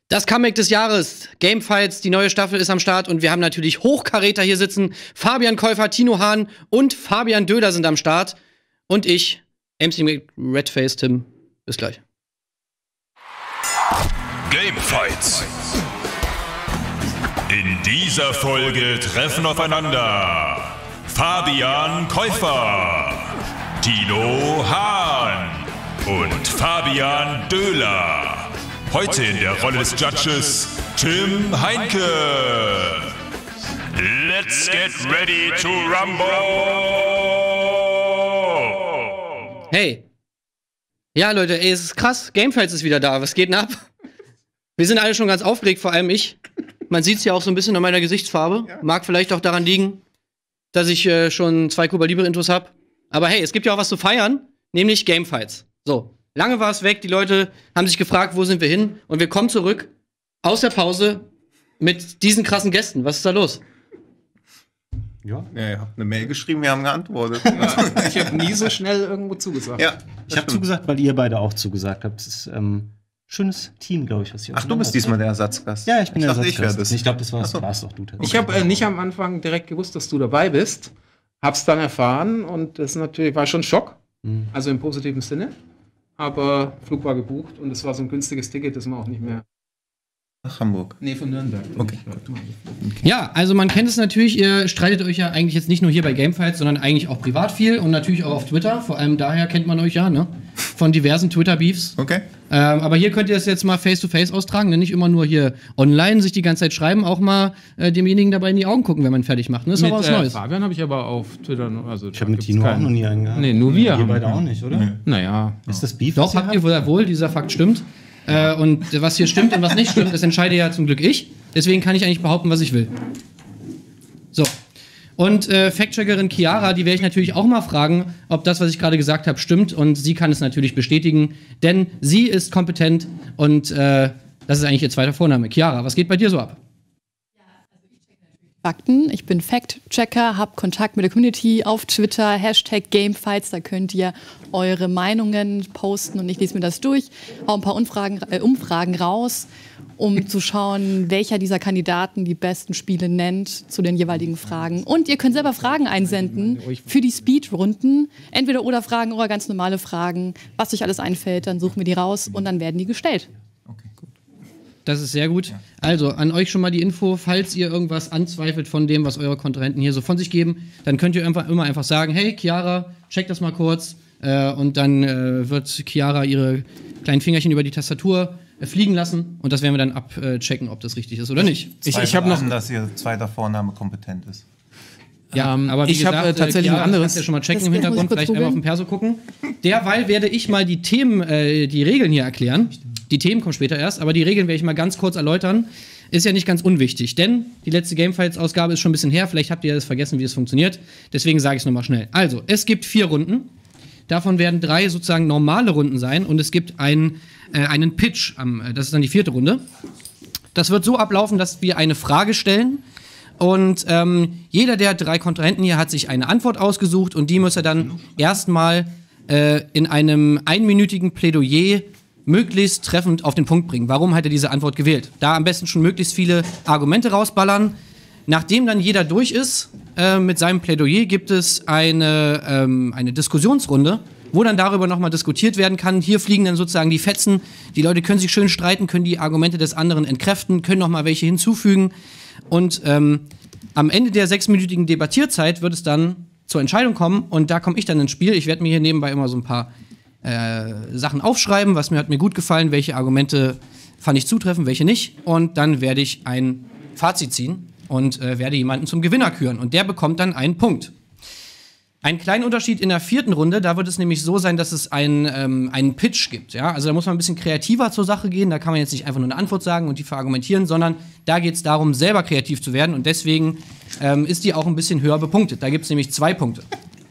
Das Comeback des Jahres, Gamefights, die neue Staffel ist am Start und wir haben natürlich Hochkaräter hier sitzen. Fabian Käufer, Tino Hahn und Fabian Döhler sind am Start. Und ich, MC Redface Tim. Bis gleich. Gamefights. In dieser Folge treffen aufeinander Fabian Käufer, Tino Hahn und Fabian Döhler. Heute in der Rolle des Judges Tim Heinke. Let's get ready to rumble! Hey. Ja, Leute, ey, es ist krass. Gamefights ist wieder da. Was geht denn ab? Wir sind alle schon ganz aufgeregt, vor allem ich. Man sieht es ja auch so ein bisschen an meiner Gesichtsfarbe. Ja. Mag vielleicht auch daran liegen, dass ich schon 2 Cuba Libre Intros habe. Aber hey, es gibt ja auch was zu feiern, nämlich Gamefights. So. Lange war es weg, die Leute haben sich gefragt, wo sind wir hin? Und wir kommen zurück aus der Pause mit diesen krassen Gästen. Was ist da los? Ja, ihr habt eine Mail geschrieben, wir haben geantwortet. Ich habe nie so schnell irgendwo zugesagt. Ja, ich habe zugesagt, weil ihr beide auch zugesagt habt. Das ist schönes Team, glaube ich, was hier. Ach, du bist diesmal der Ersatzgast. Ja, ich bin der Ersatzgast. Ich glaube, das war's doch du. Ich habe nicht am Anfang direkt gewusst, dass du dabei bist. Hab's dann erfahren und das natürlich war schon Schock. Also im positiven Sinne. Aber Flug war gebucht und es war so ein günstiges Ticket, das man auch nicht mehr. Nach Hamburg. Nee, von Nürnberg. Okay. Ja, also man kennt es natürlich, ihr streitet euch ja eigentlich jetzt nicht nur hier bei Gamefights, sondern eigentlich auch privat viel und natürlich auch auf Twitter. Vor allem daher kennt man euch ja, ne? Von diversen Twitter-Beefs. Okay. Aber hier könnt ihr es jetzt mal face-to-face austragen, ne? Nicht immer nur hier online sich die ganze Zeit schreiben, auch mal demjenigen dabei in die Augen gucken, wenn man fertig macht. Ne? Das ist aber was Neues. Fabian habe ich aber auf Twitter, also ich habe mit Tino auch noch nie eingehauen. Nee, nur wir. Ihr beide auch nicht, oder? Nee. Naja. Ist das Beef? Doch, habt ihr wohl, dieser Fakt stimmt. Und was hier stimmt und was nicht stimmt, das entscheide ja zum Glück ich. Deswegen kann ich eigentlich behaupten, was ich will. So. Und Fact-Checkerin Chiara, die werde ich natürlich auch mal fragen, ob das, was ich gerade gesagt habe, stimmt. Und sie kann es natürlich bestätigen, denn sie ist kompetent und das ist eigentlich ihr zweiter Vorname. Chiara, was geht bei dir so ab? Fakten. Ich bin Fact-Checker, habe Kontakt mit der Community auf Twitter, Hashtag Gamefights, da könnt ihr eure Meinungen posten und ich lese mir das durch, hau ein paar Umfragen raus, um zu schauen, welcher dieser Kandidaten die besten Spiele nennt zu den jeweiligen Fragen. Und ihr könnt selber Fragen einsenden für die Speedrunden, entweder oder Fragen oder ganz normale Fragen, was euch alles einfällt, dann suchen wir die raus und dann werden die gestellt. Das ist sehr gut. Also, an euch schon mal die Info, falls ihr irgendwas anzweifelt von dem, was eure Kontrahenten hier so von sich geben, dann könnt ihr immer einfach sagen, hey, Chiara, check das mal kurz. Und dann wird Chiara ihre kleinen Fingerchen über die Tastatur fliegen lassen. Und das werden wir dann abchecken, ob das richtig ist oder nicht. Ich habe noch, dass ihr zweiter Vorname kompetent ist. Ja, aber wie ich habe tatsächlich Chiara, ein anderes. Kannst ja schon mal checken im Hintergrund, vielleicht einmal auf den Perso gucken. Derweil werde ich mal die Themen, die Regeln hier erklären. Die Themen kommen später erst, aber die Regeln werde ich mal ganz kurz erläutern. Ist ja nicht ganz unwichtig, denn die letzte Gamefights-Ausgabe ist schon ein bisschen her. Vielleicht habt ihr das vergessen, wie es funktioniert. Deswegen sage ich es nochmal schnell. Also, es gibt 4 Runden. Davon werden 3 sozusagen normale Runden sein und es gibt einen Pitch. Das ist dann die 4. Runde. Das wird so ablaufen, dass wir eine Frage stellen. Und jeder der 3 Kontrahenten hier hat sich eine Antwort ausgesucht und die muss er dann erstmal in einem einminütigen Plädoyer möglichst treffend auf den Punkt bringen. Warum hat er diese Antwort gewählt? Da am besten schon möglichst viele Argumente rausballern. Nachdem dann jeder durch ist mit seinem Plädoyer, gibt es eine Diskussionsrunde, wo dann darüber nochmal diskutiert werden kann. Hier fliegen dann sozusagen die Fetzen. Die Leute können sich schön streiten, können die Argumente des anderen entkräften, können nochmal welche hinzufügen. Und am Ende der 6-minütigen Debattierzeit wird es dann zur Entscheidung kommen. Und da komme ich dann ins Spiel. Ich werde mir hier nebenbei immer so ein paar Sachen aufschreiben, hat mir gut gefallen, welche Argumente fand ich zutreffend, welche nicht. Und dann werde ich ein Fazit ziehen und werde jemanden zum Gewinner küren. Und der bekommt dann einen Punkt. Einen kleinen Unterschied in der 4. Runde, da wird es nämlich so sein, dass es einen Pitch gibt. Ja? Also da muss man ein bisschen kreativer zur Sache gehen. Da kann man jetzt nicht einfach nur eine Antwort sagen und die verargumentieren, sondern da geht es darum, selber kreativ zu werden. Und deswegen ist die auch ein bisschen höher bepunktet. Da gibt es nämlich 2 Punkte.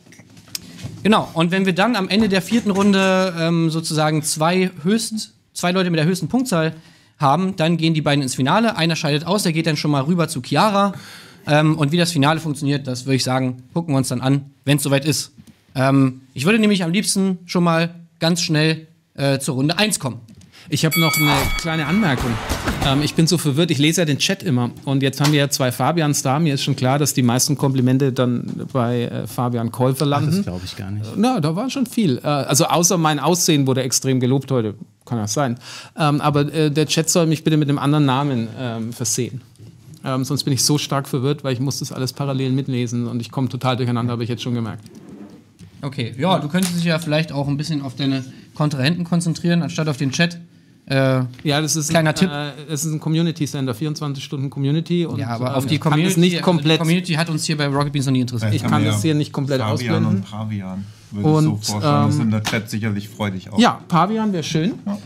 Genau, und wenn wir dann am Ende der 4. Runde sozusagen 2 Leute mit der höchsten Punktzahl haben, dann gehen die beiden ins Finale. Einer scheidet aus, der geht dann schon mal rüber zu Chiara. Und wie das Finale funktioniert, das würde ich sagen, gucken wir uns dann an, wenn es soweit ist. Ich würde nämlich am liebsten schon mal ganz schnell zur Runde 1 kommen. Ich habe noch eine kleine Anmerkung. Ich bin so verwirrt, ich lese ja den Chat immer. Und jetzt haben wir ja 2 Fabians da. Mir ist schon klar, dass die meisten Komplimente dann bei Fabian Käufer landen. Das glaube ich gar nicht. Na, da war schon viel. Also außer mein Aussehen wurde extrem gelobt heute. Kann das sein. Aber der Chat soll mich bitte mit einem anderen Namen versehen. Sonst bin ich so stark verwirrt, weil ich muss das alles parallel mitlesen und ich komme total durcheinander, habe ich jetzt schon gemerkt. Okay, ja, du könntest dich ja vielleicht auch ein bisschen auf deine Kontrahenten konzentrieren, anstatt auf den Chat. Ja, das ist kleiner Tipp. Es ist ein Community-Sender, 24 Stunden Community. Und, ja, aber auf die Community, nicht komplett, die Community hat uns hier bei Rocket Beans noch nie interessiert. Ich kann das hier nicht komplett Fabian ausblenden. und Pavian würde ich so vorstellen. Das ist in der Chat sicherlich freudig auch. Ja, Pavian wäre schön. Ja.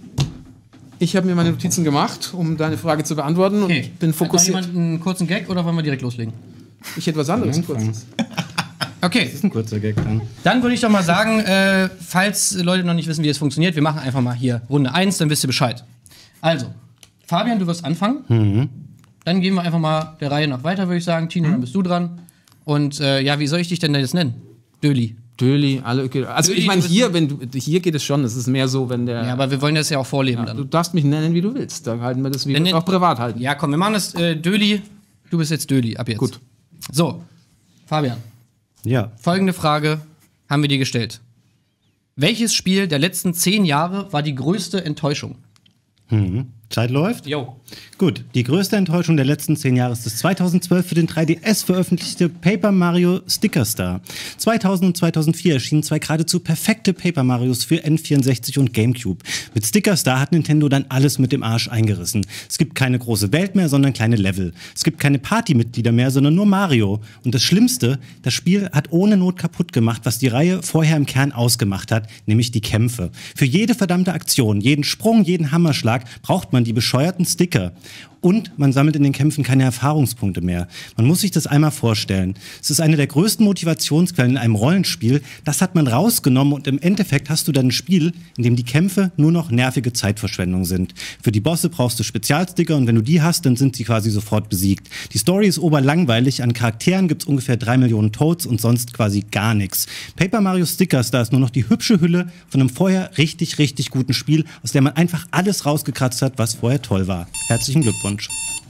Ich habe mir meine Notizen gemacht, um deine Frage zu beantworten und bin fokussiert. Hat noch jemand einen kurzen Gag oder wollen wir direkt loslegen? Ich hätte was anderes kurzes. Okay. Das ist ein kurzer Gag dann. Dann würde ich doch mal sagen, falls Leute noch nicht wissen, wie es funktioniert, wir machen einfach mal hier Runde 1, dann wisst ihr Bescheid. Also, Fabian, du wirst anfangen. Dann gehen wir einfach mal der Reihe nach weiter, würde ich sagen. Tino, dann bist du dran. Und ja, wie soll ich dich denn jetzt nennen? Döli. Döli, alle. Also Döli, ich meine, hier geht es schon. Es ist mehr so, wenn der. Ja, aber wir wollen das ja auch vorleben dann. Du darfst mich nennen, wie du willst. Da halten wir das, wie wir auch privat halten. Ja, komm, wir machen das. Döli, du bist jetzt Döli, ab jetzt. Gut. So, Fabian. Ja. Folgende Frage haben wir dir gestellt. Welches Spiel der letzten 10 Jahre war die größte Enttäuschung? Zeit läuft? Jo. Gut, die größte Enttäuschung der letzten 10 Jahre ist das 2012 für den 3DS veröffentlichte Paper Mario Sticker Star. 2000 und 2004 erschienen 2 geradezu perfekte Paper Marios für N64 und GameCube. Mit Sticker Star hat Nintendo dann alles mit dem Arsch eingerissen. Es gibt keine große Welt mehr, sondern kleine Level. Es gibt keine Partymitglieder mehr, sondern nur Mario. Und das Schlimmste, das Spiel hat ohne Not kaputt gemacht, was die Reihe vorher im Kern ausgemacht hat, nämlich die Kämpfe. Für jede verdammte Aktion, jeden Sprung, jeden Hammerschlag braucht man die bescheuerten Sticker. Und man sammelt in den Kämpfen keine Erfahrungspunkte mehr. Man muss sich das einmal vorstellen. Es ist eine der größten Motivationsquellen in einem Rollenspiel. Das hat man rausgenommen und im Endeffekt hast du dann ein Spiel, in dem die Kämpfe nur noch nervige Zeitverschwendung sind. Für die Bosse brauchst du Spezialsticker und wenn du die hast, dann sind sie quasi sofort besiegt. Die Story ist oberlangweilig. An Charakteren gibt es ungefähr 3 Millionen Toads und sonst quasi gar nichts. Paper Mario Stickers, da ist nur noch die hübsche Hülle von einem vorher richtig, richtig guten Spiel, aus der man einfach alles rausgekratzt hat, was vorher toll war. Herzlichen Glückwunsch.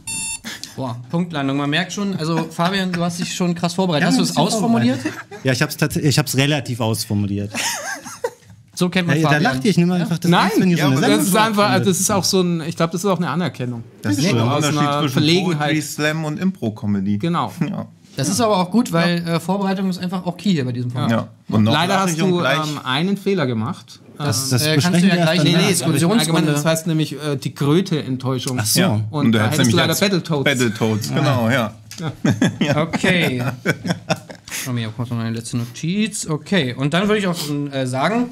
Boah, Punktlandung. Man merkt schon, also Fabian, du hast dich schon krass vorbereitet. Hast du es ausformuliert? Ja, ich hab's relativ ausformuliert. So kennt man Da Fabian. lacht ihr, ich nehme einfach das Nein, wenn ihr so eine das ist Sendung einfach, findet. das ist auch so ein, ich glaube, das ist auch eine Anerkennung. Das ist schon ein aus Unterschied einer zwischen Verlegenheit. Poetry Slam und Impro-Comedy. Genau. Ja. Das ist aber auch gut, weil Vorbereitung ist einfach auch key hier bei diesem Format. Ja. Und noch Leider hast lachig und du gleich- einen Fehler gemacht. Das kannst du besprechen ja wir gleich erst in der danach. Diskussionsrunde. Das heißt nämlich die Kröte-Enttäuschung. Ach so. Ja. Und da hättest du leider jetzt Battletoads. Battletoads, genau, ja. Okay. Schau mir kurz noch meine letzte Notiz. Okay, und dann würde ich auch schon sagen,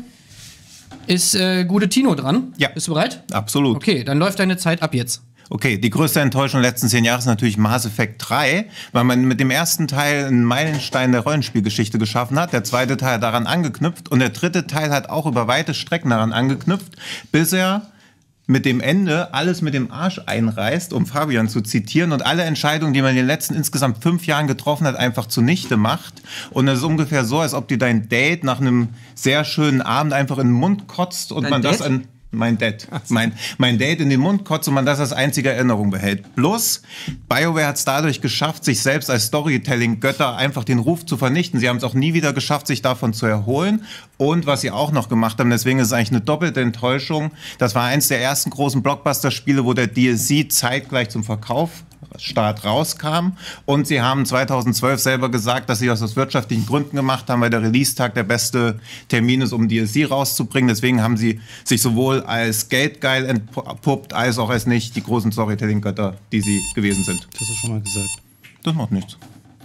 ist gute Tino dran. Ja. Bist du bereit? Absolut. Okay, dann läuft deine Zeit ab jetzt. Okay, die größte Enttäuschung der letzten 10 Jahre ist natürlich Mass Effect 3, weil man mit dem ersten Teil einen Meilenstein der Rollenspielgeschichte geschaffen hat, der zweite Teil daran angeknüpft und der dritte Teil hat auch über weite Strecken daran angeknüpft, bis er mit dem Ende alles mit dem Arsch einreißt, um Fabian zu zitieren, und alle Entscheidungen, die man in den letzten insgesamt 5 Jahren getroffen hat, einfach zunichte macht. Und es ist ungefähr so, als ob dir dein Date nach einem sehr schönen Abend einfach in den Mund kotzt und Dein man das Date? an... Mein Date. Mein Date in den Mund kotzt und man das als einzige Erinnerung behält. Plus, BioWare hat es dadurch geschafft, sich selbst als Storytelling-Götter einfach den Ruf zu vernichten. Sie haben es auch nie wieder geschafft, sich davon zu erholen. Und was sie auch noch gemacht haben, deswegen ist es eigentlich eine doppelte Enttäuschung, das war eins der ersten großen Blockbuster-Spiele, wo der DLC zeitgleich zum Verkaufsstart rauskam. Und sie haben 2012 selber gesagt, dass sie das aus wirtschaftlichen Gründen gemacht haben, weil der Release-Tag der beste Termin ist, um DLC rauszubringen. Deswegen haben sie sich sowohl als geldgeil entpuppt, als auch als nicht die großen Storytelling-Götter, die sie gewesen sind. Das hast du schon mal gesagt. Das macht nichts.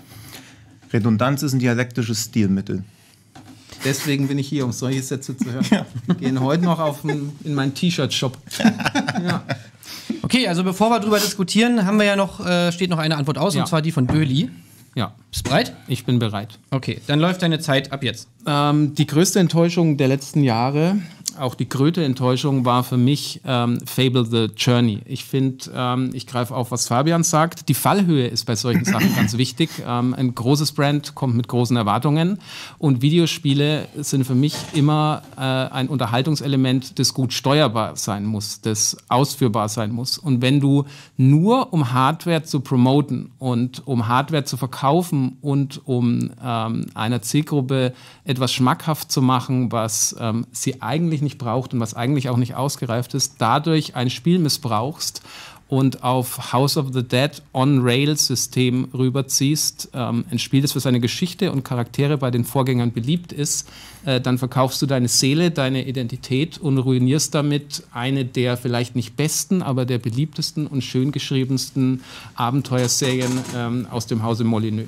Redundanz ist ein dialektisches Stilmittel. Deswegen bin ich hier, um solche Sätze zu hören. Gehen heute noch in meinen T-Shirt-Shop. Ja. Okay, also bevor wir drüber diskutieren, haben wir ja noch, steht noch eine Antwort aus, Ja. und zwar die von Döli. Ja, Bist du bereit? ich bin bereit. Okay, dann läuft deine Zeit ab jetzt. Die größte Enttäuschung der letzten Jahre auch die größte Enttäuschung war für mich Fable The Journey. Ich finde, ich greife auf, was Fabian sagt, die Fallhöhe ist bei solchen Sachen ganz wichtig. Ein großes Brand kommt mit großen Erwartungen und Videospiele sind für mich immer ein Unterhaltungselement, das gut steuerbar sein muss, das ausführbar sein muss. Und wenn du nur um Hardware zu promoten und um Hardware zu verkaufen und um einer Zielgruppe etwas schmackhaft zu machen, was sie eigentlich nicht braucht und was eigentlich auch nicht ausgereift ist, dadurch ein Spiel missbrauchst und auf House of the Dead On-Rails-System rüberziehst, ein Spiel, das für seine Geschichte und Charaktere bei den Vorgängern beliebt ist, dann verkaufst du deine Seele, deine Identität und ruinierst damit eine der vielleicht nicht besten, aber der beliebtesten und schön geschriebensten Abenteuerserien aus dem Hause Molyneux.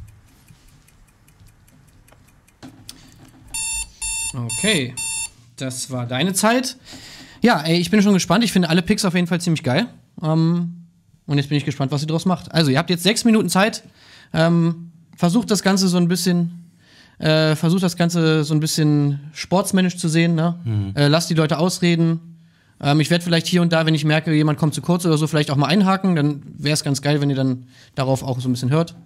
Okay, das war deine Zeit. Ja, ey, ich bin schon gespannt. Ich finde alle Picks auf jeden Fall ziemlich geil. Und jetzt bin ich gespannt, was ihr daraus macht. Also, ihr habt jetzt 6 Minuten Zeit. Versucht das Ganze so ein bisschen sportsmännisch zu sehen. Ne? Lasst die Leute ausreden. Ich werde vielleicht hier und da, wenn ich merke, jemand kommt zu kurz oder so, vielleicht auch mal einhaken. Dann wäre es ganz geil, wenn ihr dann darauf auch so ein bisschen hört.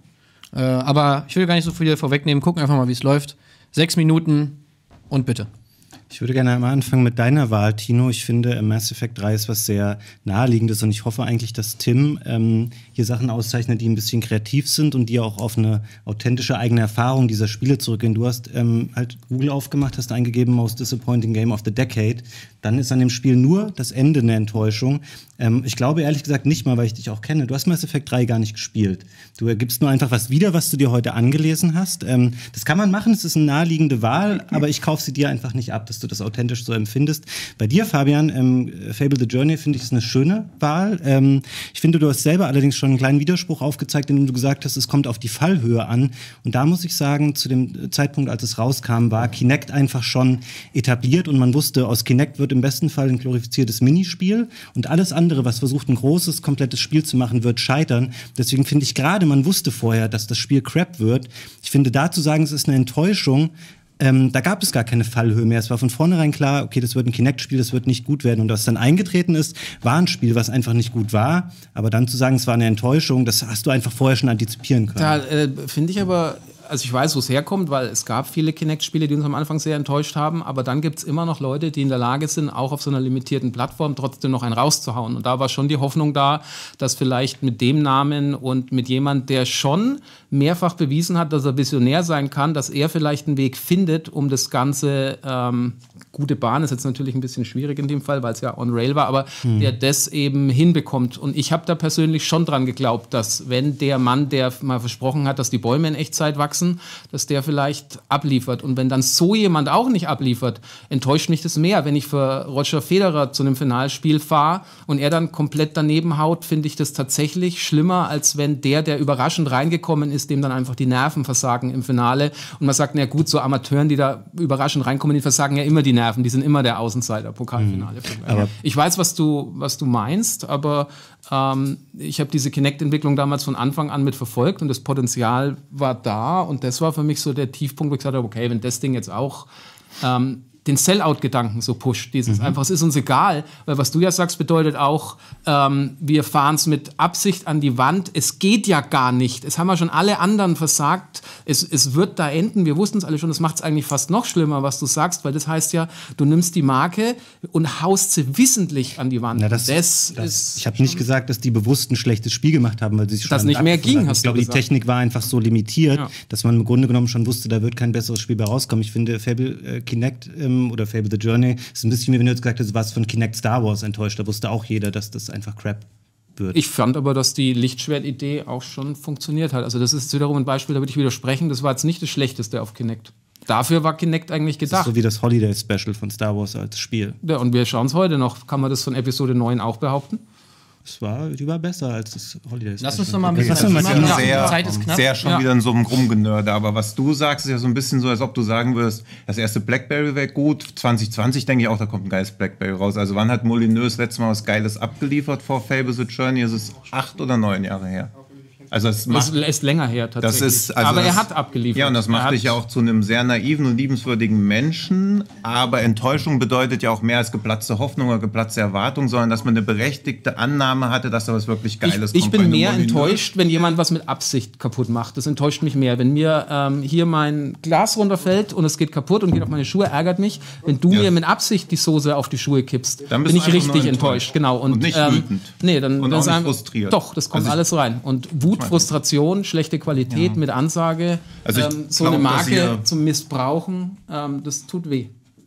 Aber ich will gar nicht so viel vorwegnehmen. Gucken einfach mal, wie es läuft. 6 Minuten und bitte. Ich würde gerne mal anfangen mit deiner Wahl, Tino. Ich finde, Mass Effect 3 ist was sehr Naheliegendes und ich hoffe eigentlich, dass Tim hier Sachen auszeichnet, die ein bisschen kreativ sind und die auch auf eine authentische eigene Erfahrung dieser Spiele zurückgehen. Du hast halt Google aufgemacht, hast eingegeben, Most Disappointing Game of the Decade. Dann ist an dem Spiel nur das Ende eine Enttäuschung. Ich glaube ehrlich gesagt nicht mal, weil ich dich auch kenne. Du hast Mass Effect 3 gar nicht gespielt. Du gibst nur einfach was wieder, was du dir heute angelesen hast. Das kann man machen, es ist eine naheliegende Wahl, aber ich kaufe sie dir einfach nicht ab, dass du das authentisch so empfindest. Bei dir, Fabian, Fable The Journey, finde ich, ist eine schöne Wahl. Ich finde, du hast selber allerdings schon einen kleinen Widerspruch aufgezeigt, indem du gesagt hast, es kommt auf die Fallhöhe an. Und da muss ich sagen, zu dem Zeitpunkt, als es rauskam, war Kinect einfach schon etabliert und man wusste, aus Kinect wird im besten Fall ein glorifiziertes Minispiel und alles andere, was versucht, ein großes, komplettes Spiel zu machen, wird scheitern. Deswegen finde ich gerade, man wusste vorher, dass das Spiel Crap wird. Ich finde, da zu sagen, es ist eine Enttäuschung, da gab es gar keine Fallhöhe mehr. Es war von vornherein klar, okay, das wird ein Kinect-Spiel, das wird nicht gut werden. Und was dann eingetreten ist, war ein Spiel, was einfach nicht gut war. Aber dann zu sagen, es war eine Enttäuschung, das hast du einfach vorher schon antizipieren können. Da finde ich aber, also ich weiß, wo es herkommt, weil es gab viele Kinect-Spiele, die uns am Anfang sehr enttäuscht haben, aber dann gibt es immer noch Leute, die in der Lage sind, auch auf so einer limitierten Plattform trotzdem noch einen rauszuhauen. Und da war schon die Hoffnung da, dass vielleicht mit dem Namen und mit jemand, der schon mehrfach bewiesen hat, dass er visionär sein kann, dass er vielleicht einen Weg findet, um das Ganze gute Bahn, ist jetzt natürlich ein bisschen schwierig in dem Fall, weil es ja on-rail war, aber der das eben hinbekommt. Und ich habe da persönlich schon dran geglaubt, dass wenn der Mann, der mal versprochen hat, dass die Bäume in Echtzeit wachsen, dass der vielleicht abliefert. Und wenn dann so jemand auch nicht abliefert, enttäuscht mich das mehr. Wenn ich für Roger Federer zu einem Finalspiel fahre und er dann komplett daneben haut, finde ich das tatsächlich schlimmer, als wenn der überraschend reingekommen ist, dem dann einfach die Nerven versagen im Finale. Und man sagt, na gut, so Amateuren, die da überraschend reinkommen, die versagen ja immer die Nerven. Die sind immer der Außenseiter, Pokalfinale. Ich weiß, was du meinst, aber ich habe diese Kinect-Entwicklung damals von Anfang an mit verfolgt und das Potenzial war da und das war für mich so der Tiefpunkt, wo ich gesagt habe, okay, wenn das Ding jetzt auch den Sellout-Gedanken so pusht, dieses einfach, es ist uns egal, weil was du ja sagst, bedeutet auch, wir fahren es mit Absicht an die Wand, es geht ja gar nicht, es haben ja schon alle anderen versagt, es wird da enden, wir wussten es alle schon, das macht es eigentlich fast noch schlimmer, was du sagst, weil das heißt ja, du nimmst die Marke und haust sie wissentlich an die Wand. Na, ich habe nicht gesagt, dass die bewusst ein schlechtes Spiel gemacht haben, weil sie schon das nicht mehr ging, hast du gesagt. Ich glaube, die Technik war einfach so limitiert, dass man im Grunde genommen schon wusste, da wird kein besseres Spiel bei rauskommen. Ich finde, Fable Kinect oder Fable The Journey ist ein bisschen wie wenn du jetzt gesagt hast, du warst von Kinect Star Wars enttäuscht. Da wusste auch jeder, dass das einfach Crap wird. Ich fand aber, dass die Lichtschwert-Idee auch schon funktioniert hat. Also das ist wiederum ein Beispiel, da würde ich widersprechen, das war jetzt nicht das Schlechteste auf Kinect. Dafür war Kinect eigentlich gedacht. Das ist so wie das Holiday Special von Star Wars als Spiel. Ja, und wir schauen es heute noch. Kann man das von Episode 9 auch behaupten? Die war besser als das Holiday Special. Lass uns noch mal ein bisschen Zeit ist knapp. Sehr schon wieder in so einem Rumgenörde. Aber was du sagst, ist ja so ein bisschen so, als ob du sagen würdest, das erste Blackberry wäre gut. 2020 denke ich auch, da kommt ein geiles Blackberry raus. Also wann hat Molyneux das letzte Mal was Geiles abgeliefert vor Fable The Journey? Ist es 8 oder 9 Jahre her? Also es macht, ist länger her tatsächlich. das ist, also aber das, er hat abgeliefert. Ja, und das macht dich ja auch zu einem sehr naiven und liebenswürdigen Menschen. Aber Enttäuschung bedeutet ja auch mehr als geplatzte Hoffnung oder geplatzte Erwartung, sondern dass man eine berechtigte Annahme hatte, dass da was wirklich Geiles kommt. Ich bin mehr enttäuscht, wenn jemand was mit Absicht kaputt macht. Das enttäuscht mich mehr. Wenn mir hier mein Glas runterfällt und es geht kaputt und geht auf meine Schuhe, ärgert mich. Wenn du mir mit Absicht die Soße auf die Schuhe kippst, dann bin ich richtig enttäuscht. Genau. Und nicht wütend. Nee, dann und auch nicht frustriert. Doch, das kommt alles rein. Und Wut, Frustration, schlechte Qualität mit Ansage, so eine Marke zum Missbrauchen, das tut weh.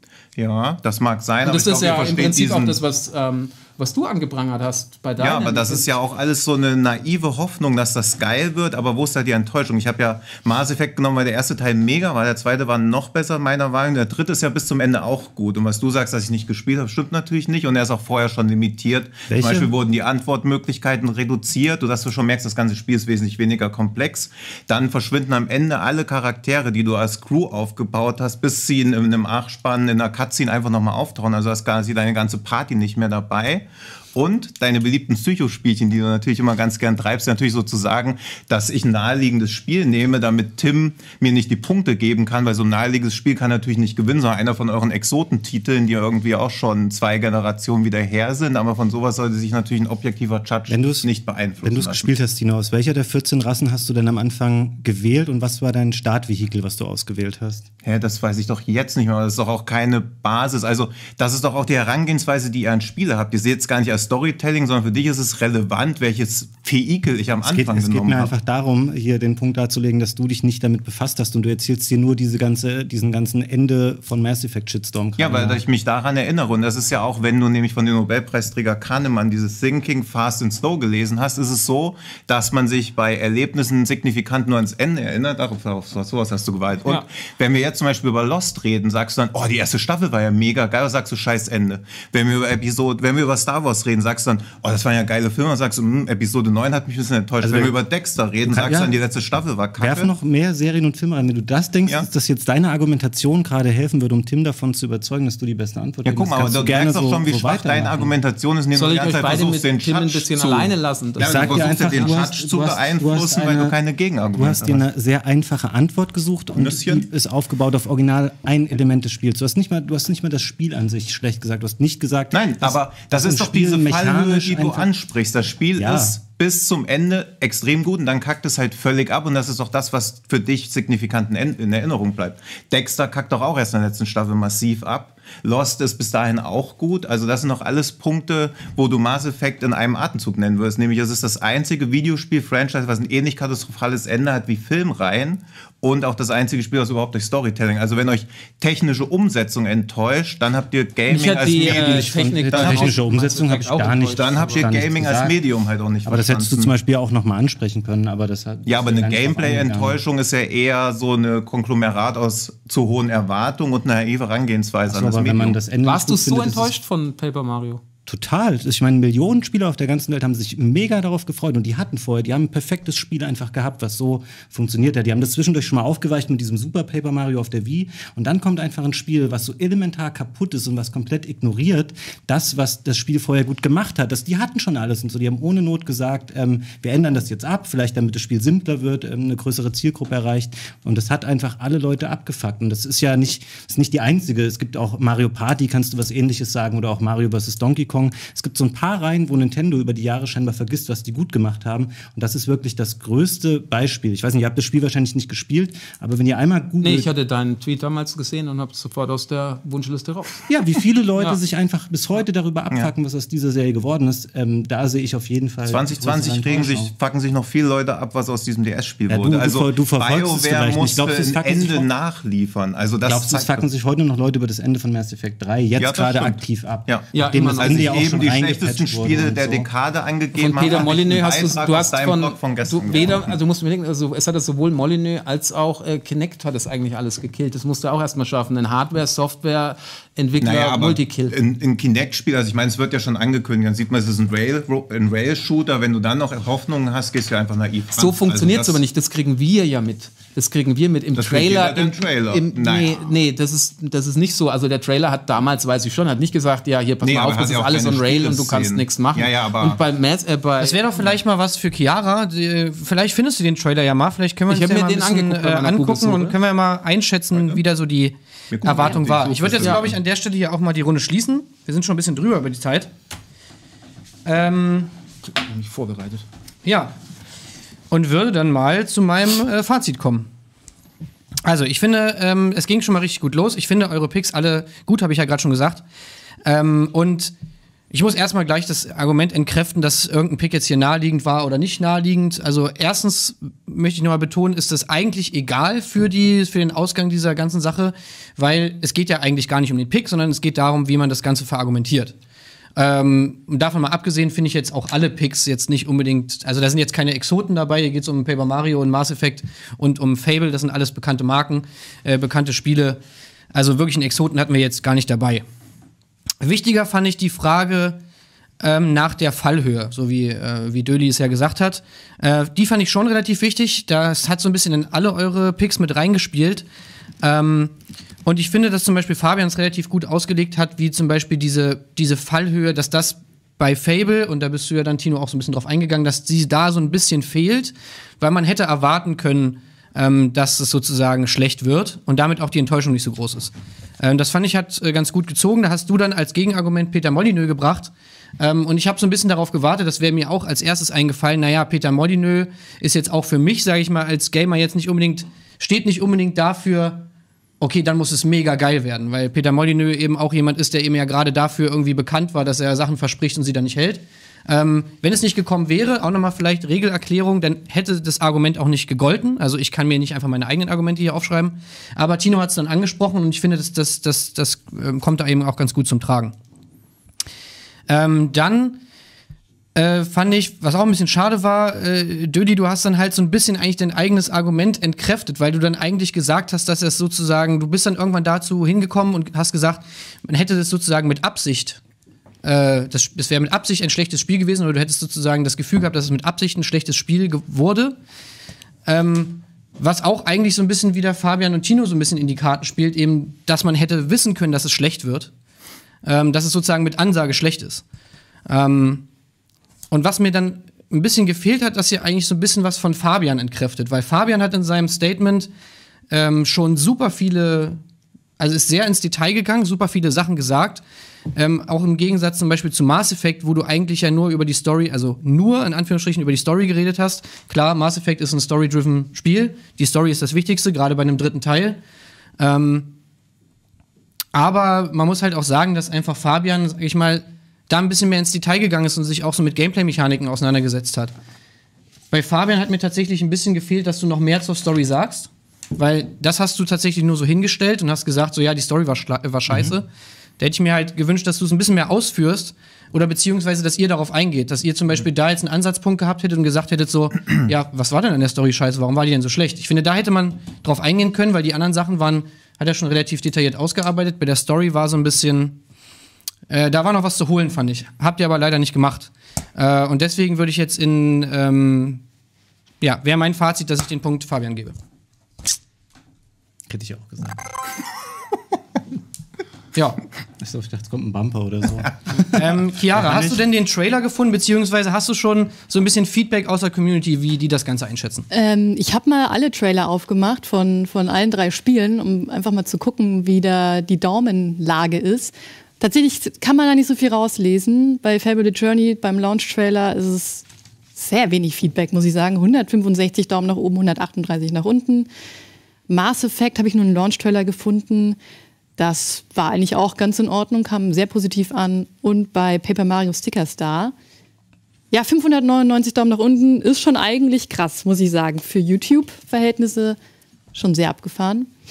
Ja, das mag sein. Und das aber ist ja im Prinzip auch das, was du angeprangert hast bei deinen. Ja, aber das ist ja auch alles so eine naive Hoffnung, dass das geil wird, aber wo ist da die Enttäuschung? Ich habe ja Mass Effect genommen, weil der erste Teil mega war, der zweite war noch besser meiner Meinung nach, der dritte ist ja bis zum Ende auch gut. Und was du sagst, dass ich nicht gespielt habe, stimmt natürlich nicht und er ist auch vorher schon limitiert. Welche? Zum Beispiel wurden die Antwortmöglichkeiten reduziert, sodass du schon merkst, das ganze Spiel ist wesentlich weniger komplex. Dann verschwinden am Ende alle Charaktere, die du als Crew aufgebaut hast, bis sie in einem Achspann, in einer Cutscene einfach nochmal auftauchen. Also hast quasi deine ganze Party nicht mehr dabei. Und deine beliebten Psychospielchen, die du natürlich immer ganz gern treibst, natürlich sozusagen, dass ich ein naheliegendes Spiel nehme, damit Tim mir nicht die Punkte geben kann, weil so ein naheliegendes Spiel kann natürlich nicht gewinnen, sondern einer von euren Exotentiteln, die irgendwie auch schon 2 Generationen wieder her sind. Aber von sowas sollte sich natürlich ein objektiver Judge nicht beeinflussen. Wenn du es gespielt hast, Tino, aus welcher der 14 Rassen hast du denn am Anfang gewählt und was war dein Startvehikel, was du ausgewählt hast? Ja, das weiß ich doch jetzt nicht mehr. Das ist doch auch keine Basis. Also das ist doch auch die Herangehensweise, die ihr an Spiele habt. Ihr seht es gar nicht als Storytelling, sondern für dich ist es relevant, welches Vehikel ich am Anfang genommen habe. Es geht mir einfach darum, hier den Punkt darzulegen, dass du dich nicht damit befasst hast und du erzählst dir nur diesen ganzen Ende von Mass Effect Shitstorm. Ja, weil ich mich daran erinnere. Und das ist ja auch, wenn du nämlich von dem Nobelpreisträger Kahnemann dieses Thinking Fast and Slow gelesen hast, ist es so, dass man sich bei Erlebnissen signifikant nur ans Ende erinnert. Auf sowas hast du gewählt. Und wenn wir jetzt zum Beispiel über Lost reden, sagst du dann, oh, die erste Staffel war ja mega geil, oder sagst du scheiß Ende. Wenn wir über Star Wars reden, sagst du dann, oh, das waren ja geile Filme, und sagst du, Episode 9 hat mich ein bisschen enttäuscht. Also wenn wir über Dexter reden, sagst du dann, die letzte Staffel war kacke. Werf noch mehr Serien und Filme rein. Wenn du das denkst, dass das jetzt deine Argumentation gerade helfen würde, um Tim davon zu überzeugen, dass du die beste Antwort gibst. Ja, guck mal, aber du merkst doch schon, wie schwach deine Argumentation ist. Soll ich euch beide mit Tim ein bisschen alleine lassen? Ich sag dir einfach, den Judge zu beeinflussen, weil du keine Gegenargumente hast. Du hast dir eine sehr einfache Antwort gesucht und die ist aufgebaut auf original ein Element des Spiels. Du hast nicht mal das Spiel an sich schlecht gesagt. Du hast nicht gesagt... Nein, aber das ist doch diese Fallhöhe, die du ansprichst. Das Spiel ist bis zum Ende extrem gut und dann kackt es halt völlig ab und das ist auch das, was für dich signifikant in Erinnerung bleibt. Dexter kackt doch auch erst in der letzten Staffel massiv ab. Lost ist bis dahin auch gut. Also das sind noch alles Punkte, wo du Mass Effect in einem Atemzug nennen würdest. Nämlich es ist das einzige Videospiel-Franchise, was ein ähnlich katastrophales Ende hat wie Filmreihen und auch das einzige Spiel, was überhaupt durch Storytelling. Also wenn euch technische Umsetzung enttäuscht, dann habt ihr Gaming als Medium. Technische Umsetzung habe ich gar nicht. Dann habt ihr Gaming als Medium halt auch nicht. Aber das hättest du zum Beispiel auch nochmal ansprechen können. Aber das hat ja, aber eine Gameplay-Enttäuschung ist ja eher so eine Konglomerat aus zu hohen Erwartungen und einer naive Herangehensweise an das Medium. Warst du so enttäuscht von Paper Mario? Total. Ich meine, Millionen Spieler auf der ganzen Welt haben sich mega darauf gefreut und die hatten haben ein perfektes Spiel einfach gehabt, was so funktioniert hat. Die haben das zwischendurch schon mal aufgeweicht mit diesem Super Paper Mario auf der Wii und dann kommt einfach ein Spiel, was so elementar kaputt ist und was komplett ignoriert, das, was das Spiel vorher gut gemacht hat. Die hatten schon alles und so. Die haben ohne Not gesagt, wir ändern das jetzt ab, vielleicht damit das Spiel simpler wird, eine größere Zielgruppe erreicht und das hat einfach alle Leute abgefuckt und das ist ja nicht die einzige. Es gibt auch Mario Party, kannst du was Ähnliches sagen oder auch Mario vs. Donkey Kong. Es gibt so ein paar Reihen, wo Nintendo über die Jahre scheinbar vergisst, was die gut gemacht haben. Und das ist wirklich das größte Beispiel. Ich weiß nicht, ihr habt das Spiel wahrscheinlich nicht gespielt, aber wenn ihr einmal googelt... Nee, ich hatte deinen Tweet damals gesehen und habe es sofort aus der Wunschliste raus. Ja, wie viele Leute sich einfach bis heute darüber abfacken, was aus dieser Serie geworden ist. Da sehe ich auf jeden Fall... 2020 fucken sich noch viele Leute ab, was aus diesem DS-Spiel wurde. Du verfolgst es vielleicht nicht. Musste ein Ende nachliefern. Also das glaubst du, es fucken sich heute noch Leute über das Ende von Mass Effect 3 jetzt gerade aktiv ab? Ja, immer noch. Ja eben die schlechtesten Spiele der Dekade angegeben von Peter Molyneux du musst mir denken, also es hat das sowohl Molyneux als auch Kinect hat es eigentlich alles gekillt. Das musst du auch erstmal schaffen. Denn Hardware, Software, Entwickler Multikill. In Kinect-Spiel, also ich meine, es wird ja schon angekündigt, dann sieht man, es ist ein Rail-Shooter, wenn du dann noch Hoffnungen hast, gehst du einfach naiv ran. So funktioniert es aber nicht, das kriegen wir ja mit. Das kriegen wir mit im Trailer. Nee, das ist nicht so. Also der Trailer hat damals, weiß ich schon, hat nicht gesagt, ja, hier, pass mal auf, das ist alles on Rail und du kannst nichts machen. Ja, aber und das wäre doch vielleicht mal was für Chiara. Vielleicht findest du den Trailer ja mal. Vielleicht können wir uns ja mal ein bisschen angucken und können wir mal einschätzen, wie da so die Erwartung war. Ich würde jetzt, glaube ich, an der Stelle hier auch mal die Runde schließen. Wir sind schon ein bisschen drüber über die Zeit. Ich habe mich vorbereitet. Ja. Und würde dann mal zu meinem Fazit kommen. Also, ich finde, es ging schon mal richtig gut los. Ich finde eure Picks alle gut, habe ich ja gerade schon gesagt. Und ich muss erstmal gleich das Argument entkräften, dass irgendein Pick jetzt hier naheliegend war oder nicht naheliegend. Also erstens möchte ich nochmal betonen, ist das eigentlich egal für den Ausgang dieser ganzen Sache, weil es geht ja eigentlich gar nicht um den Pick, sondern es geht darum, wie man das Ganze verargumentiert. Davon mal abgesehen finde ich jetzt auch alle Picks jetzt nicht unbedingt, also da sind jetzt keine Exoten dabei, hier geht es um Paper Mario und Mass Effect und um Fable, das sind alles bekannte Marken, bekannte Spiele. Also wirklich einen Exoten hatten wir jetzt gar nicht dabei. Wichtiger fand ich die Frage nach der Fallhöhe, so wie Döli es ja gesagt hat. Die fand ich schon relativ wichtig. Das hat so ein bisschen in alle eure Picks mit reingespielt. Und ich finde, dass zum Beispiel Fabian es relativ gut ausgelegt hat, wie zum Beispiel diese Fallhöhe, dass das bei Fable, und da bist du ja dann, Tino, auch so ein bisschen drauf eingegangen, dass sie da so ein bisschen fehlt, weil man hätte erwarten können, dass es sozusagen schlecht wird und damit auch die Enttäuschung nicht so groß ist. Das fand ich hat ganz gut gezogen. Da hast du dann als Gegenargument Peter Molyneux gebracht. Und ich habe so ein bisschen darauf gewartet, das wäre mir auch als erstes eingefallen, naja, Peter Molyneux ist jetzt auch für mich, sage ich mal, als Gamer jetzt steht nicht unbedingt dafür, okay, dann muss es mega geil werden, weil Peter Molyneux eben auch jemand ist, der eben ja gerade dafür irgendwie bekannt war, dass er Sachen verspricht und sie dann nicht hält. Wenn es nicht gekommen wäre, auch nochmal vielleicht Regelerklärung, dann hätte das Argument auch nicht gegolten. Also ich kann mir nicht einfach meine eigenen Argumente hier aufschreiben. Aber Tino hat es dann angesprochen und ich finde, das kommt da eben auch ganz gut zum Tragen. Dann fand ich, was auch ein bisschen schade war, Dödi, du hast dann halt so ein bisschen eigentlich dein eigenes Argument entkräftet, weil du dann eigentlich gesagt hast, dass es sozusagen, du bist dann irgendwann dazu hingekommen und hast gesagt, man hätte das sozusagen mit Absicht, das wäre mit Absicht ein schlechtes Spiel gewesen, oder du hättest sozusagen das Gefühl gehabt, dass es mit Absicht ein schlechtes Spiel wurde. Was auch eigentlich so ein bisschen wieder Fabian und Tino so ein bisschen in die Karten spielt, eben, dass man hätte wissen können, dass es schlecht wird. Dass es sozusagen mit Ansage schlecht ist. Und was mir dann ein bisschen gefehlt hat, dass ihr eigentlich so ein bisschen was von Fabian entkräftet, weil Fabian hat in seinem Statement schon super viele, also ist sehr ins Detail gegangen, super viele Sachen gesagt. Auch im Gegensatz zum Beispiel zu Mass Effect, wo du eigentlich ja nur über die Story, also nur in Anführungsstrichen über die Story geredet hast. Klar, Mass Effect ist ein story-driven Spiel. Die Story ist das Wichtigste, gerade bei einem dritten Teil. Aber man muss halt auch sagen, dass einfach Fabian, sag ich mal, da ein bisschen mehr ins Detail gegangen ist und sich auch so mit Gameplay-Mechaniken auseinandergesetzt hat. Bei Fabian hat mir tatsächlich ein bisschen gefehlt, dass du noch mehr zur Story sagst, weil das hast du tatsächlich nur so hingestellt und hast gesagt, so ja, die Story war scheiße. Da hätte ich mir halt gewünscht, dass du es ein bisschen mehr ausführst oder beziehungsweise, dass ihr darauf eingeht, dass ihr zum Beispiel da jetzt einen Ansatzpunkt gehabt hättet und gesagt hättet so, ja, was war denn an der Story scheiße, warum war die denn so schlecht? Ich finde, da hätte man drauf eingehen können, weil die anderen Sachen hat er schon relativ detailliert ausgearbeitet. Bei der Story war so ein bisschen, da war noch was zu holen, fand ich. Habt ihr aber leider nicht gemacht. Und deswegen würde ich jetzt wäre mein Fazit, dass ich den Punkt Fabian gebe. Hätte ich auch gesagt. Ja. Ich dachte, es kommt ein Bumper oder so. Chiara, hast du denn den Trailer gefunden, beziehungsweise hast du schon so ein bisschen Feedback aus der Community, wie die das Ganze einschätzen? Ich habe mal alle Trailer aufgemacht von allen 3 Spielen, um einfach mal zu gucken, wie da die Daumenlage ist. Tatsächlich kann man da nicht so viel rauslesen. Bei Fable the Journey, beim Launch-Trailer, ist es sehr wenig Feedback, muss ich sagen. 165 Daumen nach oben, 138 nach unten. Mass Effect habe ich nur einen Launch-Trailer gefunden. Das war eigentlich auch ganz in Ordnung, kam sehr positiv an. Und bei Paper Mario Sticker Star, ja, 599 Daumen nach unten ist schon eigentlich krass, muss ich sagen. Für YouTube-Verhältnisse schon sehr abgefahren.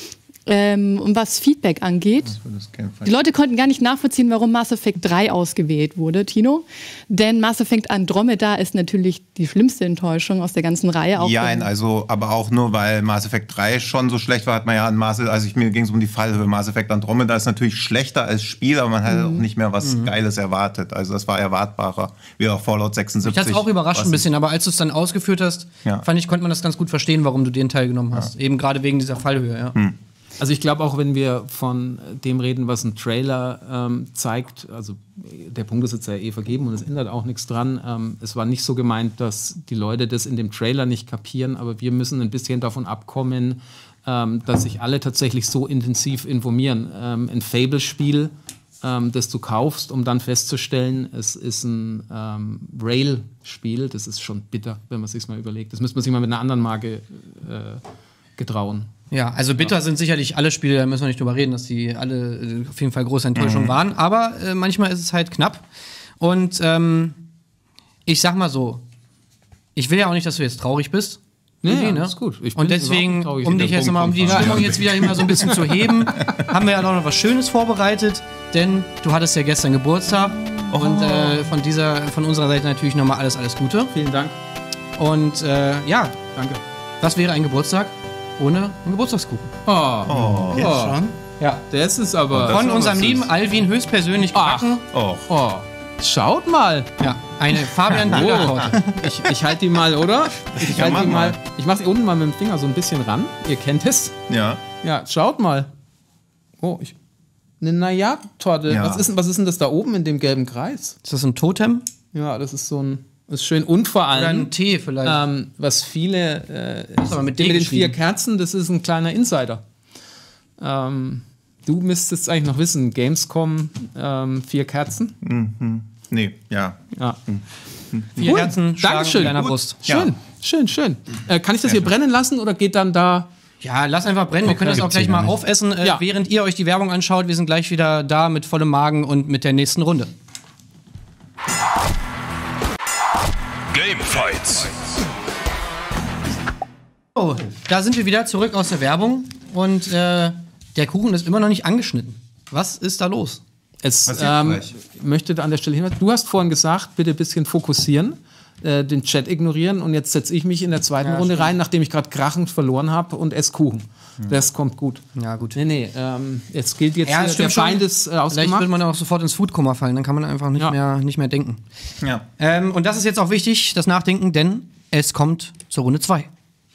Und was Feedback angeht, die Leute konnten gar nicht nachvollziehen, warum Mass Effect 3 ausgewählt wurde, Tino. Denn Mass Effect Andromeda ist natürlich die schlimmste Enttäuschung aus der ganzen Reihe. Auch also, aber auch nur, weil Mass Effect 3 schon so schlecht war, hat man ja an mir ging es um die Fallhöhe. Mass Effect Andromeda ist natürlich schlechter als Spiel, aber man hat auch nicht mehr was Geiles erwartet. Also das war erwartbarer, wie auch Fallout 76. Mich hat es auch überrascht ein bisschen, aber als du es dann ausgeführt hast, fand ich, konnte man das ganz gut verstehen, warum du den Teil genommen hast. Eben gerade wegen dieser Fallhöhe, Also ich glaube auch, wenn wir von dem reden, was ein Trailer zeigt, also der Punkt ist jetzt ja vergeben und es ändert auch nichts dran. Es war nicht so gemeint, dass die Leute das in dem Trailer nicht kapieren, aber wir müssen ein bisschen davon abkommen, dass sich alle tatsächlich so intensiv informieren. Ein Fable-Spiel, das du kaufst, um dann festzustellen, es ist ein Rail-Spiel, das ist schon bitter, wenn man es sich mal überlegt. Das müsste man sich mal mit einer anderen Marke getrauen. Ja, also bitter sind sicherlich alle Spiele, da müssen wir nicht drüber reden, dass die alle auf jeden Fall große Enttäuschung waren. Aber manchmal ist es halt knapp. Und ich sag mal so, ich will ja auch nicht, dass du jetzt traurig bist. Nee, ne? Ist gut. Und deswegen, um dich jetzt nochmal, um die Stimmung jetzt wieder immer so ein bisschen zu heben, haben wir ja noch was Schönes vorbereitet. Denn du hattest ja gestern Geburtstag. Und von unserer Seite natürlich nochmal alles Gute. Vielen Dank. Und ja, danke. Was wäre ein Geburtstag ohne einen Geburtstagskuchen? Jetzt schon? Ja. Das ist aber... Von unserem lieben Alvin höchstpersönlich gebacken. Schaut mal. Ja, eine Fabian-Torte. Ich halte die mal, oder? Ich halte die mal. Ich mache sie unten mal mit dem Finger so ein bisschen ran. Ihr kennt es. Ja. Ja, schaut mal. Eine Naja-Torte. Ja. Was ist denn das da oben in dem gelben Kreis? Ist das ein Totem? Ja, das ist so ein... Das ist schön. Und vor allem... Oder ein Tee vielleicht. Was viele... aber mit den 4 Kerzen, das ist ein kleiner Insider. Du müsstest eigentlich noch wissen, Gamescom, 4 Kerzen. Nee, ja. 4 Herzen schlagen in deiner Gut. Brust. Schön. Kann ich das hier brennen lassen oder geht dann da... Ja, lass einfach brennen. Wir können das auch gleich mal aufessen, während ihr euch die Werbung anschaut. Wir sind gleich wieder da mit vollem Magen und mit der nächsten Runde. Gamefights. Oh, da sind wir wieder zurück aus der Werbung und der Kuchen ist immer noch nicht angeschnitten. Was ist da los? Ich möchte an der Stelle hinweisen, du hast vorhin gesagt, bitte ein bisschen fokussieren, den Chat ignorieren und jetzt setze ich mich in der zweiten Runde rein, nachdem ich gerade krachend verloren habe und esse Kuchen. Das kommt gut. Ja, gut. Nee, jetzt gilt jetzt der Feind ist ausgemacht. Vielleicht wird man auch sofort ins Foodkoma fallen, dann kann man einfach nicht mehr denken. Ja. Und das ist jetzt auch wichtig, das Nachdenken, denn es kommt zur Runde 2.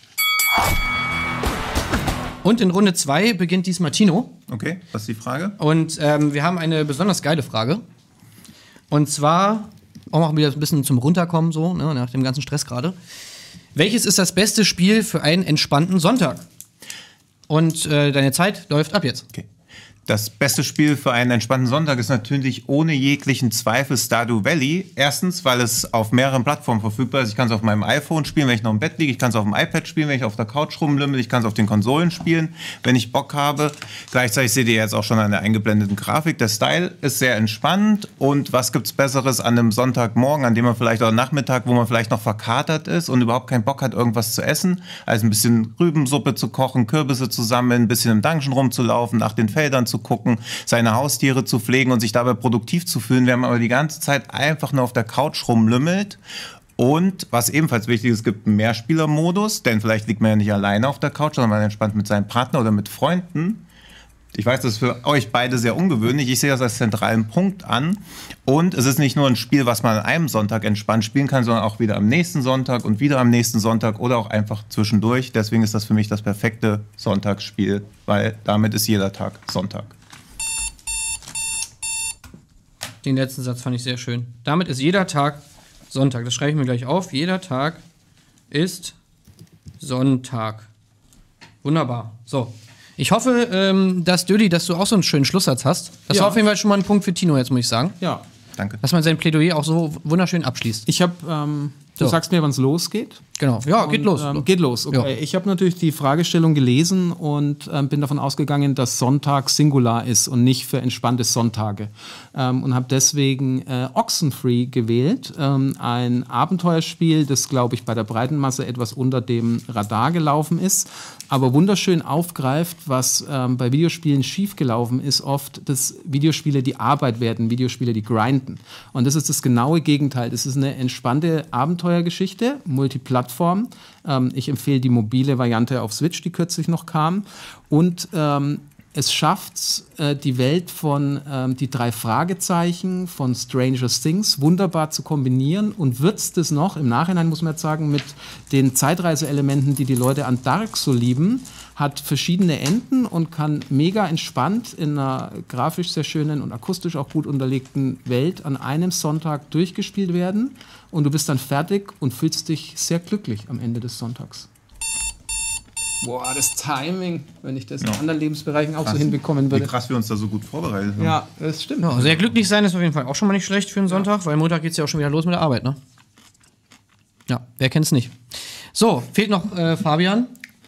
Und in Runde 2 beginnt diesmal Tino. Okay, was ist die Frage? Und wir haben eine besonders geile Frage. Und zwar, auch mal wieder ein bisschen zum Runterkommen, so, ne, nach dem ganzen Stress gerade. Welches ist das beste Spiel für einen entspannten Sonntag? Und deine Zeit läuft ab jetzt. Okay. Das beste Spiel für einen entspannten Sonntag ist natürlich ohne jeglichen Zweifel Stardew Valley. Erstens, weil es auf mehreren Plattformen verfügbar ist. Ich kann es auf meinem iPhone spielen, wenn ich noch im Bett liege. Ich kann es auf dem iPad spielen, wenn ich auf der Couch rumlümmel. Ich kann es auf den Konsolen spielen, wenn ich Bock habe. Gleichzeitig seht ihr jetzt auch schon an der eingeblendeten Grafik. Der Style ist sehr entspannt. Und was gibt's Besseres an einem Sonntagmorgen, an dem man vielleicht auch Nachmittag, wo man vielleicht noch verkatert ist und überhaupt keinen Bock hat, irgendwas zu essen, als ein bisschen Rübensuppe zu kochen, Kürbisse zu sammeln, ein bisschen im Dungeon rumzulaufen, nach den Feldern zu gucken, seine Haustiere zu pflegen und sich dabei produktiv zu fühlen, während man aber die ganze Zeit einfach nur auf der Couch rumlümmelt. Und was ebenfalls wichtig ist, es gibt einen Mehrspieler-Modus, denn vielleicht liegt man ja nicht alleine auf der Couch, sondern man entspannt mit seinem Partner oder mit Freunden. Ich weiß, das ist für euch beide sehr ungewöhnlich. Ich sehe das als zentralen Punkt an. Und es ist nicht nur ein Spiel, was man an einem Sonntag entspannt spielen kann, sondern auch wieder am nächsten Sonntag und wieder am nächsten Sonntag oder auch einfach zwischendurch. Deswegen ist das für mich das perfekte Sonntagsspiel, weil damit ist jeder Tag Sonntag. Den letzten Satz fand ich sehr schön. Damit ist jeder Tag Sonntag. Das schreibe ich mir gleich auf. Jeder Tag ist Sonntag. Wunderbar. So. Ich hoffe, dass du auch so einen schönen Schlusssatz hast. Das war auf jeden Fall schon mal ein Punkt für Tino jetzt, muss ich sagen. Ja. Danke. Dass man sein Plädoyer auch so wunderschön abschließt. Ich habe Du sagst mir, wann es losgeht? Genau, ja, geht los. Geht los, okay. Ja. Ich habe natürlich die Fragestellung gelesen und bin davon ausgegangen, dass Sonntag Singular ist und nicht für entspannte Sonntage. Und habe deswegen Oxenfree gewählt. Ein Abenteuerspiel, das, glaube ich, bei der breiten Masse etwas unter dem Radar gelaufen ist, aber wunderschön aufgreift, was bei Videospielen schiefgelaufen ist, oft, dass Videospiele die Arbeit werden, Videospiele die grinden. Und das ist das genaue Gegenteil. Das ist eine entspannte Abenteuergeschichte, Multiplattform. Ich empfehle die mobile Variante auf Switch, die kürzlich noch kam. Und es schafft die Welt von die 3 Fragezeichen von Stranger Things wunderbar zu kombinieren und würzt es noch, im Nachhinein muss man jetzt sagen, mit den Zeitreise-Elementen, die Leute an Dark so lieben, hat verschiedene Enden und kann mega entspannt in einer grafisch sehr schönen und akustisch auch gut unterlegten Welt an einem Sonntag durchgespielt werden und du bist dann fertig und fühlst dich sehr glücklich am Ende des Sonntags. Boah, das Timing, wenn ich das in anderen Lebensbereichen auch so hinbekommen würde. Wie krass wir uns da so gut vorbereitet haben. Ja, das stimmt. Ja, sehr glücklich sein ist auf jeden Fall auch schon mal nicht schlecht für einen Sonntag, weil Montag geht es ja auch schon wieder los mit der Arbeit, ne? Ja, wer kennt's nicht. So, fehlt noch Fabian.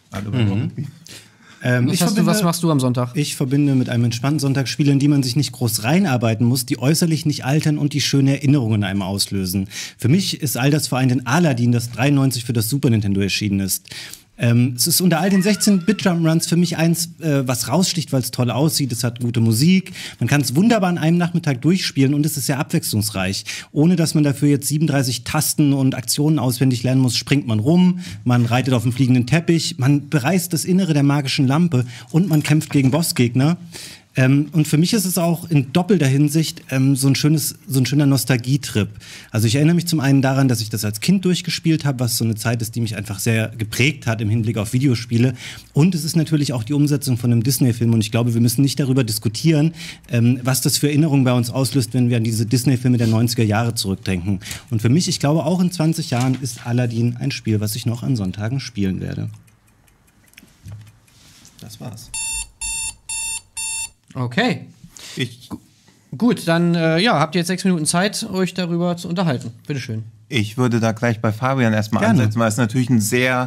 Was machst du am Sonntag? Ich verbinde mit einem entspannten Sonntag Spiele, in die man sich nicht groß reinarbeiten muss, die äußerlich nicht altern und die schöne Erinnerungen in einem auslösen. Für mich ist all das vereint in Aladdin, das 93 für das Super Nintendo erschienen ist. Es ist unter all den 16-Bit-Jump'n'Runs für mich eins, was raussticht, weil es toll aussieht. Es hat gute Musik. Man kann es wunderbar an einem Nachmittag durchspielen und es ist sehr abwechslungsreich. Ohne dass man dafür jetzt 37 Tasten und Aktionen auswendig lernen muss, springt man rum, man reitet auf dem fliegenden Teppich, man bereist das Innere der magischen Lampe und man kämpft gegen Bossgegner. Und für mich ist es auch in doppelter Hinsicht so ein schöner Nostalgietrip. Also ich erinnere mich zum einen daran, dass ich das als Kind durchgespielt habe, was so eine Zeit ist, die mich einfach sehr geprägt hat im Hinblick auf Videospiele. Und es ist natürlich auch die Umsetzung von einem Disney-Film. Und ich glaube, wir müssen nicht darüber diskutieren, was das für Erinnerungen bei uns auslöst, wenn wir an diese Disney-Filme der 90er Jahre zurückdenken. Und für mich, ich glaube, auch in 20 Jahren ist Aladdin ein Spiel, was ich noch an Sonntagen spielen werde. Das war's. Okay. Gut, dann habt ihr jetzt 6 Minuten Zeit, euch darüber zu unterhalten. Bitteschön. Ich würde da gleich bei Fabian erstmal ansetzen, weil es natürlich ein sehr...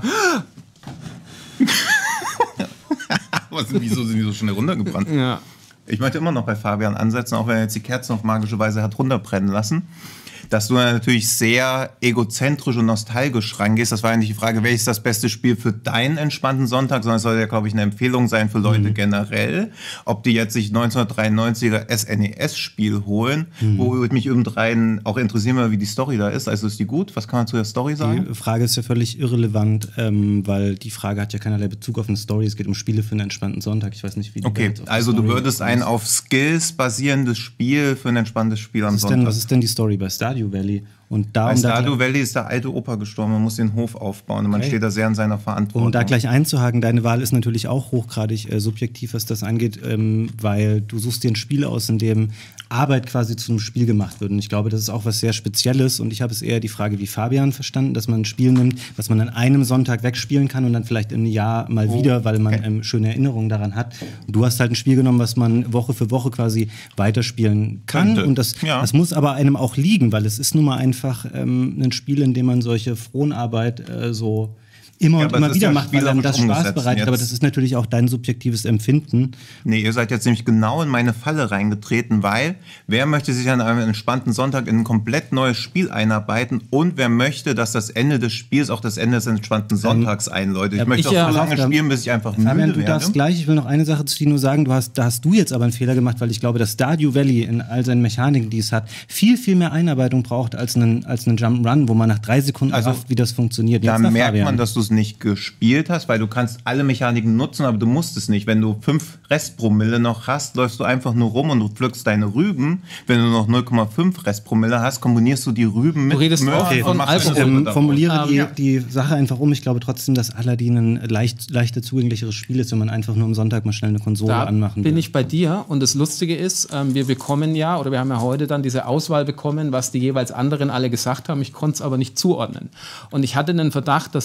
Wieso sind die so schnell runtergebrannt? Ja. Ich möchte immer noch bei Fabian ansetzen, auch wenn er jetzt die Kerze auf magische Weise hat runterbrennen lassen. Dass du natürlich sehr egozentrisch und nostalgisch rangehst. Das war eigentlich die Frage, welches ist das beste Spiel für deinen entspannten Sonntag? Sondern es soll ja, glaube ich, eine Empfehlung sein für Leute generell. Ob die jetzt sich 1993er SNES-Spiel holen, wo mich übrigens auch interessieren würde, wie die Story da ist. Also ist die gut? Was kann man zu der Story sagen? Die Frage ist ja völlig irrelevant, weil die Frage hat ja keinerlei Bezug auf eine Story. Es geht um Spiele für einen entspannten Sonntag. Ich weiß nicht, wie die Okay, also du würdest ein auf Skills basierendes Spiel für ein entspanntes Spiel am Sonntag. Was ist denn die Story bei Stardew Valley? Und bei Stardew Valley ist der alte Opa gestorben, man muss den Hof aufbauen und man steht da sehr in seiner Verantwortung. Um da gleich einzuhaken, deine Wahl ist natürlich auch hochgradig subjektiv, was das angeht, weil du suchst dir ein Spiel aus, in dem Arbeit quasi zu einem Spiel gemacht wird. Und ich glaube, das ist auch was sehr Spezielles und ich habe es eher die Frage wie Fabian verstanden, dass man ein Spiel nimmt, was man an einem Sonntag wegspielen kann und dann vielleicht im Jahr mal wieder, weil man schöne Erinnerungen daran hat. Und du hast halt ein Spiel genommen, was man Woche für Woche quasi weiterspielen kann. Und das muss aber einem auch liegen, weil es ist nun mal einfach ein Spiel, in dem man solche Fronarbeit so immer und immer wieder macht, weil einem das Spaß bereitet. Jetzt. Aber das ist natürlich auch dein subjektives Empfinden. Nee, ihr seid jetzt nämlich genau in meine Falle reingetreten, weil wer möchte sich an einem entspannten Sonntag in ein komplett neues Spiel einarbeiten und wer möchte, dass das Ende des Spiels auch das Ende des entspannten Sonntags einläutet. Ich möchte auch so lange spielen, bis ich einfach müde werde. Du darfst gleich, ich will noch eine Sache zu Tino sagen, da hast du jetzt aber einen Fehler gemacht, weil ich glaube, dass Stardew Valley in all seinen Mechaniken, die es hat, viel, viel mehr Einarbeitung braucht als einen Jump'n'Run, wo man nach 3 Sekunden rafft, wie das funktioniert. Da merkt man, dass du es nicht gespielt hast, weil du kannst alle Mechaniken nutzen, aber du musst es nicht. Wenn du 5 Restpromille noch hast, läufst du einfach nur rum und du pflückst deine Rüben. Wenn du noch 0,5 Restpromille hast, kombinierst du die Rüben mit Möhren und machst formuliere die Sache einfach um. Ich glaube trotzdem, dass Aladdin ein leichter zugänglicheres Spiel ist, wenn man einfach nur am Sonntag mal schnell eine Konsole anmachen will. Bin ich bei dir und das Lustige ist, wir haben ja heute dann diese Auswahl bekommen, was die jeweils anderen alle gesagt haben. Ich konnte es aber nicht zuordnen. Und ich hatte einen Verdacht, dass dieses Spiel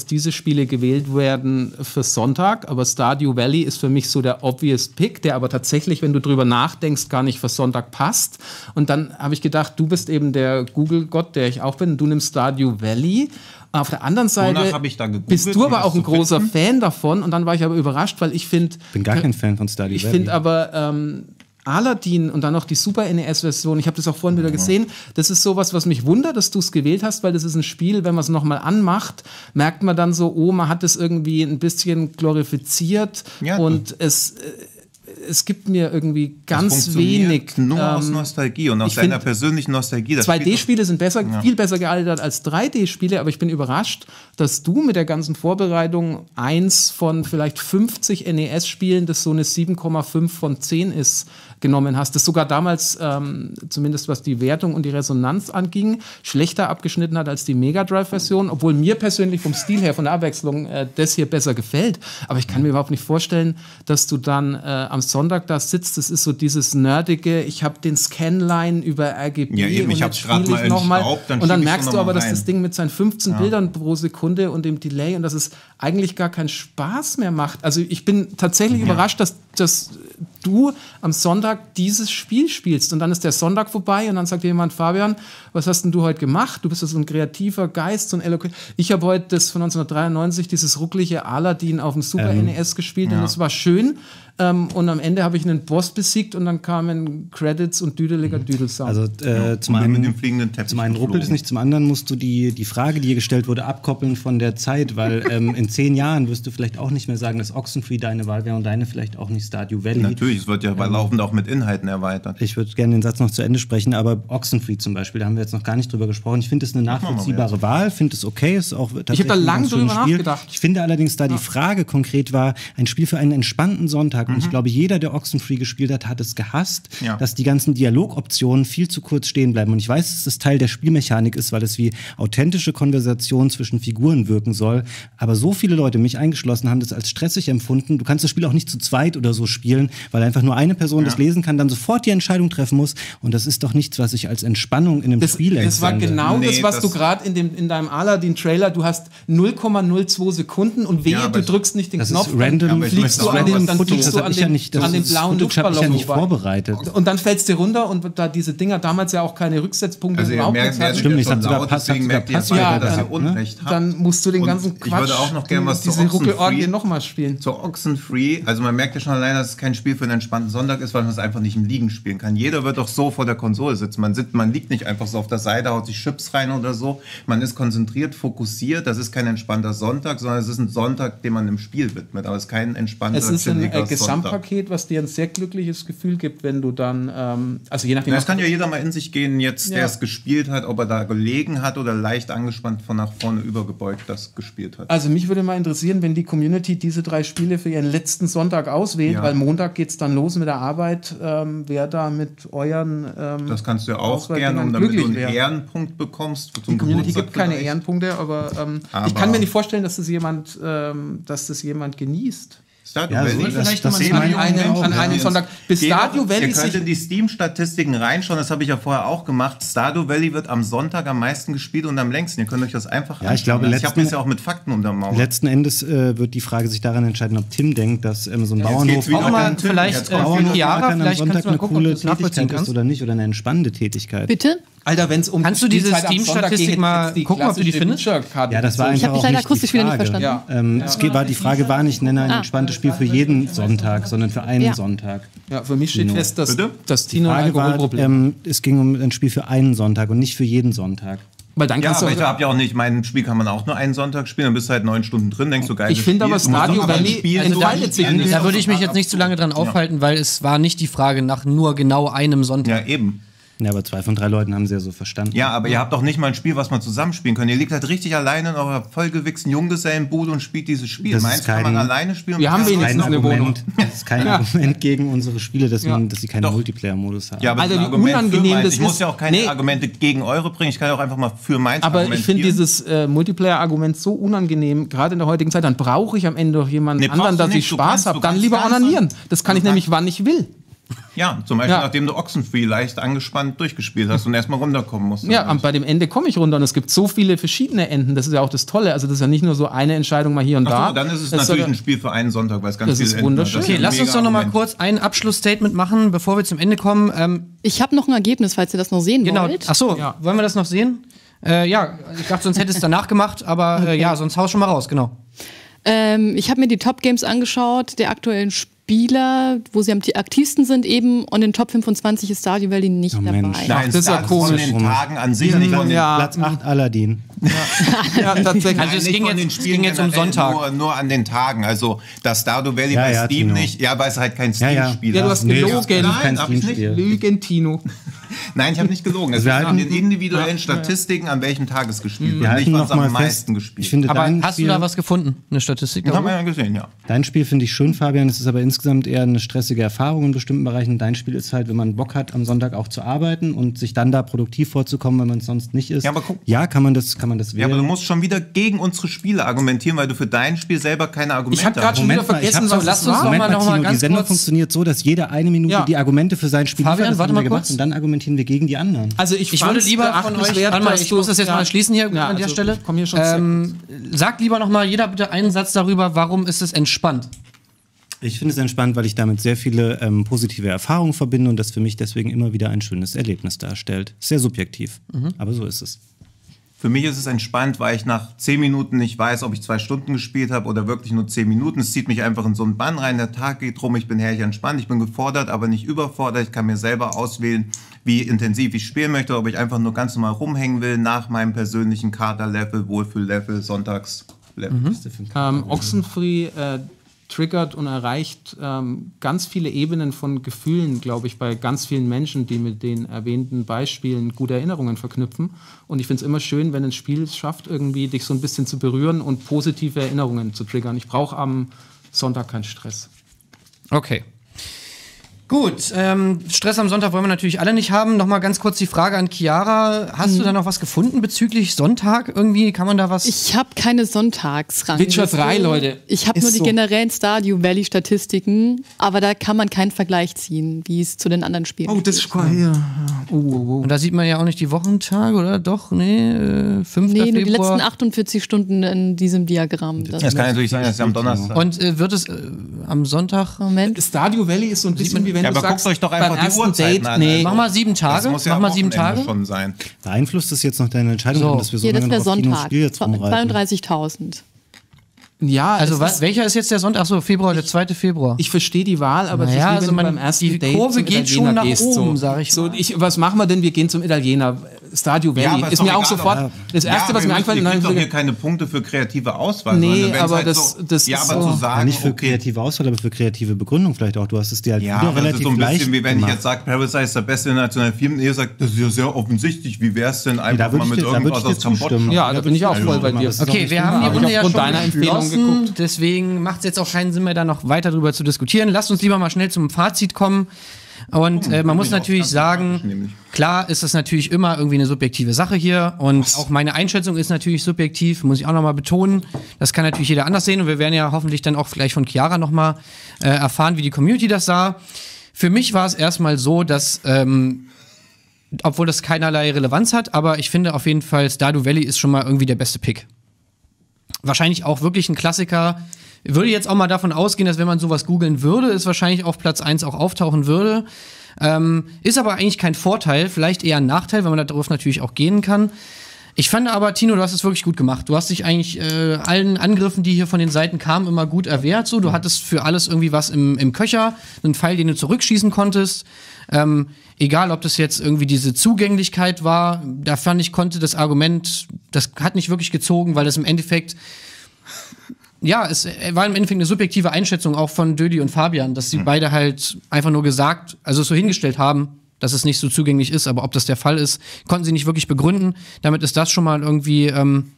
Spiele gewählt werden für Sonntag, aber Stardew Valley ist für mich so der obvious Pick, der aber tatsächlich, wenn du drüber nachdenkst, gar nicht für Sonntag passt. Und dann habe ich gedacht, du bist eben der Google-Gott, der ich auch bin, du nimmst Stardew Valley. Auf der anderen Seite bist du aber auch ein großer Fan davon und dann war ich aber überrascht, weil ich finde... Ich bin gar kein Fan von Stardew Valley. Ich finde aber... Aladdin und dann noch die Super NES-Version, ich habe das auch vorhin wieder gesehen, das ist sowas, was mich wundert, dass du es gewählt hast, weil das ist ein Spiel, wenn man es nochmal anmacht, merkt man dann so, man hat es irgendwie ein bisschen glorifiziert und es gibt mir irgendwie ganz wenig. Nur aus Nostalgie und aus deiner persönlichen Nostalgie. 2D-Spiele sind viel besser gealtert als 3D-Spiele, aber ich bin überrascht, dass du mit der ganzen Vorbereitung eins von vielleicht 50 NES-Spielen, das so eine 7,5 von 10 ist, genommen hast, das sogar damals, zumindest was die Wertung und die Resonanz anging, schlechter abgeschnitten hat als die Mega Drive-Version, obwohl mir persönlich vom Stil her, von der Abwechslung, das hier besser gefällt. Aber ich kann mir überhaupt nicht vorstellen, dass du dann am Sonntag da sitzt. Das ist so dieses nerdige, ich habe den Scanline über RGB und jetzt spiele ich nochmal. Und dann merkst du aber, dass das Ding mit seinen 15 Bildern pro Sekunde und dem Delay und dass es eigentlich gar keinen Spaß mehr macht. Also ich bin tatsächlich überrascht, dass du am Sonntag dieses Spiel spielst und dann ist der Sonntag vorbei und dann sagt dir jemand, Fabian, was hast denn du heute gemacht? Du bist ja so ein kreativer Geist, so ein Eloquent. Ich habe heute das von 1993, dieses rucklige Aladdin auf dem Super NES gespielt und das war schön. Und am Ende habe ich einen Boss besiegt und dann kamen Credits und düdeliger Düdelsound. Also zum einen ruckelt es nicht, zum anderen musst du die Frage, die hier gestellt wurde, abkoppeln von der Zeit, weil in 10 Jahren wirst du vielleicht auch nicht mehr sagen, dass Oxenfree deine Wahl wäre und deine vielleicht auch nicht Stardew Valley. Natürlich, es wird ja laufend auch mit Inhalten erweitert. Ich würde gerne den Satz noch zu Ende sprechen, aber Oxenfree zum Beispiel, da haben wir jetzt noch gar nicht drüber gesprochen. Ich finde es eine nachvollziehbare Wahl, finde es okay. Ist auch ich habe da lange drüber nachgedacht. Ich finde allerdings, da die Frage konkret war, ein Spiel für einen entspannten Sonntag und ich glaube, jeder, der Oxenfree gespielt hat, hat es gehasst, dass die ganzen Dialogoptionen viel zu kurz stehen bleiben. Und ich weiß, dass das Teil der Spielmechanik ist, weil es wie authentische Konversation zwischen Figuren wirken soll. Aber so viele Leute, mich eingeschlossen, haben das als stressig empfunden. Du kannst das Spiel auch nicht zu zweit oder so spielen, weil einfach nur eine Person das lesen kann, dann sofort die Entscheidung treffen muss. Und das ist doch nichts, was ich als Entspannung in einem Spiel empfinde. Das war genau das, was du gerade in deinem Aladdin-Trailer, du hast 0,02 Sekunden und du drückst nicht den Knopf, dann fliegst du an den blauen Luftballon nicht vorbereitet. Und dann fällst du runter und da diese Dinger damals ja auch keine Rücksetzpunkte überhaupt hatten. Stimmt, ich sag sogar dann musst du den ganzen Quatsch, ich würde auch noch gerne was diese Ruckelorgie nochmal spielen. Zur Oxenfree, also man merkt ja schon alleine, dass es kein Spiel für einen entspannten Sonntag ist, weil man es einfach nicht im Liegen spielen kann. Jeder wird doch so vor der Konsole sitzen. Man liegt nicht einfach so auf der Seite, haut sich Chips rein oder so. Man ist konzentriert, fokussiert. Das ist kein entspannter Sonntag, sondern es ist ein Sonntag, den man im Spiel widmet. Aber es ist kein entspannter Sonntag. Es ist ein Gesamtpaket, was dir ein sehr glückliches Gefühl gibt, wenn du dann, also je nachdem... Das kann ja jeder mal in sich gehen, jetzt, der es gespielt hat, ob er da gelegen hat oder leicht angespannt von nach vorne übergebeugt das gespielt hat. Also mich würde mal interessieren, wenn die Community diese 3 Spiele für ihren letzten Sonntag auswählt, weil Montag geht es dann los mit der Arbeit, wer da mit euren das kannst du ja auch gerne, damit du einen Ehrenpunkt bekommst. Die Community gibt keine Ehrenpunkte, aber ich kann mir nicht vorstellen, dass das jemand genießt. Stardew Valley, vielleicht an einem Sonntag. Bis Stardew Valley. Ihr könnt in die Steam-Statistiken reinschauen, das habe ich ja vorher auch gemacht. Stardew Valley wird am Sonntag am meisten gespielt und am längsten. Ihr könnt euch das einfach anschauen. Ich glaube, ich habe das ja auch mit Fakten untermauert. Letzten Endes wird die Frage sich daran entscheiden, ob Tim denkt, dass so ein Bauernhof vielleicht Sonntag eine coole Tätigkeit ist oder nicht, oder eine entspannte Tätigkeit. Bitte? Alter, wenn es um kannst du diese Steam-Statistik mal gucken, ob du die findest? Ja, das war einfach auch nicht die Frage. Die Frage war nicht, nenne ein entspanntes Spiel für jeden Sonntag, sondern für einen Sonntag. Ja, für mich steht fest, dass Tino ein Alkoholproblem hat. Es ging um ein Spiel für einen Sonntag und nicht für jeden Sonntag. Weil dann aber ich habe ja auch nicht, mein Spiel kann man auch nur einen Sonntag spielen, dann bist du halt 9 Stunden drin, denkst du, geil. Ich finde aber Stardew Valley entfaltet sich nicht. Da würde ich mich jetzt nicht zu lange dran aufhalten, weil es war nicht die Frage nach nur genau einem Sonntag. Ja, eben. Ja, aber 2 von 3 Leuten haben sie ja so verstanden. Ja, aber ihr habt doch nicht mal ein Spiel, was man zusammenspielen kann. Ihr liegt halt richtig alleine in eurer vollgewichsten Junggesellenbude und spielt dieses Spiel. Meinst du, kann man alleine spielen? Wir haben wenigstens eine Wohnung. Das ist kein Argument gegen unsere Spiele, dass sie keinen Multiplayer-Modus haben. Ja, aber Alter, wie unangenehm das ist. Ich muss ja auch keine Argumente gegen eure bringen. Ich kann ja auch einfach mal für meins argumentieren. Aber ich finde dieses Multiplayer-Argument so unangenehm, gerade in der heutigen Zeit. Dann brauche ich am Ende doch jemanden anderen, dass ich Spaß habe. Dann lieber onanieren. Das kann ich nämlich, wann ich will. Ja, zum Beispiel, nachdem du Oxenfree leicht angespannt durchgespielt hast und erstmal runterkommen musst. Ja, bei dem Ende komme ich runter und es gibt so viele verschiedene Enden. Das ist ja auch das Tolle. Also das ist ja nicht nur so eine Entscheidung mal hier und da. Dann ist es natürlich ein Spiel für einen Sonntag, weil es ganz viele Enden hat. Okay, lass uns doch noch mal kurz ein Abschlussstatement machen, bevor wir zum Ende kommen. Ich habe noch ein Ergebnis, falls ihr das noch sehen wollt. Achso, wollen wir das noch sehen? Ja, ich dachte, sonst hättest du es danach gemacht, aber ja, sonst hau schon mal raus, genau. Ich habe mir die Top-Games angeschaut, der aktuellen Spieler, wo sie am aktivsten sind eben, und in Top 25 ist Stardew Valley nicht dabei. Nein, das ist ja komisch. Von den Tagen an sich nicht. Von Platz 8 Aladdin. Ja, tatsächlich. Also es ging jetzt um Sonntag. Nur an den Tagen. Also das Stardew Valley bei Steam Tino. nicht. Ja, weil es halt kein Steam-Spiel ist. Ja, du hast gelogen. Nein, hab ich nicht. Lügen, Tino. Nein, ich habe nicht gelogen. Es geht um den individuellen Statistiken, an welchem Tag es gespielt wird. Nicht, was am meisten gespielt. Ich finde, aber hast du da was gefunden? Eine Statistik? Das haben wir ja gesehen, ja. Dein Spiel finde ich schön, Fabian. Es ist aber insgesamt eher eine stressige Erfahrung in bestimmten Bereichen. Dein Spiel ist halt, wenn man Bock hat, am Sonntag auch zu arbeiten und sich dann da produktiv vorzukommen, wenn man es sonst nicht ist. Ja, aber guck. Ja, kann man das wählen. Ja, aber du musst schon wieder gegen unsere Spiele argumentieren, weil du für dein Spiel selber keine Argumente hast. Ich habe gerade schon wieder vergessen, was lasst uns noch mal ganz die Sendung kurz funktioniert so, dass jeder eine Minute die Argumente für sein Spiel Fabian, warte mal kurz. und dann argumentieren wir gegen die anderen. Also ich würde lieber von euch, warte mal, ich muss das jetzt mal schließen hier an der Stelle. Komm hier schon sagt lieber noch mal jeder bitte einen Satz darüber, warum ist es entspannt? Ich finde es entspannt, weil ich damit sehr viele positive Erfahrungen verbinde und das für mich deswegen immer wieder ein schönes Erlebnis darstellt. Sehr subjektiv, aber so ist es. Für mich ist es entspannt, weil ich nach 10 Minuten nicht weiß, ob ich 2 Stunden gespielt habe oder wirklich nur 10 Minuten. Es zieht mich einfach in so einen Bann rein. Der Tag geht rum, ich bin herrlich entspannt. Ich bin gefordert, aber nicht überfordert. Ich kann mir selber auswählen, wie intensiv ich spielen möchte, ob ich einfach nur ganz normal rumhängen will nach meinem persönlichen Kater-Level, Wohlfühl-Level, Sonntags-Level. Oxenfree triggert und erreicht ganz viele Ebenen von Gefühlen, glaube ich, bei ganz vielen Menschen, die mit den erwähnten Beispielen gute Erinnerungen verknüpfen. Und ich finde es immer schön, wenn ein Spiel es schafft, irgendwie dich so ein bisschen zu berühren und positive Erinnerungen zu triggern. Ich brauche am Sonntag keinen Stress. Okay. Gut, Stress am Sonntag wollen wir natürlich alle nicht haben. Nochmal ganz kurz die Frage an Chiara. Hast du da noch was gefunden bezüglich Sonntag? Irgendwie kann man da was... Ich habe keine Sonntagsrangliste. Witcher 3, Leute. Ich habe nur die generellen Stardew Valley Statistiken, aber da kann man keinen Vergleich ziehen, wie es zu den anderen Spielen Oh, das ist hier. Und da sieht man ja auch nicht die Wochentage, oder? Doch, nee, 5. Februar. Nee, nur die letzten 48 Stunden in diesem Diagramm. Das kann natürlich sein, dass es am Donnerstag... Und wird es am Sonntag... Moment. Stardew Valley ist so ein bisschen wie wenn du aber sagst, guckt euch doch einfach die Uhrzeiten an. Nee, mach mal 7 Tage. Das muss ja mach mal 7 Tage. schon sein. Beeinflusst das jetzt noch deine Entscheidung, dass wir so das lange wäre noch auf Kinos Sonntag. Spiel jetzt rumreiten? 32.000. Ja, also welcher ist jetzt der Sonntag? Achso, Februar, der 2. Februar. Ich verstehe die Wahl, aber naja, es ist wie, also wenn du beim ersten die Date Kurve zum geht Italiener schon nach gehst, oben, sag ich mal. Was machen wir denn? Wir gehen zum Italiener. Stardew Valley. Ist mir auch sofort das Erste, was mir einfällt. Es gibt doch hier keine Punkte für kreative Auswahl. Nee, aber halt das ist zu sagen, ja, nicht für kreative Auswahl, aber für kreative Begründung vielleicht auch. Du hast es dir halt wieder relativ leicht gemacht. Ja, das ist so ein bisschen wie wenn ich jetzt sage, Parasite ist der beste internationale Film und ihr sagt, das ist ja sehr offensichtlich. Wie wäre es denn einfach mal mit irgendwas aus Kambodscha? Ja, da bin ich auch voll bei dir. Okay, wir haben die Runde ja schon deiner Empfehlung geguckt. Deswegen macht es jetzt auch keinen Sinn mehr, da noch weiter drüber zu diskutieren. Lasst uns lieber mal schnell zum Fazit kommen. Und man muss natürlich sagen, klar ist das natürlich immer irgendwie eine subjektive Sache hier und auch meine Einschätzung ist natürlich subjektiv, muss ich auch nochmal betonen. Das kann natürlich jeder anders sehen und wir werden ja hoffentlich dann auch vielleicht von Chiara nochmal erfahren, wie die Community das sah. Für mich war es erstmal so, dass, obwohl das keinerlei Relevanz hat, aber ich finde auf jeden Fall Stardew Valley ist schon mal irgendwie der beste Pick. Wahrscheinlich auch wirklich ein Klassiker. Würde jetzt auch mal davon ausgehen, dass wenn man sowas googeln würde, es wahrscheinlich auf Platz 1 auch auftauchen würde. Ist aber eigentlich kein Vorteil, vielleicht eher ein Nachteil, weil man darauf natürlich auch gehen kann. Ich fand aber, Tino, du hast es wirklich gut gemacht. Du hast dich eigentlich allen Angriffen, die hier von den Seiten kamen, immer gut erwehrt. So. Du hattest für alles irgendwie was im Köcher, einen Pfeil, den du zurückschießen konntest. Egal, ob das jetzt irgendwie diese Zugänglichkeit war, da fand ich, konnte das Argument, das hat nicht wirklich gezogen, weil das im Endeffekt ja, es war im Endeffekt eine subjektive Einschätzung auch von Dödi und Fabian, dass sie beide halt einfach nur gesagt, also so hingestellt haben, dass es nicht so zugänglich ist, aber ob das der Fall ist, konnten sie nicht wirklich begründen. Damit ist das schon mal irgendwie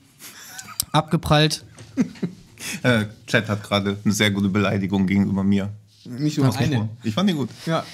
abgeprallt. Chat hat gerade eine sehr gute Beleidigung gegenüber mir. Nicht nur eine. Ich fand die gut. Ja.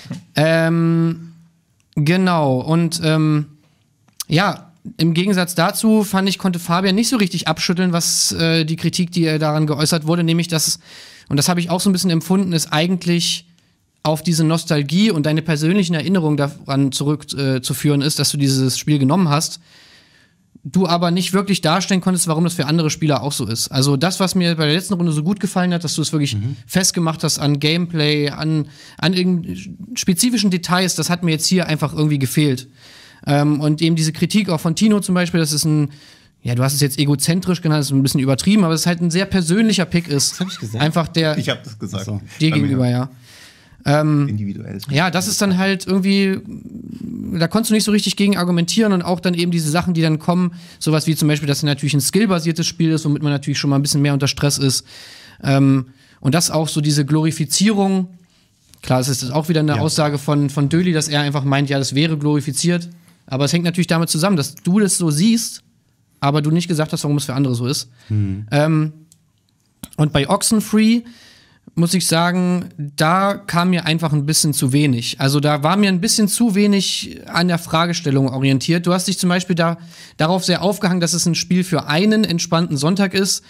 Genau, und ja, im Gegensatz dazu, fand ich, konnte Fabian nicht so richtig abschütteln, was die Kritik, die daran geäußert wurde, nämlich dass, und das habe ich auch so ein bisschen empfunden, ist eigentlich auf diese Nostalgie und deine persönlichen Erinnerungen daran zurückzuführen ist, dass du dieses Spiel genommen hast, du aber nicht wirklich darstellen konntest, warum das für andere Spieler auch so ist. Also das, was mir bei der letzten Runde so gut gefallen hat, dass du es wirklich festgemacht hast an Gameplay, an irgendeinen spezifischen Details, das hat mir jetzt hier einfach irgendwie gefehlt. Und eben diese Kritik auch von Tino zum Beispiel, das ist du hast es jetzt egozentrisch genannt, das ist ein bisschen übertrieben, aber es ist halt ein sehr persönlicher Pick ist. Das hab ich gesagt. Einfach Ich habe das gesagt. So. Dir gegenüber, ja. Individuell. Ja, das ist dann halt irgendwie, da konntest du nicht so richtig gegen argumentieren und auch dann eben diese Sachen, die dann kommen, sowas wie zum Beispiel, dass es natürlich ein skillbasiertes Spiel ist, womit man natürlich schon mal ein bisschen mehr unter Stress ist. Und das auch so diese Glorifizierung, klar, es ist auch wieder eine Aussage von Döli, dass er einfach meint, ja, das wäre glorifiziert, aber es hängt natürlich damit zusammen, dass du das so siehst, aber du nicht gesagt hast, warum es für andere so ist. Und bei Oxenfree muss ich sagen, da kam mir einfach ein bisschen zu wenig. Also da war mir ein bisschen zu wenig an der Fragestellung orientiert. Du hast dich zum Beispiel darauf sehr aufgehangen, dass es ein Spiel für einen entspannten Sonntag ist.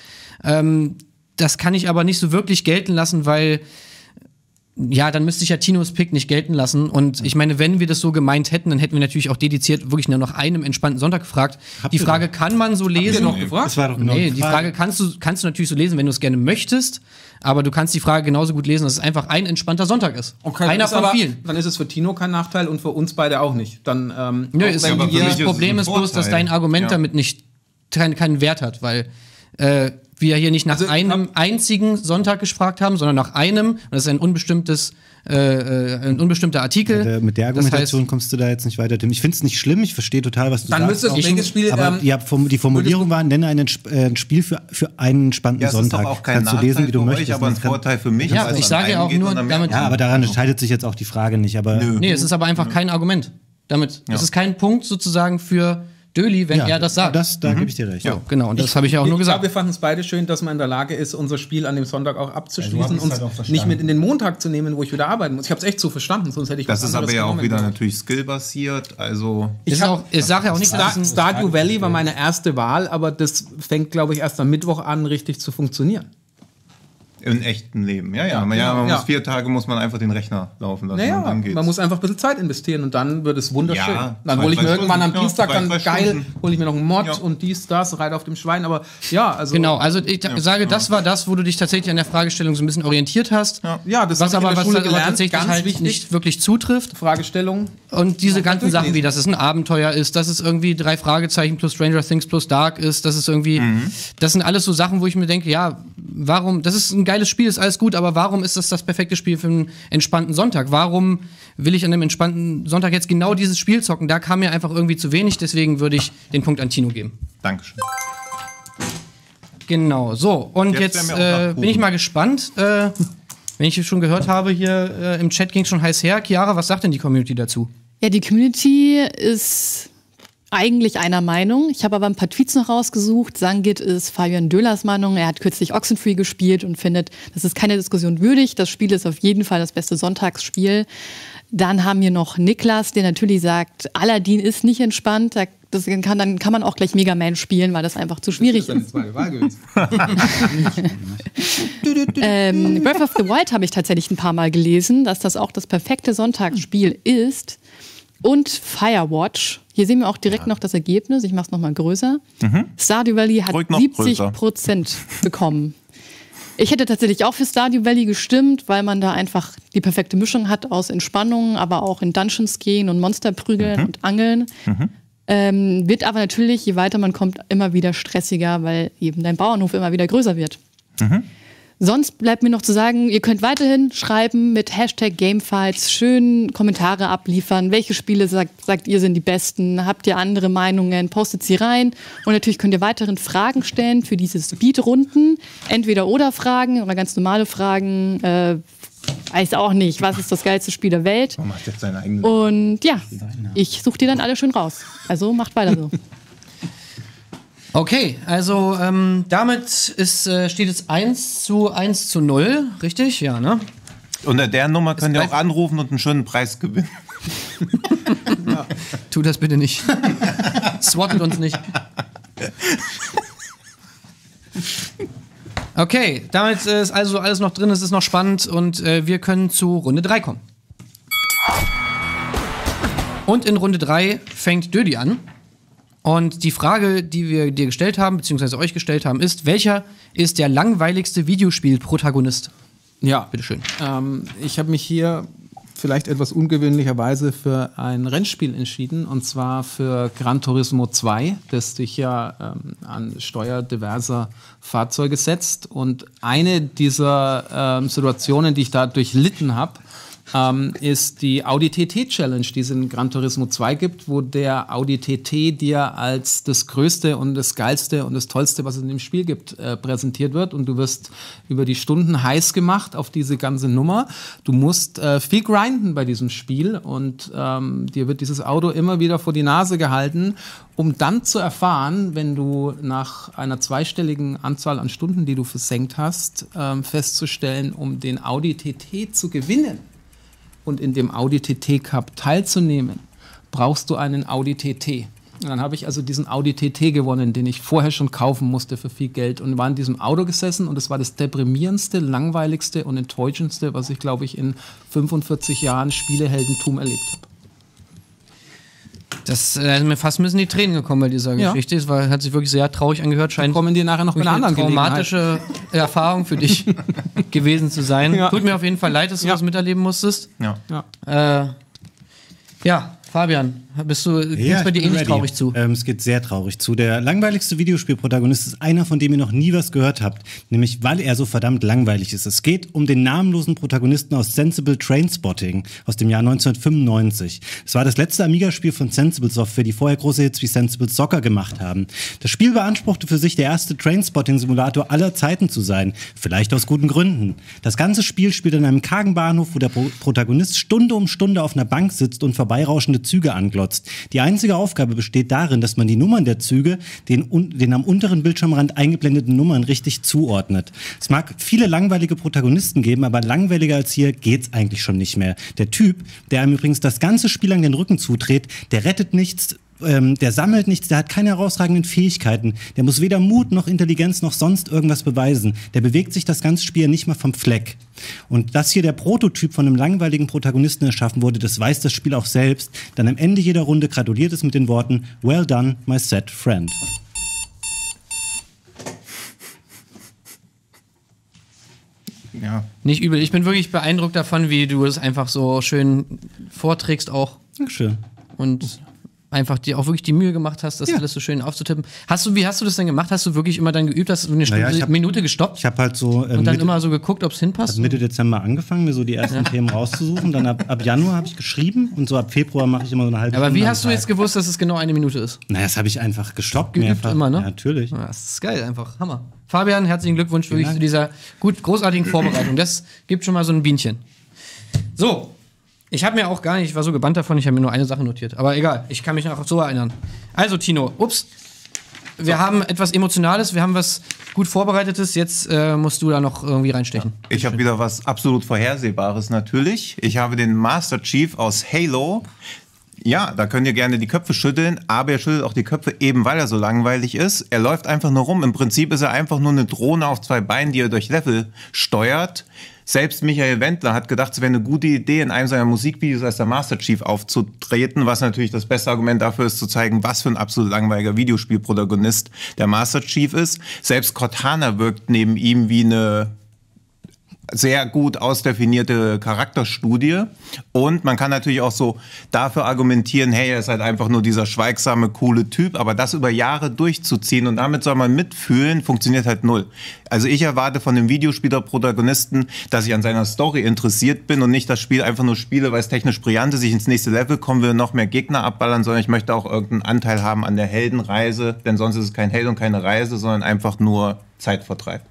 Das kann ich aber nicht so wirklich gelten lassen, weil ja, dann müsste ich ja Tinos Pick nicht gelten lassen. Und ich meine, wenn wir das so gemeint hätten, dann hätten wir natürlich auch dediziert wirklich nur nach einem entspannten Sonntag gefragt. Die Frage kann man so lesen. Habt ihr noch gefragt? Das war doch genau die Frage kannst du natürlich so lesen, wenn du es gerne möchtest. Aber du kannst die Frage genauso gut lesen, dass es einfach ein entspannter Sonntag ist. Okay, einer von vielen. Dann ist es für Tino kein Nachteil und für uns beide auch nicht. Dann, das Problem ist bloß, dass dein Argument damit nicht keinen Wert hat, weil wir hier nicht nach einem einzigen Sonntag gefragt haben, sondern nach einem, und das ist ein unbestimmter Artikel. Ja, mit der Argumentation kommst du da jetzt nicht weiter, Tim. Ich finde es nicht schlimm, ich verstehe total, was du sagst. Dann müsste das Spiel. Aber die Formulierung war, nenne ein Spiel für einen entspannten Sonntag. Ist doch auch kein Kannst du lesen, wie du möchtest. Aber ein Vorteil für mich. Ja, ich sage ja auch nur damit. Ja, aber daran entscheidet sich jetzt auch die Frage nicht. Aber nee, es ist aber einfach kein Argument. Es ist kein Punkt sozusagen für Döli, wenn er das sagt. Da gebe ich dir recht. Ja, genau, und das habe ich ja auch nur gesagt. Ich glaube, wir fanden es beide schön, dass man in der Lage ist, unser Spiel an dem Sonntag auch abzuschließen und halt nicht mit in den Montag zu nehmen, wo ich wieder arbeiten muss. Ich habe es echt so verstanden, sonst hätte ich das ist aber ja auch wieder natürlich skillbasiert, also ich sage ja auch nicht, Stardew Valley war meine erste Wahl, aber das fängt, glaube ich, erst am Mittwoch an, richtig zu funktionieren. Im echten Leben, man muss 4 Tage muss man einfach den Rechner laufen lassen und dann geht's. Man muss einfach ein bisschen Zeit investieren und dann wird es wunderschön. Ja, dann hole ich mir irgendwann am Dienstag dann geil, hole ich mir noch einen Mod Ja. und dies, das, reite auf dem Schwein, aber ja, also... Genau, also ich sage, das war das, wo du dich tatsächlich an der Fragestellung so ein bisschen orientiert hast. Ja, das was aber gelernt, tatsächlich ganz halt wichtig. nicht wirklich zutrifft. Fragestellung. Und diese ganzen Sachen, wie dass es ein Abenteuer ist, dass es irgendwie 3 Fragezeichen plus Stranger Things plus Dark ist, dass es irgendwie, das sind alles so Sachen, wo ich mir denke, ja, warum, das ist ein geiles Spiel, ist alles gut, aber warum ist das perfekte Spiel für einen entspannten Sonntag? Warum will ich an einem entspannten Sonntag jetzt genau dieses Spiel zocken? Da kam mir einfach irgendwie zu wenig, deswegen würde ich den Punkt an Tino geben. Dankeschön. Genau, so, und jetzt bin ich mal gespannt, wenn ich schon gehört habe, hier im Chat ging es schon heiß her. Chiara, was sagt denn die Community dazu? Ja, die Community ist eigentlich einer Meinung. Ich habe aber ein paar Tweets noch rausgesucht. Sangit ist Fabian Döhlers Meinung. Er hat kürzlich Oxenfree gespielt und findet, das ist keine Diskussion würdig. Das Spiel ist auf jeden Fall das beste Sonntagsspiel. Dann haben wir noch Niklas, der natürlich sagt, Aladdin ist nicht entspannt. Dann kann man auch gleich Mega Man spielen, weil das einfach zu schwierig ist. Das Wahl gewesen. Breath of the Wild habe ich tatsächlich ein paar Mal gelesen, dass das auch das perfekte Sonntagsspiel ist. Und Firewatch. Hier sehen wir auch direkt noch das Ergebnis. Ich mache es nochmal größer. Stardew Valley hat 70% bekommen. Ich hätte tatsächlich auch für Stardew Valley gestimmt, weil man da einfach die perfekte Mischung hat aus Entspannung, aber auch in Dungeons gehen und Monster prügeln und angeln. Wird aber natürlich, je weiter man kommt, immer wieder stressiger, weil eben dein Bauernhof immer wieder größer wird. Sonst bleibt mir noch zu sagen, ihr könnt weiterhin schreiben mit #Gamefights, schön Kommentare abliefern. Welche Spiele sagt ihr sind die besten? Habt ihr andere Meinungen? Postet sie rein. Und natürlich könnt ihr weiterhin Fragen stellen für diese Speedrunden. Entweder-oder-Fragen oder ganz normale Fragen. Weiß auch nicht, was ist das geilste Spiel der Welt? Man macht jetzt seine eigene. Und ja, ich suche die dann alle schön raus. Also macht weiter so. Okay, also damit steht es 1:1:0, richtig? Ja, ne? Unter der Nummer könnt ihr auch anrufen und einen schönen Preis gewinnen. Ja. Tu das bitte nicht. Swattet uns nicht. Okay, damit ist also alles noch drin, es ist noch spannend und wir können zu Runde 3 kommen. Und in Runde 3 fängt Dödi an. Und die Frage, die wir dir gestellt haben, beziehungsweise euch gestellt haben, ist: Welcher ist der langweiligste Videospiel-Protagonist? Ja, bitteschön. Ich habe mich hier vielleicht etwas ungewöhnlicherweise für ein Rennspiel entschieden, und zwar für Gran Turismo 2, das dich ja an Steuer diverser Fahrzeuge setzt. Und eine dieser Situationen, die ich da durchlitten habe, ist die Audi TT Challenge, die es in Gran Turismo 2 gibt, wo der Audi TT dir als das Größte und das Geilste und das Tollste, was es in dem Spiel gibt, präsentiert wird. Und du wirst über die Stunden heiß gemacht auf diese ganze Nummer. Du musst viel grinden bei diesem Spiel und dir wird dieses Auto immer wieder vor die Nase gehalten, um dann zu erfahren, wenn du nach einer zweistelligen Anzahl an Stunden, die du versenkt hast, festzustellen, um den Audi TT zu gewinnen und in dem Audi TT Cup teilzunehmen, brauchst du einen Audi TT. Und dann habe ich also diesen Audi TT gewonnen, den ich vorher schon kaufen musste für viel Geld, und war in diesem Auto gesessen, und es war das deprimierendste, langweiligste und enttäuschendste, was ich, glaube ich, in 45 Jahren Spieleheldentum erlebt habe. Das ist mir fast ein bisschen die Tränen gekommen bei dieser Geschichte. Es hat sich wirklich sehr traurig angehört. Scheint kommen die nachher noch mit einer anderen traumatische Erfahrung für dich gewesen zu sein. Ja. Tut mir auf jeden Fall leid, dass du das miterleben musstest. Ja. Fabian, geht's bei dir ähnlich traurig zu? Es geht sehr traurig zu. Der langweiligste Videospielprotagonist ist einer, von dem ihr noch nie was gehört habt. Nämlich, weil er so verdammt langweilig ist. Es geht um den namenlosen Protagonisten aus Sensible Trainspotting aus dem Jahr 1995. Es war das letzte Amiga-Spiel von Sensible Software, die vorher große Hits wie Sensible Soccer gemacht haben. Das Spiel beanspruchte für sich, der erste Trainspotting-Simulator aller Zeiten zu sein. Vielleicht aus guten Gründen. Das ganze Spiel spielt in einem kargen Bahnhof, wo der Protagonist Stunde um Stunde auf einer Bank sitzt und vorbeirauschende Züge anglotzt. Die einzige Aufgabe besteht darin, dass man die Nummern der Züge den am unteren Bildschirmrand eingeblendeten Nummern richtig zuordnet. Es mag viele langweilige Protagonisten geben, aber langweiliger als hier geht's eigentlich schon nicht mehr. Der Typ, der einem übrigens das ganze Spiel lang den Rücken zudreht, der rettet nichts, der sammelt nichts, der hat keine herausragenden Fähigkeiten, der muss weder Mut noch Intelligenz noch sonst irgendwas beweisen. Der bewegt sich das ganze Spiel nicht mal vom Fleck. Und dass hier der Prototyp von einem langweiligen Protagonisten erschaffen wurde, das weiß das Spiel auch selbst. Dann am Ende jeder Runde gratuliert es mit den Worten "Well done, my sad friend". Ja. Nicht übel. Ich bin wirklich beeindruckt davon, wie du es einfach so schön vorträgst auch. Dankeschön. Und einfach dir auch wirklich die Mühe gemacht hast, das alles so schön aufzutippen. Wie hast du das denn gemacht? Hast du wirklich immer dann geübt? Hast du eine Minute gestoppt? Ich habe halt so und dann immer so geguckt, ob es hinpasst? Ich habe Mitte Dezember angefangen, mir so die ersten Themen rauszusuchen. Dann ab Januar habe ich geschrieben und so ab Februar mache ich immer so eine halbe Stunde. Aber wie hast du jetzt gewusst, dass es genau eine Minute ist? Naja, das habe ich einfach gestoppt. Geübt mehrfach. Immer, ne? Ja, natürlich. Ja, das ist geil, einfach. Hammer. Fabian, herzlichen Glückwunsch wirklich zu dieser großartigen Vorbereitung. Das gibt schon mal so ein Bienchen. So. Ich habe mir auch gar nicht, ich war so gebannt davon, ich habe mir nur eine Sache notiert. Aber egal, ich kann mich noch so erinnern. Also, Tino, wir haben etwas Emotionales, wir haben was gut Vorbereitetes, jetzt musst du da noch irgendwie reinstechen. Ja. Ich habe wieder was absolut Vorhersehbares natürlich. Ich habe den Master Chief aus Halo. Ja, da könnt ihr gerne die Köpfe schütteln, aber er schüttelt auch die Köpfe eben, weil er so langweilig ist. Er läuft einfach nur rum. Im Prinzip ist er einfach nur eine Drohne auf 2 Beinen, die er durch Level steuert. Selbst Michael Wendler hat gedacht, es wäre eine gute Idee, in einem seiner Musikvideos als der Master Chief aufzutreten, was natürlich das beste Argument dafür ist, zu zeigen, was für ein absolut langweiliger Videospielprotagonist der Master Chief ist. Selbst Cortana wirkt neben ihm wie eine sehr gut ausdefinierte Charakterstudie. Und man kann natürlich auch so dafür argumentieren, hey, er ist halt einfach nur dieser schweigsame, coole Typ, aber das über Jahre durchzuziehen und damit soll man mitfühlen, funktioniert halt null. Also ich erwarte von dem Videospieler-Protagonisten, dass ich an seiner Story interessiert bin und nicht das Spiel einfach nur spiele, weil es technisch brillant ist, ich ins nächste Level kommen will, noch mehr Gegner abballern, sondern ich möchte auch irgendeinen Anteil haben an der Heldenreise, denn sonst ist es kein Held und keine Reise, sondern einfach nur Zeitvertreib.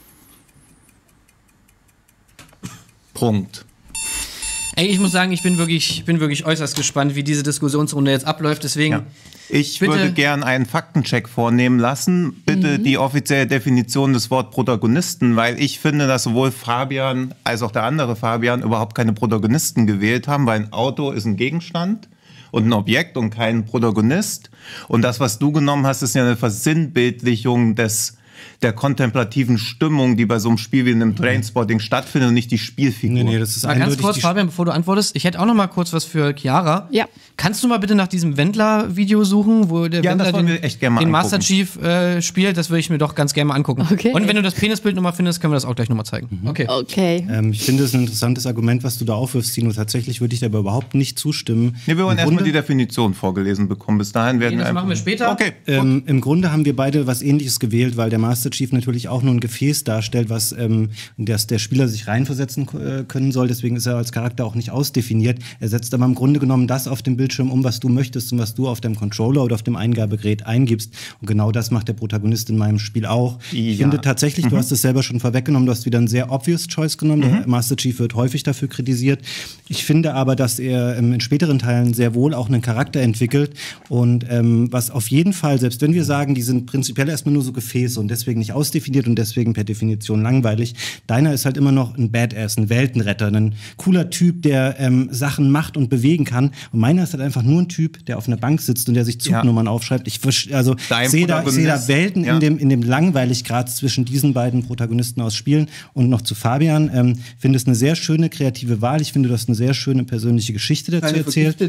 Punkt. Ey, ich muss sagen, ich bin wirklich äußerst gespannt, wie diese Diskussionsrunde jetzt abläuft. Deswegen. Ja. Ich würde gern einen Faktencheck vornehmen lassen. Bitte die offizielle Definition des Wort Protagonisten, weil ich finde, dass sowohl Fabian als auch der andere Fabian überhaupt keine Protagonisten gewählt haben, weil ein Auto ist ein Gegenstand und ein Objekt und kein Protagonist. Und das, was du genommen hast, ist ja eine Versinnbildlichung des der kontemplativen Stimmung, die bei so einem Spiel wie einem Trainspotting stattfindet und nicht die Spielfigur. Nee, das ist ganz kurz, Fabian, bevor du antwortest, ich hätte auch noch mal kurz was für Chiara. Ja. Kannst du mal bitte nach diesem Wendler-Video suchen, wo der Wendler den Master Chief spielt? Das würde ich mir doch ganz gerne mal angucken. Okay. Und wenn du das Penisbild nochmal findest, können wir das auch gleich nochmal zeigen. Okay. Ich finde es ein interessantes Argument, was du da aufwirfst, Tino. Tatsächlich würde ich aber überhaupt nicht zustimmen. Nee, wir wollen erstmal die Definition vorgelesen bekommen. Bis dahin werden das machen wir später. Okay. Im Grunde haben wir beide was Ähnliches gewählt, weil der Master Chief natürlich auch nur ein Gefäß darstellt, was in das der Spieler sich reinversetzen können soll. Deswegen ist er als Charakter auch nicht ausdefiniert. Er setzt aber im Grunde genommen das auf dem Bildschirm um, was du möchtest und was du auf deinem Controller oder auf dem Eingabegerät eingibst. Und genau das macht der Protagonist in meinem Spiel auch. Ich finde tatsächlich, du hast es selber schon vorweggenommen, du hast wieder einen sehr obvious Choice genommen. Der Master Chief wird häufig dafür kritisiert. Ich finde aber, dass er in späteren Teilen sehr wohl auch einen Charakter entwickelt und was auf jeden Fall, selbst wenn wir sagen, die sind prinzipiell erstmal nur so Gefäße und deswegen nicht ausdefiniert und deswegen per Definition langweilig, deiner ist halt immer noch ein Badass, ein Weltenretter, ein cooler Typ, der Sachen macht und bewegen kann. Und meiner ist halt einfach nur ein Typ, der auf einer Bank sitzt und der sich Zugnummern aufschreibt. Ich sehe da Welten in dem Langweiliggrad zwischen diesen beiden Protagonisten aus Spielen. Und noch zu Fabian, finde es eine sehr schöne kreative Wahl. Ich finde, du hast eine sehr schöne persönliche Geschichte dazu erzählt.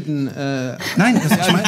Nein,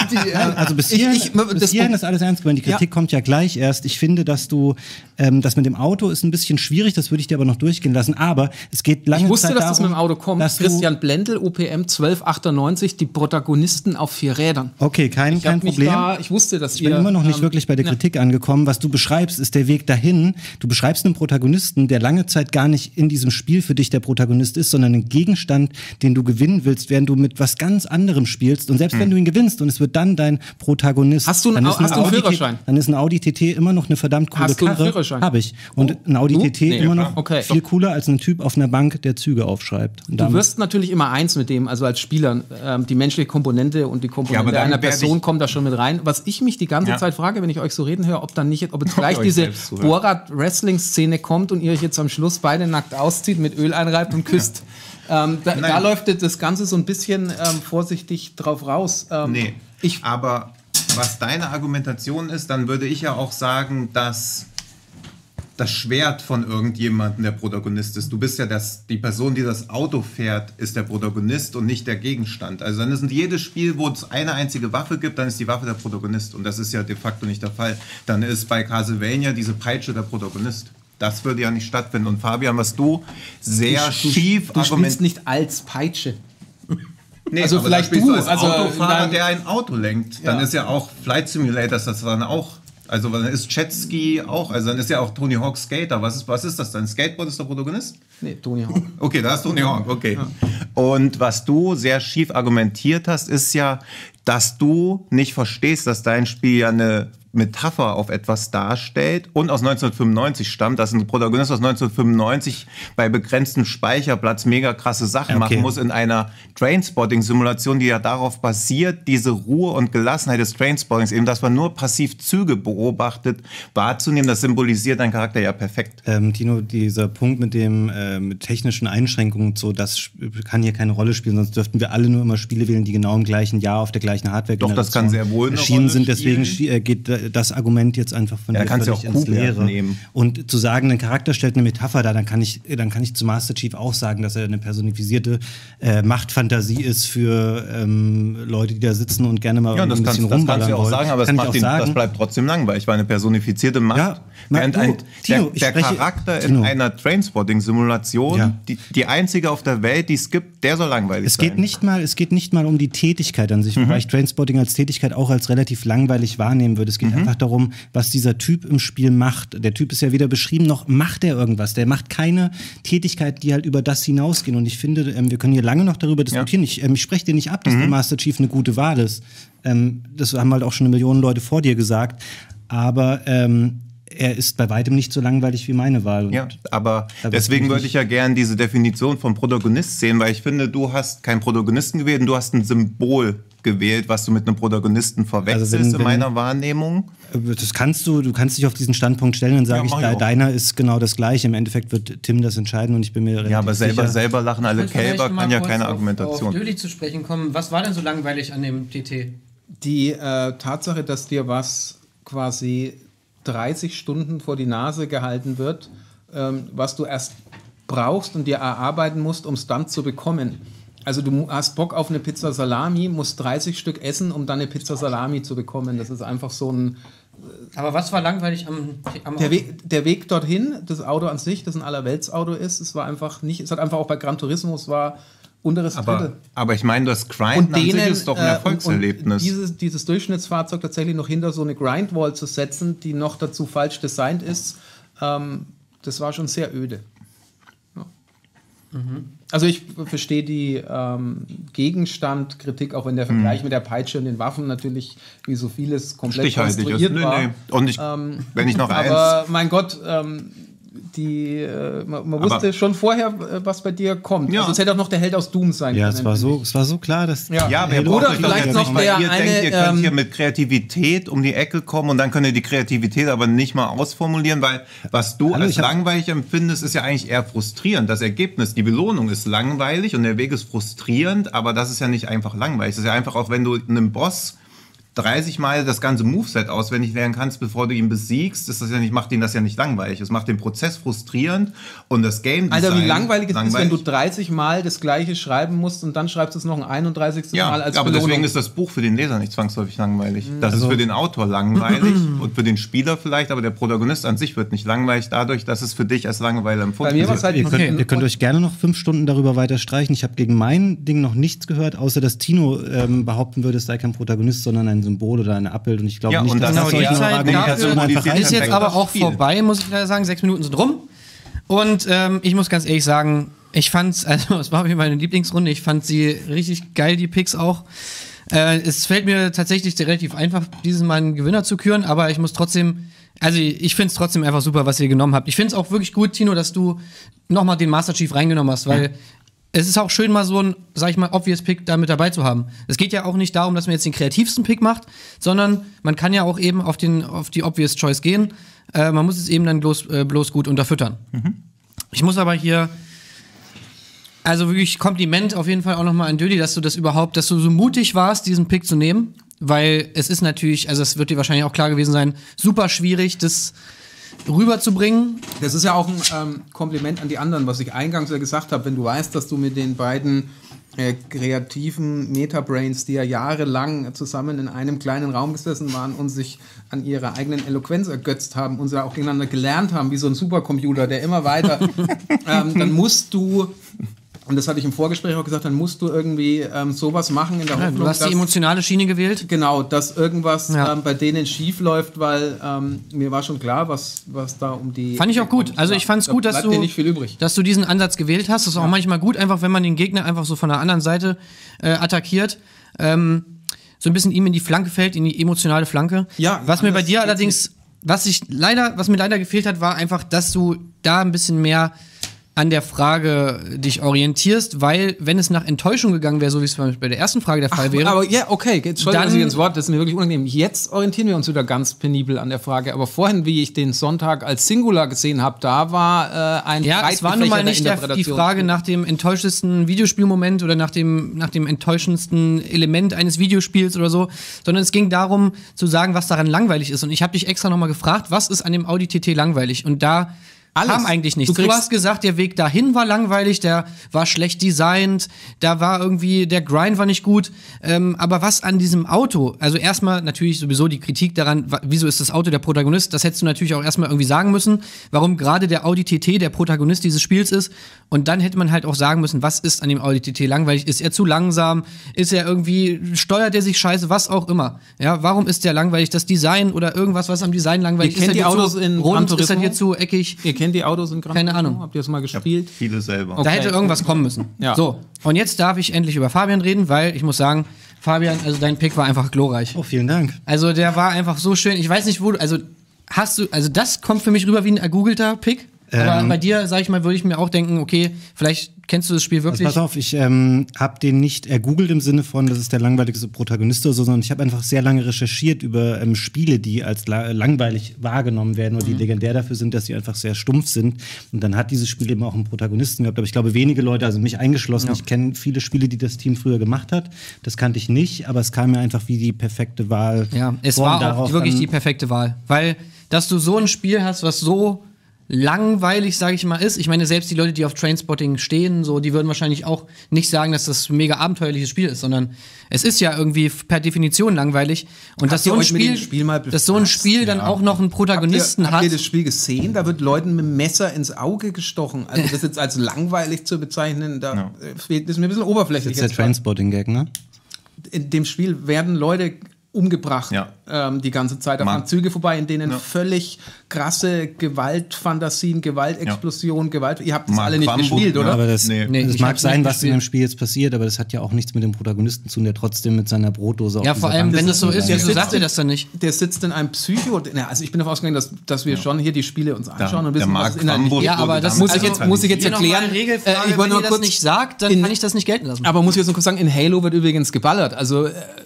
also bis hierhin ist alles ernst gemeint. Die Kritik kommt ja gleich erst. Ich finde, dass du das mit dem Auto ist ein bisschen schwierig, das würde ich dir aber noch durchgehen lassen. Aber es geht lange Zeit darum, ich wusste, dass das mit dem Auto kommt. Christian Blendl, OPM 1298, die Protagonisten auf 4 Rädern. Okay, kein Problem. Ich wusste, dass ich bin immer noch nicht wirklich bei der Kritik angekommen. Was du beschreibst, ist der Weg dahin. Du beschreibst einen Protagonisten, der lange Zeit gar nicht in diesem Spiel für dich der Protagonist ist, sondern ein Gegenstand, den du gewinnen willst, während du mit was ganz anderem spielst. Und selbst wenn du ihn gewinnst und es wird dann dein Protagonist. Hast du einen Führerschein? Dann ist ein Audi TT immer noch eine verdammt coole Karre. Hast du einen Führerschein? Habe ich. Und ein Audi TT immer noch viel cooler als ein Typ auf einer Bank, der Züge aufschreibt. Und du wirst natürlich immer eins mit dem, also als Spieler, die menschliche Komponente und die Komponente einer Person kommt da schon mit rein. Was ich mich die ganze Zeit frage, wenn ich euch so reden höre, ob jetzt gleich diese Borat-Wrestling-Szene kommt und ihr euch jetzt am Schluss beide nackt auszieht, mit Öl einreibt und küsst. Da läuft das Ganze so ein bisschen vorsichtig drauf raus. Aber was deine Argumentation ist, dann würde ich ja auch sagen, dass das Schwert von irgendjemandem der Protagonist ist. Du bist ja die Person, die das Auto fährt, ist der Protagonist und nicht der Gegenstand. Also dann ist jedes Spiel, wo es eine einzige Waffe gibt, dann ist die Waffe der Protagonist. Und das ist ja de facto nicht der Fall. Dann ist bei Castlevania diese Peitsche der Protagonist. Das würde ja nicht stattfinden. Und Fabian, was du sehr schief argumentierst. Du spielst nicht als Peitsche. Nee, also vielleicht du als Autofahrer, der ein Auto lenkt. Dann ist ja auch Flight Simulator, das dann auch. Also dann ist Jetski auch, also dann ist ja auch Tony Hawk Skater. Was ist das dann? Skateboard ist der Protagonist? Nee, Tony Hawk. Okay, da ist Tony Hawk, okay. Ja. Und was du sehr schief argumentiert hast, ist ja, dass du nicht verstehst, dass dein Spiel ja eine Metapher auf etwas darstellt und aus 1995 stammt, dass ein Protagonist aus 1995 bei begrenztem Speicherplatz mega krasse Sachen machen muss in einer Trainspotting-Simulation, die ja darauf basiert, diese Ruhe und Gelassenheit des Trainspottings, eben, dass man nur passiv Züge beobachtet, wahrzunehmen, das symbolisiert dein Charakter ja perfekt. Tino, dieser Punkt mit dem mit technischen Einschränkungen und so, das kann hier keine Rolle spielen, sonst dürften wir alle nur immer Spiele wählen, die genau im gleichen Jahr auf der gleichen Hardware das kann sehr wohl erschienen sind, deswegen geht das Argument jetzt einfach von dir völlig ins Leere. Und zu sagen, ein Charakter stellt eine Metapher dar, dann kann ich zu Master Chief auch sagen, dass er eine personifizierte Machtfantasie ist für Leute, die da sitzen und gerne mal ein bisschen rumballern wollen. Das kannst du auch sagen, aber das bleibt trotzdem langweilig, weil eine personifizierte Macht, während der Charakter in einer Trainspotting-Simulation, die einzige auf der Welt, die es gibt, der soll langweilig sein. Es geht nicht mal um die Tätigkeit an sich, wobei ich Trainspotting als Tätigkeit auch als relativ langweilig wahrnehmen würde. Es geht einfach darum, was dieser Typ im Spiel macht. Der Typ ist ja weder beschrieben, noch macht er irgendwas. Der macht keine Tätigkeit, die halt über das hinausgehen. Und ich finde, wir können hier lange noch darüber diskutieren. Ich spreche dir nicht ab, dass der Master Chief eine gute Wahl ist. Das haben halt auch schon 1 Million Leute vor dir gesagt. Aber er ist bei weitem nicht so langweilig wie meine Wahl. Und ja, aber deswegen würde ich ja gerne diese Definition von Protagonist sehen, weil ich finde, du hast keinen Protagonisten gewählt und du hast ein Symbol gewählt, was du mit einem Protagonisten verwechselst in meiner Wahrnehmung. Du kannst dich auf diesen Standpunkt stellen und sage deiner ist genau das Gleiche. Im Endeffekt wird Tim das entscheiden und ich bin mir relativ sicher. Aber selber lachen alle Kälber kann ja keine Argumentation. Auf Döli zu sprechen kommen. Was war denn so langweilig an dem TT? Die Tatsache, dass dir was quasi 30 Stunden vor die Nase gehalten wird, was du erst brauchst und dir erarbeiten musst, um es dann zu bekommen. Also du hast Bock auf eine Pizza Salami, musst 30 Stück essen, um dann eine Pizza Salami zu bekommen. Das ist einfach so ein... Aber was war langweilig am der Weg dorthin, das Auto an sich, das ein Allerweltsauto ist, es war einfach nicht, es hat einfach auch bei Gran Turismo, es war unteres Drittel. Aber ich meine, das Grind an sich ist doch ein Erfolgserlebnis. Und dieses Durchschnittsfahrzeug tatsächlich noch hinter so eine Grindwall zu setzen, die noch dazu falsch designt ist, das war schon sehr öde. Ja. Also ich verstehe die Gegenstandkritik, auch wenn der Vergleich mit der Peitsche und den Waffen natürlich wie so vieles komplett konstruiert war. Nee. Und wenn ich noch aber mein Gott, man wusste schon vorher, was bei dir kommt. Ja. Also es hätte auch noch der Held aus Doom sein können. Ja, es war so klar, dass... Ja, oder vielleicht noch der ihr eine... denkt, ihr könnt hier mit Kreativität um die Ecke kommen und dann könnt ihr die Kreativität aber nicht mal ausformulieren, weil was du als langweilig empfindest, ist ja eigentlich eher frustrierend. Das Ergebnis, die Belohnung ist langweilig und der Weg ist frustrierend, aber das ist ja nicht einfach langweilig. Das ist ja einfach auch, wenn du einem Boss 30 Mal das ganze Moveset auswendig lernen kannst, bevor du ihn besiegst, macht ihn das ja nicht langweilig. Es macht den Prozess frustrierend und das Game Design... Alter, wie langweilig es ist, wenn du 30 Mal das Gleiche schreiben musst und dann schreibst du es noch ein 31. Mal als aber Belohnung. Deswegen ist das Buch für den Leser nicht zwangsläufig langweilig. Das ist für den Autor langweilig und für den Spieler vielleicht, aber der Protagonist an sich wird nicht langweilig dadurch, dass es für dich als Langeweile empfunden wird. Halt ihr könnt euch gerne noch 5 Stunden darüber weiter streichen. Ich habe gegen mein Ding noch nichts gehört, außer dass Tino behaupten würde, es sei kein Protagonist, sondern ein Symbol oder ein Abbild. Und ich glaube nicht, dass die Zeit ist jetzt aber auch vorbei, muss ich leider sagen. 6 Minuten sind rum. Und ich muss ganz ehrlich sagen, ich fand's, also es war meine Lieblingsrunde, ich fand sie richtig geil, die Picks auch. Es fällt mir tatsächlich relativ einfach, dieses Mal einen Gewinner zu küren, aber ich muss trotzdem, also ich find's trotzdem einfach super, was ihr genommen habt. Ich find's auch wirklich gut, Tino, dass du nochmal den Master Chief reingenommen hast, weil es ist auch schön, mal so ein, sag ich mal, obvious Pick da mit dabei zu haben. Es geht ja auch nicht darum, dass man jetzt den kreativsten Pick macht, sondern man kann ja auch eben auf die obvious Choice gehen. Man muss es eben dann bloß gut unterfüttern. Ich muss aber hier, also wirklich Kompliment auf jeden Fall auch nochmal an Dödi, dass du so mutig warst, diesen Pick zu nehmen, weil es ist natürlich, also es wird dir wahrscheinlich auch klar gewesen sein, super schwierig, das rüberzubringen. Das ist ja auch ein Kompliment an die anderen, was ich eingangs ja gesagt habe, wenn du weißt, dass du mit den beiden kreativen Metabrains, die ja jahrelang zusammen in einem kleinen Raum gesessen waren und sich an ihrer eigenen Eloquenz ergötzt haben und sie auch gegeneinander gelernt haben, wie so ein Supercomputer, der immer weiter, dann musst du, und das hatte ich im Vorgespräch auch gesagt, dann musst du irgendwie sowas machen in der Hoffnung, du hast die emotionale Schiene gewählt. Genau, dass irgendwas bei denen schief läuft, weil mir war schon klar, was da um die... Fand ich auch gut. Also ich fand es gut, dass du diesen Ansatz gewählt hast. Das ist auch manchmal gut, einfach wenn man den Gegner einfach so von der anderen Seite attackiert. So ein bisschen ihm in die Flanke fällt, in die emotionale Flanke. Ja, was mir bei dir allerdings, was mir leider gefehlt hat, war einfach, dass du da ein bisschen mehr an der Frage dich orientierst, weil, wenn es nach Enttäuschung gegangen wäre, so wie es bei der ersten Frage der Fall wäre. Aber ja, okay, Entschuldigung, dass ich ins Wort, das ist mir wirklich unangenehm. Jetzt orientieren wir uns wieder ganz penibel an der Frage, aber vorhin, wie ich den Sonntag als Singular gesehen habe, da war ein ja, es war nun mal nicht die Frage nach dem enttäuschendsten Videospielmoment oder nach dem enttäuschendsten Element eines Videospiels oder so, sondern es ging darum, zu sagen, was daran langweilig ist. Und ich habe dich extra nochmal gefragt, was ist an dem Audi TT langweilig? Und da kam eigentlich nichts. Du hast gesagt, der Weg dahin war langweilig, der war schlecht designt, da war irgendwie, der Grind war nicht gut. Aber was an diesem Auto, also erstmal natürlich sowieso die Kritik daran, wieso ist das Auto der Protagonist, das hättest du natürlich auch erstmal irgendwie sagen müssen, warum gerade der Audi TT der Protagonist dieses Spiels ist. Und dann hätte man halt auch sagen müssen, was ist an dem Audi TT langweilig? Ist er zu langsam? Ist er irgendwie, steuert er sich scheiße? Was auch immer. Ja, warum ist der langweilig? Das Design oder irgendwas, was am Design langweilig ist? Ihr kennt die Autos in rund, ist er dir zu eckig? Kennt die Autos in Gran Keine Ahnung. Habt ihr das mal gespielt? Ja, viele selber. Okay. Da hätte irgendwas kommen müssen. Ja. So, und jetzt darf ich endlich über Fabian reden, weil ich muss sagen, Fabian, also dein Pick war einfach glorreich. Oh, vielen Dank. Also der war einfach so schön. Ich weiß nicht, wo du, also das kommt für mich rüber wie ein ergoogelter Pick. Aber bei dir, sag ich mal, würde ich mir auch denken, okay, vielleicht kennst du das Spiel wirklich. Also pass auf, ich habe den nicht ergoogelt im Sinne von, das ist der langweiligste Protagonist oder so, sondern ich habe einfach sehr lange recherchiert über Spiele, die als langweilig wahrgenommen werden oder die legendär dafür sind, dass sie einfach sehr stumpf sind. Und dann hat dieses Spiel eben auch einen Protagonisten gehabt. Aber ich glaube, wenige Leute, also mich eingeschlossen, ich kenne viele Spiele, die das Team früher gemacht hat. Das kannte ich nicht, aber es kam mir einfach wie die perfekte Wahl. Ja, es war auch wirklich die perfekte Wahl, weil dass du so ein Spiel hast, was so langweilig, sage ich mal, ist. Ich meine, selbst die Leute, die auf Trainspotting stehen, so, die würden wahrscheinlich auch nicht sagen, dass das ein mega abenteuerliches Spiel ist, sondern es ist ja irgendwie per Definition langweilig. Und dass so ein Spiel dann auch noch einen Protagonisten hat. Habt ihr das Spiel gesehen? Da wird Leuten mit dem Messer ins Auge gestochen. Also das jetzt als langweilig zu bezeichnen, da fehlt es mir ein bisschen oberflächlich. Das ist der Trainspotting-Gag, ne? In dem Spiel werden Leute umgebracht die ganze Zeit. Da fahren Züge vorbei, in denen völlig krasse Gewaltfantasien, Gewaltexplosionen, Ihr habt das alle nicht gespielt, oder? Aber das mag sein, was in dem Spiel jetzt passiert, aber das hat ja auch nichts mit dem Protagonisten zu tun, der trotzdem mit seiner Brotdose auf vor allem, wenn das so ist, wieso sagt ihr das dann nicht? Der sitzt in einem Psycho... Also ich bin davon ausgegangen, dass wir schon hier die Spiele uns anschauen und wissen, was inhaltlich... Ja, aber das muss ich jetzt erklären. Wenn ihr das nicht sagt, dann kann ich das nicht gelten lassen. Aber muss ich jetzt noch kurz sagen, in Halo wird übrigens geballert. Also...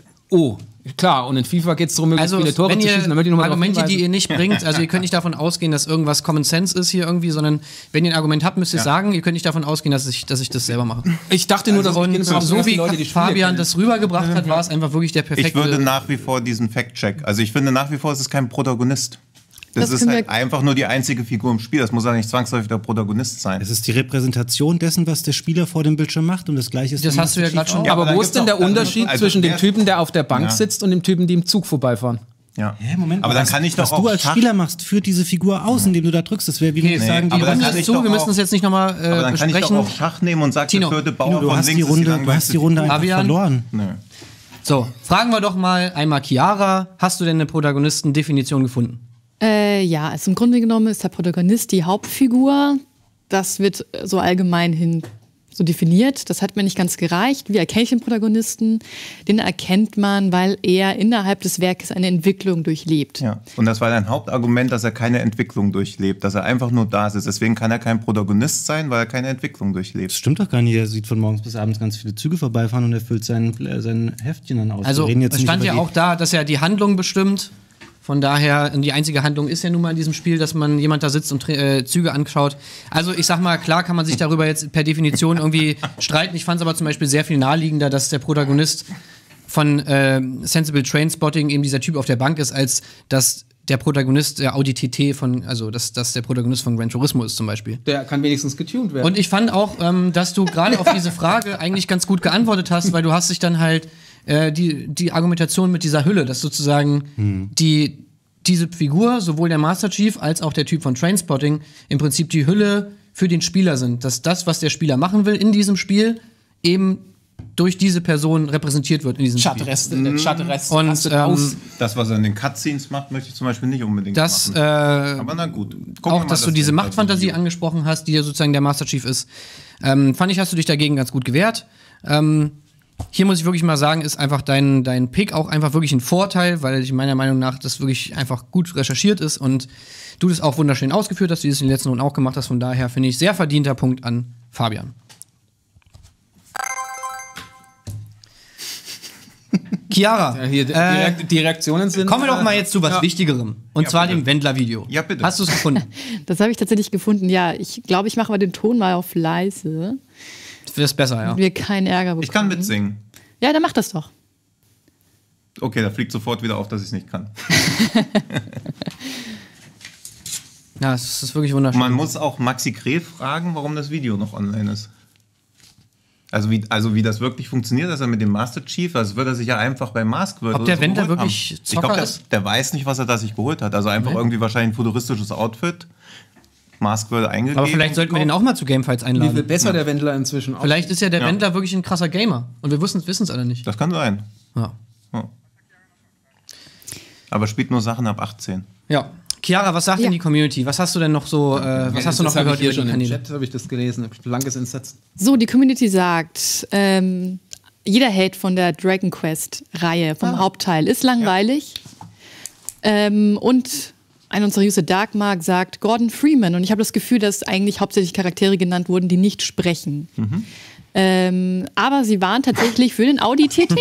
klar, und in FIFA geht es darum, möglichst viele Tore zu schießen. Wenn ihr Argumente, die ihr nicht bringt, also ihr könnt nicht davon ausgehen, dass irgendwas Common Sense ist hier irgendwie, sondern wenn ihr ein Argument habt, müsst ihr sagen, ihr könnt nicht davon ausgehen, dass ich das selber mache. Ich dachte nur, dass so wie Leute, die Fabian das rübergebracht hat, war es einfach wirklich der perfekte... Ich würde nach wie vor diesen Fact-Check, also ich finde nach wie vor, es ist kein Protagonist. Das ist halt einfach nur die einzige Figur im Spiel. Das muss ja nicht zwangsläufig der Protagonist sein. Es ist die Repräsentation dessen, was der Spieler vor dem Bildschirm macht. Und das Gleiche ist... Das hast du ja gerade schon. Ja, aber wo ist denn der Unterschied zwischen dem Typen, der auf der Bank sitzt und dem Typen, die im Zug vorbeifahren? Ja. Moment. Aber dann kann ich doch auch... Was du als Spieler machst, führt diese Figur aus, indem du da drückst. Das wäre wie wir sagen... Aber dann kann ich wir müssen das jetzt nicht nochmal besprechen. Aber dann kann ich doch auch Schach nehmen und sagen, der vierte Bauer von links du hast die Runde einfach verloren. So, fragen wir doch mal einmal Chiara. Hast du denn eine Protagonistendefinition gefunden? Ja, also im Grunde genommen ist der Protagonist die Hauptfigur. Das wird so allgemein hin so definiert. Das hat mir nicht ganz gereicht. Wie erkenne ich den Protagonisten? Den erkennt man, weil er innerhalb des Werkes eine Entwicklung durchlebt. Ja, und das war dein Hauptargument, dass er keine Entwicklung durchlebt, dass er einfach nur da ist. Deswegen kann er kein Protagonist sein, weil er keine Entwicklung durchlebt. Das stimmt doch gar nicht. Er sieht von morgens bis abends ganz viele Züge vorbeifahren und er füllt sein Heftchen dann aus. Also es stand ja auch da, dass er die Handlung bestimmt. Von daher, die einzige Handlung ist ja nun mal in diesem Spiel, dass man jemand da sitzt und Züge anschaut. Also ich sag mal, klar kann man sich darüber jetzt per Definition irgendwie streiten. Ich fand es aber zum Beispiel sehr viel naheliegender, dass der Protagonist von Sensible Trainspotting eben dieser Typ auf der Bank ist, als dass der Protagonist der Audi TT dass der Protagonist von Gran Turismo ist zum Beispiel. Der kann wenigstens getuned werden. Und ich fand auch, dass du gerade auf diese Frage eigentlich ganz gut geantwortet hast, weil du hast dich dann halt die Argumentation mit dieser Hülle, dass sozusagen diese Figur, sowohl der Master Chief als auch der Typ von Trainspotting, im Prinzip die Hülle für den Spieler sind. Dass das, was der Spieler machen will in diesem Spiel, eben durch diese Person repräsentiert wird in diesem Spiel. Schattenrest. Und das, was er in den Cutscenes macht, möchte ich zum Beispiel nicht unbedingt machen. Aber na gut. Auch, dass du diese Machtfantasie angesprochen hast, die ja sozusagen der Master Chief ist. Fand ich, hast du dich dagegen ganz gut gewehrt. Hier muss ich wirklich mal sagen, ist einfach dein Pick auch einfach wirklich ein Vorteil, weil ich meiner Meinung nach das wirklich einfach gut recherchiert ist und du das auch wunderschön ausgeführt hast, wie du es in den letzten Runden auch gemacht hast. Von daher finde ich sehr verdienter Punkt an Fabian. Chiara, die Reaktionen sind... Kommen wir doch mal jetzt zu was Wichtigerem. Und zwar dem Wendler-Video. Ja, bitte. Hast du es gefunden? Das habe ich tatsächlich gefunden, ja. Ich glaube, ich mache mal den Ton mal auf leise. Das ist besser, ja. Damit wir keinen Ärger bekommen. Ich kann mitsingen. Ja, dann mach das doch. Okay, da fliegt sofort wieder auf, dass ich es nicht kann. Ja, es ist wirklich wunderschön. Man muss auch Maxi Kreh fragen, warum das Video noch online ist. Also wie das wirklich funktioniert, dass er mit dem Master Chief, also würde er sich ja einfach bei Mask Ob der Wendler wirklich Zocker ist? Der weiß nicht, was er da sich geholt hat. Also einfach irgendwie wahrscheinlich ein futuristisches Outfit. Mask würde eingegeben. Aber vielleicht sollten wir den auch mal zu Gamefights einladen. Wie viel besser der Wendler inzwischen aussieht. Vielleicht ist ja der Wendler wirklich ein krasser Gamer. Und wir wissen es alle nicht. Das kann sein. Ja. Aber spielt nur Sachen ab 18. Ja. Chiara, was sagt denn die Community? Was hast du denn noch so, was hast du noch gehört über die Kanäle? Im Chat habe ich das gelesen, blankes Entsetzen. So, die Community sagt, jeder Hate von der Dragon Quest-Reihe, vom Hauptteil, ist langweilig. Und ein unserer User Darkmark sagt Gordon Freeman. Und ich habe das Gefühl, dass eigentlich hauptsächlich Charaktere genannt wurden, die nicht sprechen. Aber sie waren tatsächlich für den Audi TT.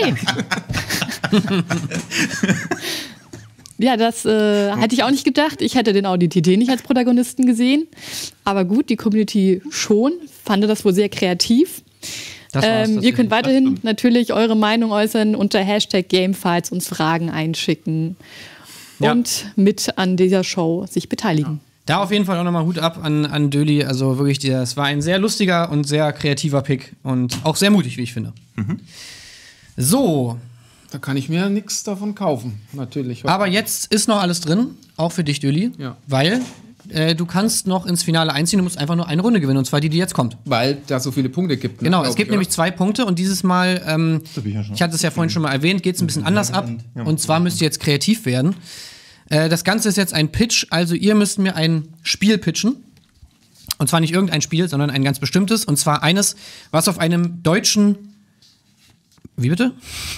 Ja, das hätte ich auch nicht gedacht. Ich hätte den Audi TT nicht als Protagonisten gesehen. Aber gut, die Community schon. Fand das wohl sehr kreativ. Ihr könnt weiterhin natürlich eure Meinung äußern unter #Gamefights, uns Fragen einschicken. und mit an dieser Show sich beteiligen. Da auf jeden Fall auch nochmal Hut ab an Döli. Also wirklich, das war ein sehr lustiger und sehr kreativer Pick und auch sehr mutig, wie ich finde. So. Da kann ich mir nichts davon kaufen, natürlich. Aber jetzt ist noch alles drin, auch für dich, Döli. Ja. Weil du kannst noch ins Finale einziehen, du musst einfach nur eine Runde gewinnen, und zwar die jetzt kommt. Weil da so viele Punkte gibt. Genau, es gibt nämlich 2 Punkte und dieses Mal, ich hatte es ja vorhin schon mal erwähnt, geht es ein bisschen anders ab. Und zwar müsst ihr jetzt kreativ werden. Das Ganze ist jetzt ein Pitch, also ihr müsst mir ein Spiel pitchen. Und zwar nicht irgendein Spiel, sondern ein ganz bestimmtes. Und zwar eines, was auf einem deutschen... Wie bitte?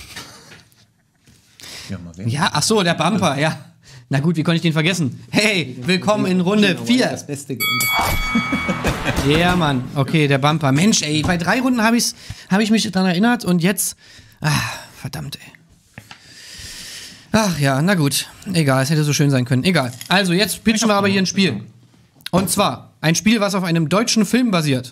Ja, ach so, der Bumper, ja. Na gut, wie konnte ich den vergessen? Hey, willkommen in Runde 4. Das Beste. Ja, Mann. Okay, der Bumper. Mensch, ey, bei 3 Runden hab ich mich daran erinnert und jetzt... verdammt, ey. Ach ja, na gut. Egal, es hätte so schön sein können. Egal. Also, jetzt pitchen wir aber hier ein Spiel. Und zwar ein Spiel, was auf einem deutschen Film basiert.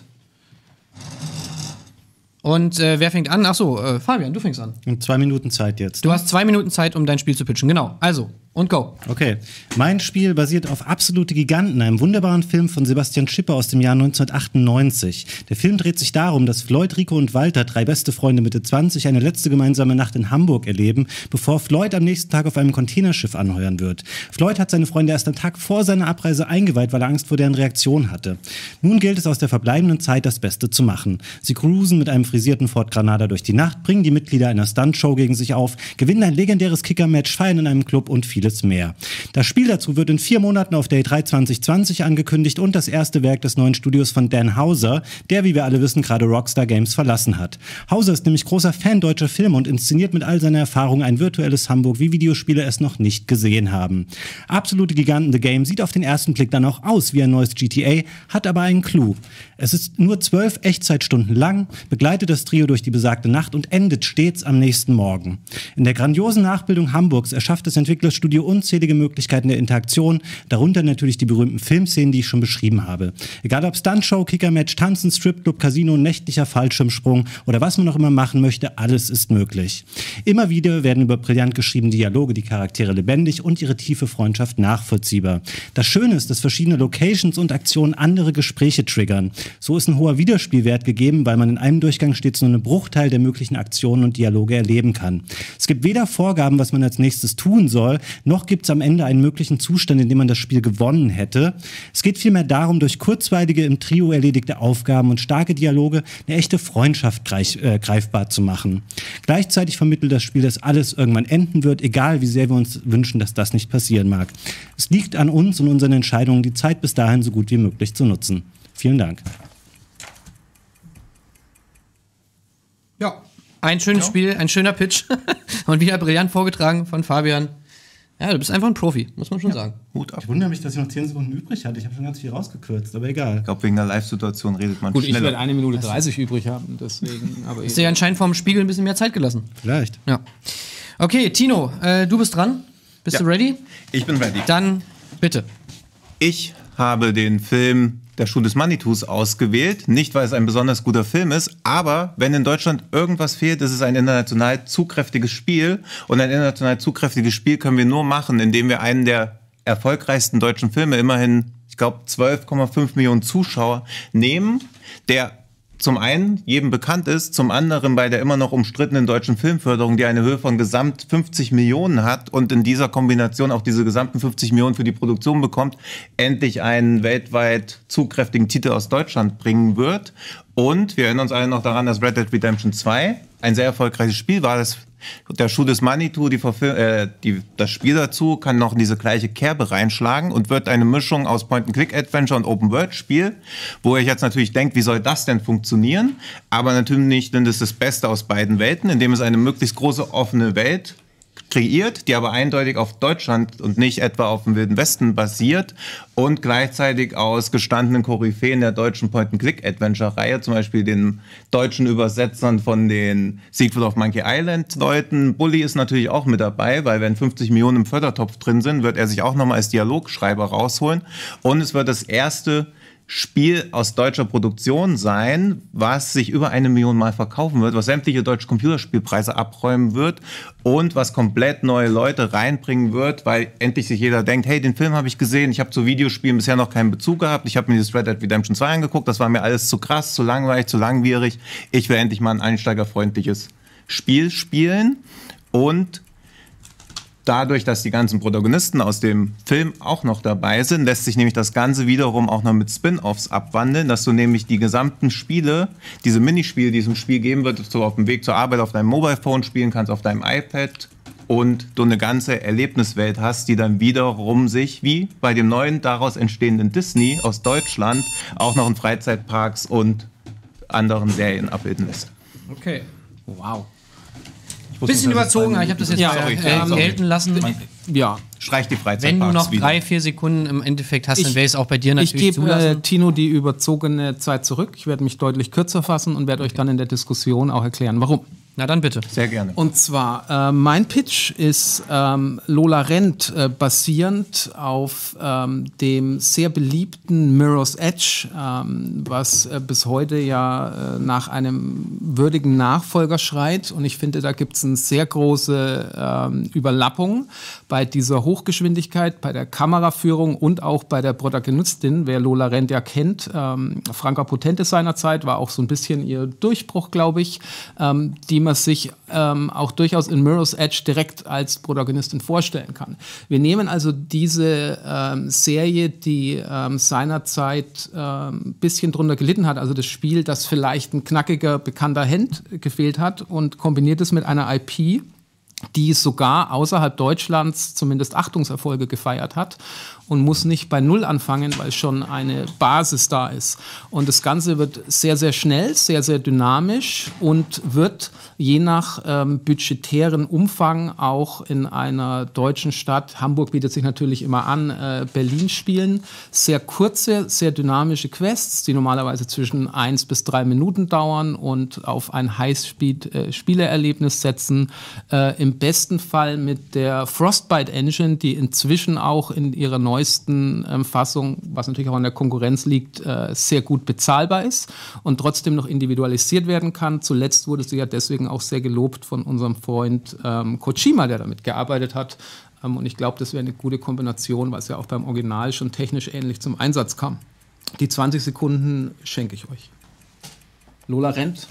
Und wer fängt an? Ach so, Fabian, du fängst an. Und 2 Minuten Zeit jetzt. Du hast 2 Minuten Zeit, um dein Spiel zu pitchen. Genau. Also, und go. Okay. Mein Spiel basiert auf Absolute Giganten, einem wunderbaren Film von Sebastian Schipper aus dem Jahr 1998. Der Film dreht sich darum, dass Floyd, Rico und Walter, 3 beste Freunde Mitte 20, eine letzte gemeinsame Nacht in Hamburg erleben, bevor Floyd am nächsten Tag auf einem Containerschiff anheuern wird. Floyd hat seine Freunde erst am Tag vor seiner Abreise eingeweiht, weil er Angst vor deren Reaktion hatte. Nun gilt es aus der verbleibenden Zeit, das Beste zu machen. Sie cruisen mit einem frisierten Ford Granada durch die Nacht, bringen die Mitglieder einer Stuntshow gegen sich auf, gewinnen ein legendäres Kicker-Match, feiern in einem Club und vieles mehr. Das Spiel dazu wird in 4 Monaten auf Day 3 2020 angekündigt und das erste Werk des neuen Studios von Dan Houser, der, wie wir alle wissen, gerade Rockstar Games verlassen hat. Houser ist nämlich großer Fan deutscher Filme und inszeniert mit all seiner Erfahrung ein virtuelles Hamburg, wie Videospiele es noch nicht gesehen haben. Absolute Giganten The Game sieht auf den ersten Blick dann auch aus wie ein neues GTA, hat aber einen Clou. Es ist nur 12 Echtzeitstunden lang, begleitet das Trio durch die besagte Nacht und endet stets am nächsten Morgen. In der grandiosen Nachbildung Hamburgs erschafft das Entwicklerstudio unzählige Möglichkeiten der Interaktion, darunter natürlich die berühmten Filmszenen, die ich schon beschrieben habe. Egal ob Stuntshow, Kickermatch, Tanzen, Stripclub, Casino, nächtlicher Fallschirmsprung oder was man auch immer machen möchte, alles ist möglich. Immer wieder werden über brillant geschriebene Dialoge die Charaktere lebendig und ihre tiefe Freundschaft nachvollziehbar. Das Schöne ist, dass verschiedene Locations und Aktionen andere Gespräche triggern. So ist ein hoher Wiederspielwert gegeben, weil man in einem Durchgang stets nur einen Bruchteil der möglichen Aktionen und Dialoge erleben kann. Es gibt weder Vorgaben, was man als nächstes tun soll, noch gibt es am Ende einen möglichen Zustand, in dem man das Spiel gewonnen hätte. Es geht vielmehr darum, durch kurzweilige, im Trio erledigte Aufgaben und starke Dialoge eine echte Freundschaft greifbar zu machen. Gleichzeitig vermittelt das Spiel, dass alles irgendwann enden wird, egal wie sehr wir uns wünschen, dass das nicht passieren mag. Es liegt an uns und unseren Entscheidungen, die Zeit bis dahin so gut wie möglich zu nutzen. Vielen Dank. Ja, ein schönes Spiel, ein schöner Pitch und wieder brillant vorgetragen von Fabian. Ja, du bist einfach ein Profi, muss man schon sagen. Hut ab. Ich wundere mich, dass ich noch 10 Sekunden übrig hatte. Ich habe schon ganz viel rausgekürzt, aber egal. Ich glaube, wegen der Live-Situation redet man schneller. Gut, ich werde 1 Minute 30 übrig haben, deswegen. Aber ist dir anscheinend vom Spiegel ein bisschen mehr Zeit gelassen. Vielleicht. Ja. Okay, Tino, du bist dran. Bist du ready? Ich bin ready. Dann bitte. Ich habe den Film Der Schuh des Manitous ausgewählt. Nicht, weil es ein besonders guter Film ist, aber wenn in Deutschland irgendwas fehlt, ist es ein international zugkräftiges Spiel. Und ein international zugkräftiges Spiel können wir nur machen, indem wir einen der erfolgreichsten deutschen Filme, immerhin, ich glaube, 12,5 Millionen Zuschauer, nehmen, der zum einen jedem bekannt ist, zum anderen bei der immer noch umstrittenen deutschen Filmförderung, die eine Höhe von gesamt 50 Millionen hat und in dieser Kombination auch diese gesamten 50 Millionen für die Produktion bekommt, endlich einen weltweit zugkräftigen Titel aus Deutschland bringen wird. Und wir erinnern uns alle noch daran, dass Red Dead Redemption 2 ein sehr erfolgreiches Spiel war. Der Schuh des Manitou, das Spiel dazu, kann noch in diese gleiche Kerbe reinschlagen und wird eine Mischung aus Point-and-Click-Adventure und Open-World-Spiel, wo ihr jetzt natürlich denkt, wie soll das denn funktionieren? Aber natürlich nicht, denn das ist das Beste aus beiden Welten, indem es eine möglichst große offene Welt kreiert, die aber eindeutig auf Deutschland und nicht etwa auf dem Wilden Westen basiert und gleichzeitig aus gestandenen Koryphäen der deutschen Point-and-Click-Adventure-Reihe, zum Beispiel den deutschen Übersetzern von den Secret of Monkey Island-Leuten. Bully ist natürlich auch mit dabei, weil wenn 50 Millionen im Fördertopf drin sind, wird er sich auch nochmal als Dialogschreiber rausholen. Und es wird das erste Spiel aus deutscher Produktion sein, was sich über 1 Million Mal verkaufen wird, was sämtliche deutsche Computerspielpreise abräumen wird und was komplett neue Leute reinbringen wird, weil endlich sich jeder denkt, hey, den Film habe ich gesehen, ich habe zu Videospielen bisher noch keinen Bezug gehabt, ich habe mir dieses Red Dead Redemption 2 angeguckt, das war mir alles zu krass, zu langweilig, zu langwierig. Ich will endlich mal ein einsteigerfreundliches Spiel spielen und dadurch, dass die ganzen Protagonisten aus dem Film auch noch dabei sind, lässt sich nämlich das Ganze wiederum auch noch mit Spin-Offs abwandeln, dass du nämlich die gesamten Spiele, diese Minispiele, die es im Spiel geben wird, dass du auf dem Weg zur Arbeit auf deinem Mobile Phone spielen kannst, auf deinem iPad und du eine ganze Erlebniswelt hast, die dann wiederum sich, wie bei dem neuen daraus entstehenden Disney aus Deutschland, auch noch in Freizeitparks und anderen Serien abbilden lässt. Okay. Wow. Bisschen überzogen, ich habe das jetzt gelten lassen. Ja. Streich die Freizeitparks. Wenn du noch 3-4 Sekunden im Endeffekt hast, dann wäre es auch bei dir natürlich zulassen. Ich gebe Tino die überzogene Zeit zurück. Ich werde mich deutlich kürzer fassen und werde euch dann in der Diskussion auch erklären, warum. Na dann bitte. Sehr gerne. Und zwar, mein Pitch ist Lola Rent, basierend auf dem sehr beliebten Mirror's Edge, was bis heute ja nach einem würdigen Nachfolger schreit. Und ich finde, da gibt es eine sehr große Überlappung bei dieser Hochgeschwindigkeit, bei der Kameraführung und auch bei der Protagonistin. Wer Lola Rent ja kennt, Franka Potente seinerzeit, war auch so ein bisschen ihr Durchbruch, glaube ich, die man sich auch durchaus in Mirror's Edge direkt als Protagonistin vorstellen kann. Wir nehmen also diese Serie, die seinerzeit ein bisschen drunter gelitten hat, also das Spiel, das vielleicht ein knackiger, bekannter Hand gefehlt hat, und kombiniert es mit einer IP, die sogar außerhalb Deutschlands zumindest Achtungserfolge gefeiert hat und muss nicht bei Null anfangen, weil schon eine Basis da ist. Und das Ganze wird sehr, sehr schnell, sehr, sehr dynamisch und wird je nach budgetären Umfang auch in einer deutschen Stadt, Hamburg bietet sich natürlich immer an, Berlin spielen. Sehr kurze, sehr dynamische Quests, die normalerweise zwischen 1 bis 3 Minuten dauern und auf ein High-Speed-Spielerlebnis setzen. Im besten Fall mit der Frostbite Engine, die inzwischen auch in ihrer neuesten Fassung, was natürlich auch an der Konkurrenz liegt, sehr gut bezahlbar ist und trotzdem noch individualisiert werden kann. Zuletzt wurde sie ja deswegen auch sehr gelobt von unserem Freund Kojima, der damit gearbeitet hat. Und ich glaube, das wäre eine gute Kombination, weil es ja auch beim Original schon technisch ähnlich zum Einsatz kam. Die 20 Sekunden schenke ich euch. Lola Rent.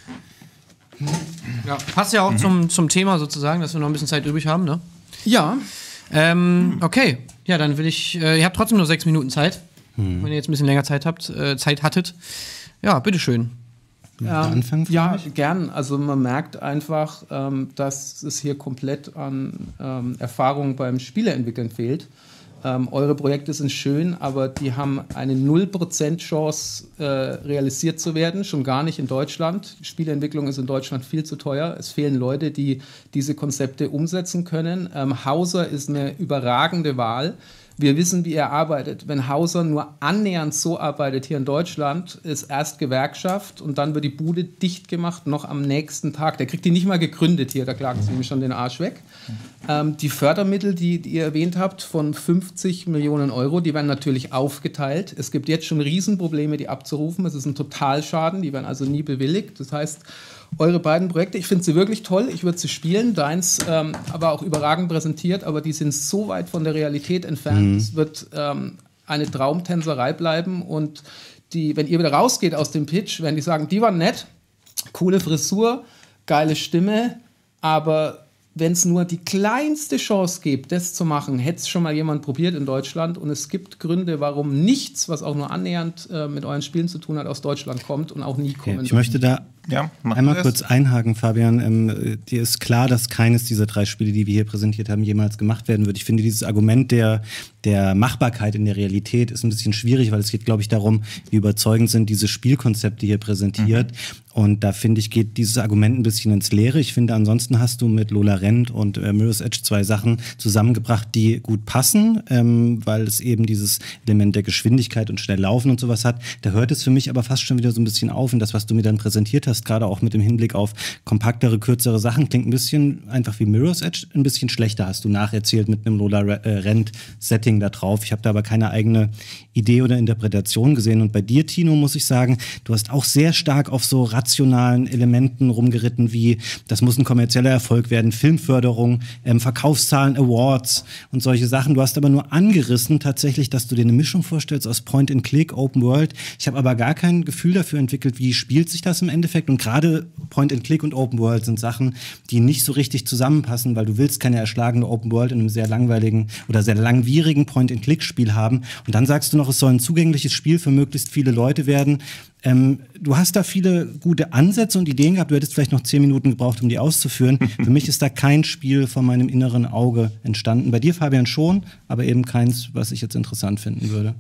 Ja, passt ja auch zum Thema sozusagen, dass wir noch ein bisschen Zeit übrig haben, ne? Ja. Okay, ja, dann will ich, ihr habt trotzdem nur 6 Minuten Zeit, wenn ihr jetzt ein bisschen länger Zeit hattet. Ja, bitteschön. Anfangen? Ja, gern. Also man merkt einfach, dass es hier komplett an Erfahrung beim Spieleentwickeln fehlt. Eure Projekte sind schön, aber die haben eine 0% Chance, realisiert zu werden, schon gar nicht in Deutschland. Spieleentwicklung ist in Deutschland viel zu teuer. Es fehlen Leute, die diese Konzepte umsetzen können. Hauser ist eine überragende Wahl. Wir wissen, wie er arbeitet. Wenn Hauser nur annähernd so arbeitet hier in Deutschland, ist erst Gewerkschaft und dann wird die Bude dicht gemacht, noch am nächsten Tag. Der kriegt die nicht mal gegründet hier, da klagen sie ihm schon den Arsch weg. Die Fördermittel, die ihr erwähnt habt, von 50 Millionen Euro, die werden natürlich aufgeteilt. Es gibt jetzt schon Riesenprobleme, die abzurufen. Es ist ein Totalschaden, die werden also nie bewilligt. Das heißt, eure beiden Projekte, ich finde sie wirklich toll, ich würde sie spielen, deins aber auch überragend präsentiert, aber die sind so weit von der Realität entfernt, es wird eine Traumtänzerei bleiben und wenn ihr wieder rausgeht aus dem Pitch, werden die sagen, die waren nett, coole Frisur, geile Stimme, aber wenn es nur die kleinste Chance gibt, das zu machen, hätte es schon mal jemand probiert in Deutschland und es gibt Gründe, warum nichts, was auch nur annähernd mit euren Spielen zu tun hat, aus Deutschland kommt und auch nie kommen wird. Ich möchte da einmal kurz einhaken, Fabian. Dir ist klar, dass keines dieser 3 Spiele, die wir hier präsentiert haben, jemals gemacht werden wird. Ich finde, dieses Argument der Machbarkeit in der Realität ist ein bisschen schwierig, weil es geht, glaube ich, darum, wie überzeugend sind diese Spielkonzepte hier präsentiert. Und da, finde ich, geht dieses Argument ein bisschen ins Leere. Ich finde, ansonsten hast du mit Lola Rent und Mirror's Edge 2 Sachen zusammengebracht, die gut passen, weil es eben dieses Element der Geschwindigkeit und schnell laufen und sowas hat. Da hört es für mich aber fast schon wieder so ein bisschen auf. Und das, was du mir dann präsentiert hast, hast, gerade auch mit dem Hinblick auf kompaktere, kürzere Sachen, klingt ein bisschen einfach wie Mirror's Edge, ein bisschen schlechter, hast du nacherzählt mit einem Lola-Rent-Setting da drauf. Ich habe da aber keine eigene Idee oder Interpretation gesehen. Und bei dir, Tino, muss ich sagen, du hast auch sehr stark auf so rationalen Elementen rumgeritten, wie das muss ein kommerzieller Erfolg werden, Filmförderung, Verkaufszahlen, Awards und solche Sachen. Du hast aber nur angerissen tatsächlich, dass du dir eine Mischung vorstellst aus Point-and-Click, Open World. Ich habe aber gar kein Gefühl dafür entwickelt, wie spielt sich das im Endeffekt. Und gerade Point-and-Click und Open World sind Sachen, die nicht so richtig zusammenpassen, weil du willst keine erschlagene Open World in einem sehr langweiligen oder sehr langwierigen Point-and-Click-Spiel haben. Und dann sagst du noch, es soll ein zugängliches Spiel für möglichst viele Leute werden. Du hast da viele gute Ansätze und Ideen gehabt. Du hättest vielleicht noch 10 Minuten gebraucht, um die auszuführen. Für mich ist da kein Spiel vor meinem inneren Auge entstanden. Bei dir, Fabian, schon, aber eben keins, was ich jetzt interessant finden würde.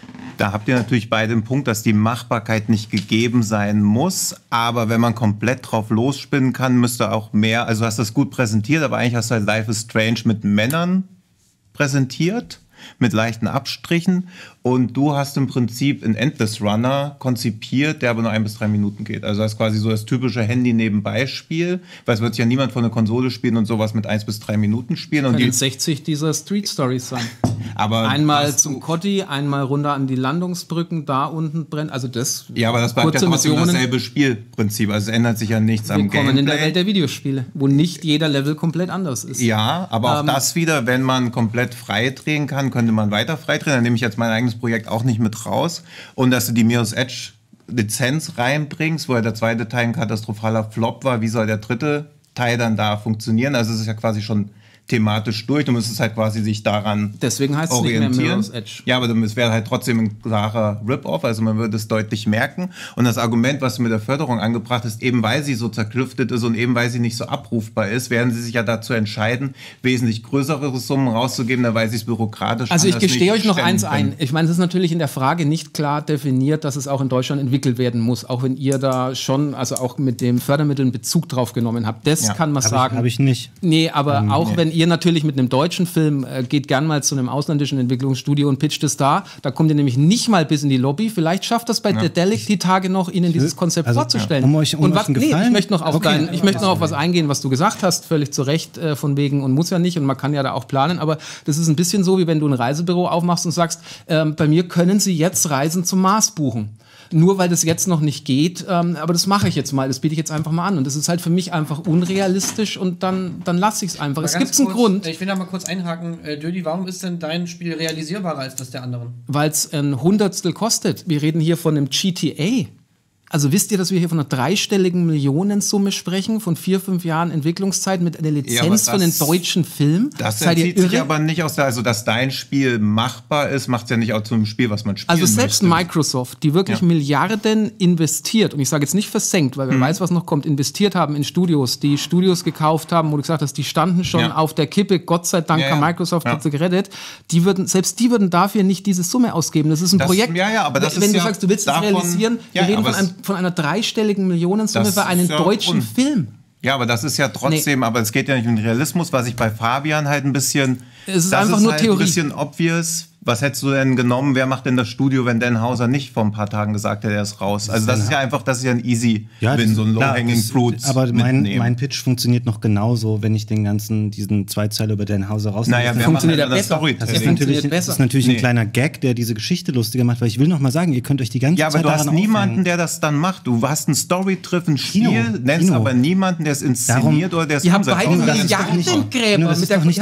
Da habt ihr natürlich beide den Punkt, dass die Machbarkeit nicht gegeben sein muss. Aber wenn man komplett drauf losspinnen kann, müsste auch mehr. Also du hast das gut präsentiert, aber eigentlich hast du halt Life is Strange mit Männern präsentiert, mit leichten Abstrichen. Und du hast im Prinzip einen Endless Runner konzipiert, der aber nur 1 bis 3 Minuten geht. Also das ist quasi so das typische Handy-Nebenbei-Spiel, weil es wird ja niemand von der Konsole spielen und sowas mit 1 bis 3 Minuten spielen. Und können 60 dieser Street Stories sein. Aber einmal zum Kotti, einmal runter an die Landungsbrücken, da unten brennt, also das. Ja, aber das bleibt ja trotzdem dasselbe Spielprinzip, also es ändert sich ja nichts am Gameplay. Willkommen in der Welt der Videospiele, wo nicht jeder Level komplett anders ist. Ja, aber auch das wieder, wenn man komplett frei drehen kann, könnte man weiter frei drehen. Dann nehme ich jetzt mein eigenes Projekt auch nicht mit raus. Und dass du die Mirror's Edge Lizenz reinbringst, wo ja der zweite Teil ein katastrophaler Flop war, wie soll der dritte Teil dann da funktionieren? Also es ist ja quasi schon thematisch durch. Du müsstest halt quasi sich daran deswegen heißt es nicht mehr Mirror's Edge. Ja, aber es wäre halt trotzdem ein klarer Rip-Off, also man würde es deutlich merken. Und das Argument, was du mit der Förderung angebracht hast, eben weil sie so zerklüftet ist und eben weil sie nicht so abrufbar ist, werden sie sich ja dazu entscheiden, wesentlich größere Summen rauszugeben, weil sie es byrokratisch also ich gestehe euch noch eins ein. Ich meine, es ist natürlich in der Frage nicht klar definiert, dass es auch in Deutschland entwickelt werden muss, auch wenn ihr da schon, also auch mit dem Fördermitteln Bezug drauf genommen habt. Das kann man sagen. Habe ich nicht. Nee, aber auch wenn ihr natürlich mit einem deutschen Film geht gern mal zu einem ausländischen Entwicklungsstudio und pitcht es da. Da kommt ihr nämlich nicht mal bis in die Lobby. Vielleicht schafft das bei Dedelic die Tage noch, ihnen dieses Konzept vorzustellen. Ich möchte noch auf was eingehen, was du gesagt hast, völlig zu Recht von wegen und muss ja nicht und man kann ja da auch planen, aber das ist ein bisschen so, wie wenn du ein Reisebüro aufmachst und sagst, bei mir können Sie jetzt Reisen zum Mars buchen. Nur weil das jetzt noch nicht geht, aber das mache ich jetzt mal, das biete ich jetzt einfach mal an. Und das ist halt für mich einfach unrealistisch und dann lasse ich es einfach. Es gibt einen Grund. Ich will da mal kurz einhaken. Dödi, warum ist denn dein Spiel realisierbarer als das der anderen? Weil es ein Hundertstel kostet. Wir reden hier von einem GTA. Also wisst ihr, dass wir hier von einer 3-stelligen Millionensumme sprechen, von 4-5 Jahren Entwicklungszeit mit einer Lizenz für einen deutschen Film? Das entzieht sich aber nicht aus der, also dass dein Spiel machbar ist, macht es ja nicht auch zu einem Spiel, was man spielen Also selbst möchte. Microsoft, die wirklich Milliarden investiert, und ich sage jetzt nicht versenkt, weil wer weiß, was noch kommt, investiert haben in Studios, die Studios gekauft haben, wo du gesagt hast, die standen schon auf der Kippe, Gott sei Dank hat Microsoft sie gerettet, selbst die würden dafür nicht diese Summe ausgeben. Das ist ein Projekt, aber das wenn du sagst, du willst das realisieren, wir reden von einer 3-stelligen Millionensumme für einen deutschen Film. Ja, aber das ist ja trotzdem, aber es geht ja nicht um den Realismus, was ich bei Fabian halt ein bisschen, es ist einfach nur halt Theorie. Ein bisschen obvious. Was hättest du denn genommen? Wer macht denn das Studio, wenn Dan Houser nicht vor ein paar Tagen gesagt hätte, er ist raus? Also das ist ja einfach, das ist ja ein easy Win, so ein Low-Hanging Fruit. Aber mein Pitch funktioniert noch genauso, wenn ich diesen 2 Zeilen über Dan Houser rausnehme. Naja, wer funktioniert ja besser? Das ist natürlich ein kleiner Gag, der diese Geschichte lustiger macht, weil ich will noch mal sagen, ihr könnt euch die ganze Zeit aber du hast niemanden, der das dann macht. Du hast ein Story-driven Spiel, nennst aber niemanden, der es inszeniert oder der es umsetzt. Ihr habt beide Milliardengräber.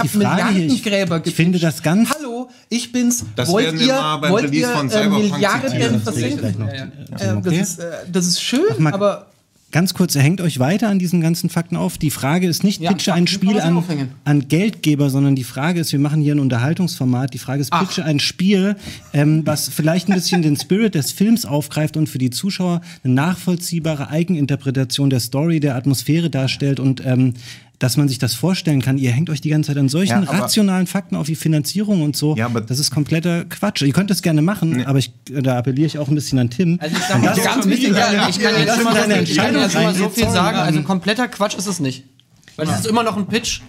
Ich finde das ganz... Hallo, ich bin's. Wollt ihr Milliarden versenken? Das ist schön, aber... Ganz kurz, hängt euch weiter an diesen ganzen Fakten auf. Die Frage ist nicht, pitche ein Spiel an Geldgeber, sondern die Frage ist, wir machen hier ein Unterhaltungsformat, die Frage ist, pitche ein Spiel, was vielleicht ein bisschen den Spirit des Films aufgreift und für die Zuschauer eine nachvollziehbare Eigeninterpretation der Story, der Atmosphäre darstellt und dass man sich das vorstellen kann. Ihr hängt euch die ganze Zeit an solchen rationalen Fakten auf, wie Finanzierung und so. Ja, aber das ist kompletter Quatsch. Ihr könnt das gerne machen, aber da appelliere ich auch ein bisschen an Tim. Also ich kann jetzt mal so viel sagen. Also kompletter Quatsch ist es nicht. Weil das ist immer noch ein Pitch.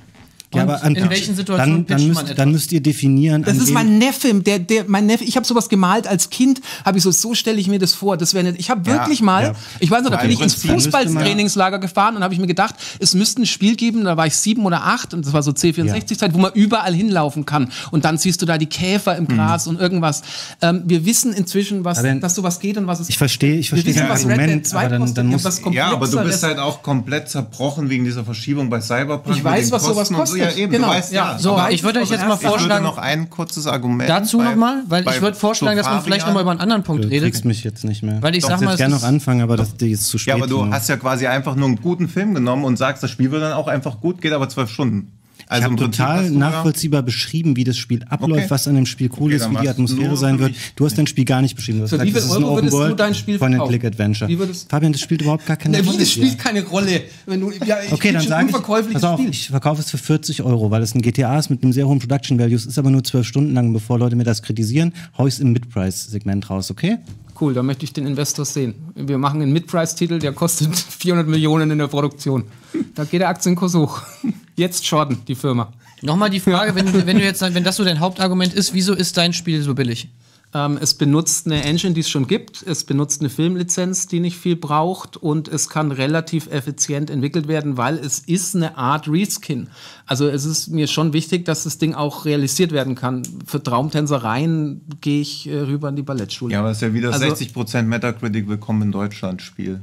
Ja, aber in welchen Situationen pitcht man etwas? Dann müsst ihr definieren. Das ist mein Neffe. Mein Neffe. Ich habe sowas gemalt als Kind. Habe ich so stelle ich mir das vor. Das wäre nicht. Ich habe wirklich mal. Ich weiß noch, da bin ich ins Fußballtrainingslager gefahren und habe ich mir gedacht, es müsste ein Spiel geben. Da war ich 7 oder 8 und das war so C64-Zeit, wo man überall hinlaufen kann. Und dann siehst du da die Käfer im Gras und irgendwas. Wir wissen inzwischen, dass sowas geht und was es. Ich verstehe das Argument, aber dann muss aber du bist halt auch komplett zerbrochen wegen dieser Verschiebung bei Cyberpunk. Ich weiß, was sowas kostet. Ja, eben, genau. Du weißt, So, ich würde euch jetzt mal vorschlagen. Ich würde noch ein kurzes Argument dazu nochmal, weil ich würde vorschlagen, dass man vielleicht nochmal über einen anderen Punkt redet. Du kriegst mich jetzt nicht mehr. Weil ich sag mal, ich gerne noch anfangen, aber das ist zu spät. Ja, aber du hast ja quasi einfach nur einen guten Film genommen und sagst, das Spiel wird dann auch einfach gut, geht aber 12 Stunden. Also ich habe total nachvollziehbar beschrieben, wie das Spiel abläuft, was an dem Spiel cool ist, wie die Atmosphäre sein wird. Du hast dein Spiel gar nicht beschrieben. Du hast gesagt, das ist ein Open World Point-and-Click-Adventure. Fabian, das spielt überhaupt gar keine Rolle. Das spielt keine Rolle. Okay, dann sage ich, pass auf, ich verkaufe es für 40 €, weil es ein GTA ist mit einem sehr hohen Production Value. Es ist aber nur 12 Stunden lang. Bevor Leute mir das kritisieren, hau ich es im Mid-Price-Segment raus, okay? Cool, da möchte ich den Investor sehen. Wir machen einen Mid-Price-Titel, der kostet 400 Millionen in der Produktion. Da geht der Aktienkurs hoch. Jetzt Jordan, die Firma. Nochmal die Frage, wenn das so dein Hauptargument ist, wieso ist dein Spiel so billig? Es benutzt eine Engine, die es schon gibt. Es benutzt eine Filmlizenz, die nicht viel braucht. Und es kann relativ effizient entwickelt werden, weil es ist eine Art Reskin. Also es ist mir schon wichtig, dass das Ding auch realisiert werden kann. Für Traumtänzereien gehe ich rüber in die Ballettschule. Ja, aber es ist ja wieder 60% Metacritic Willkommen in Deutschland Spiel.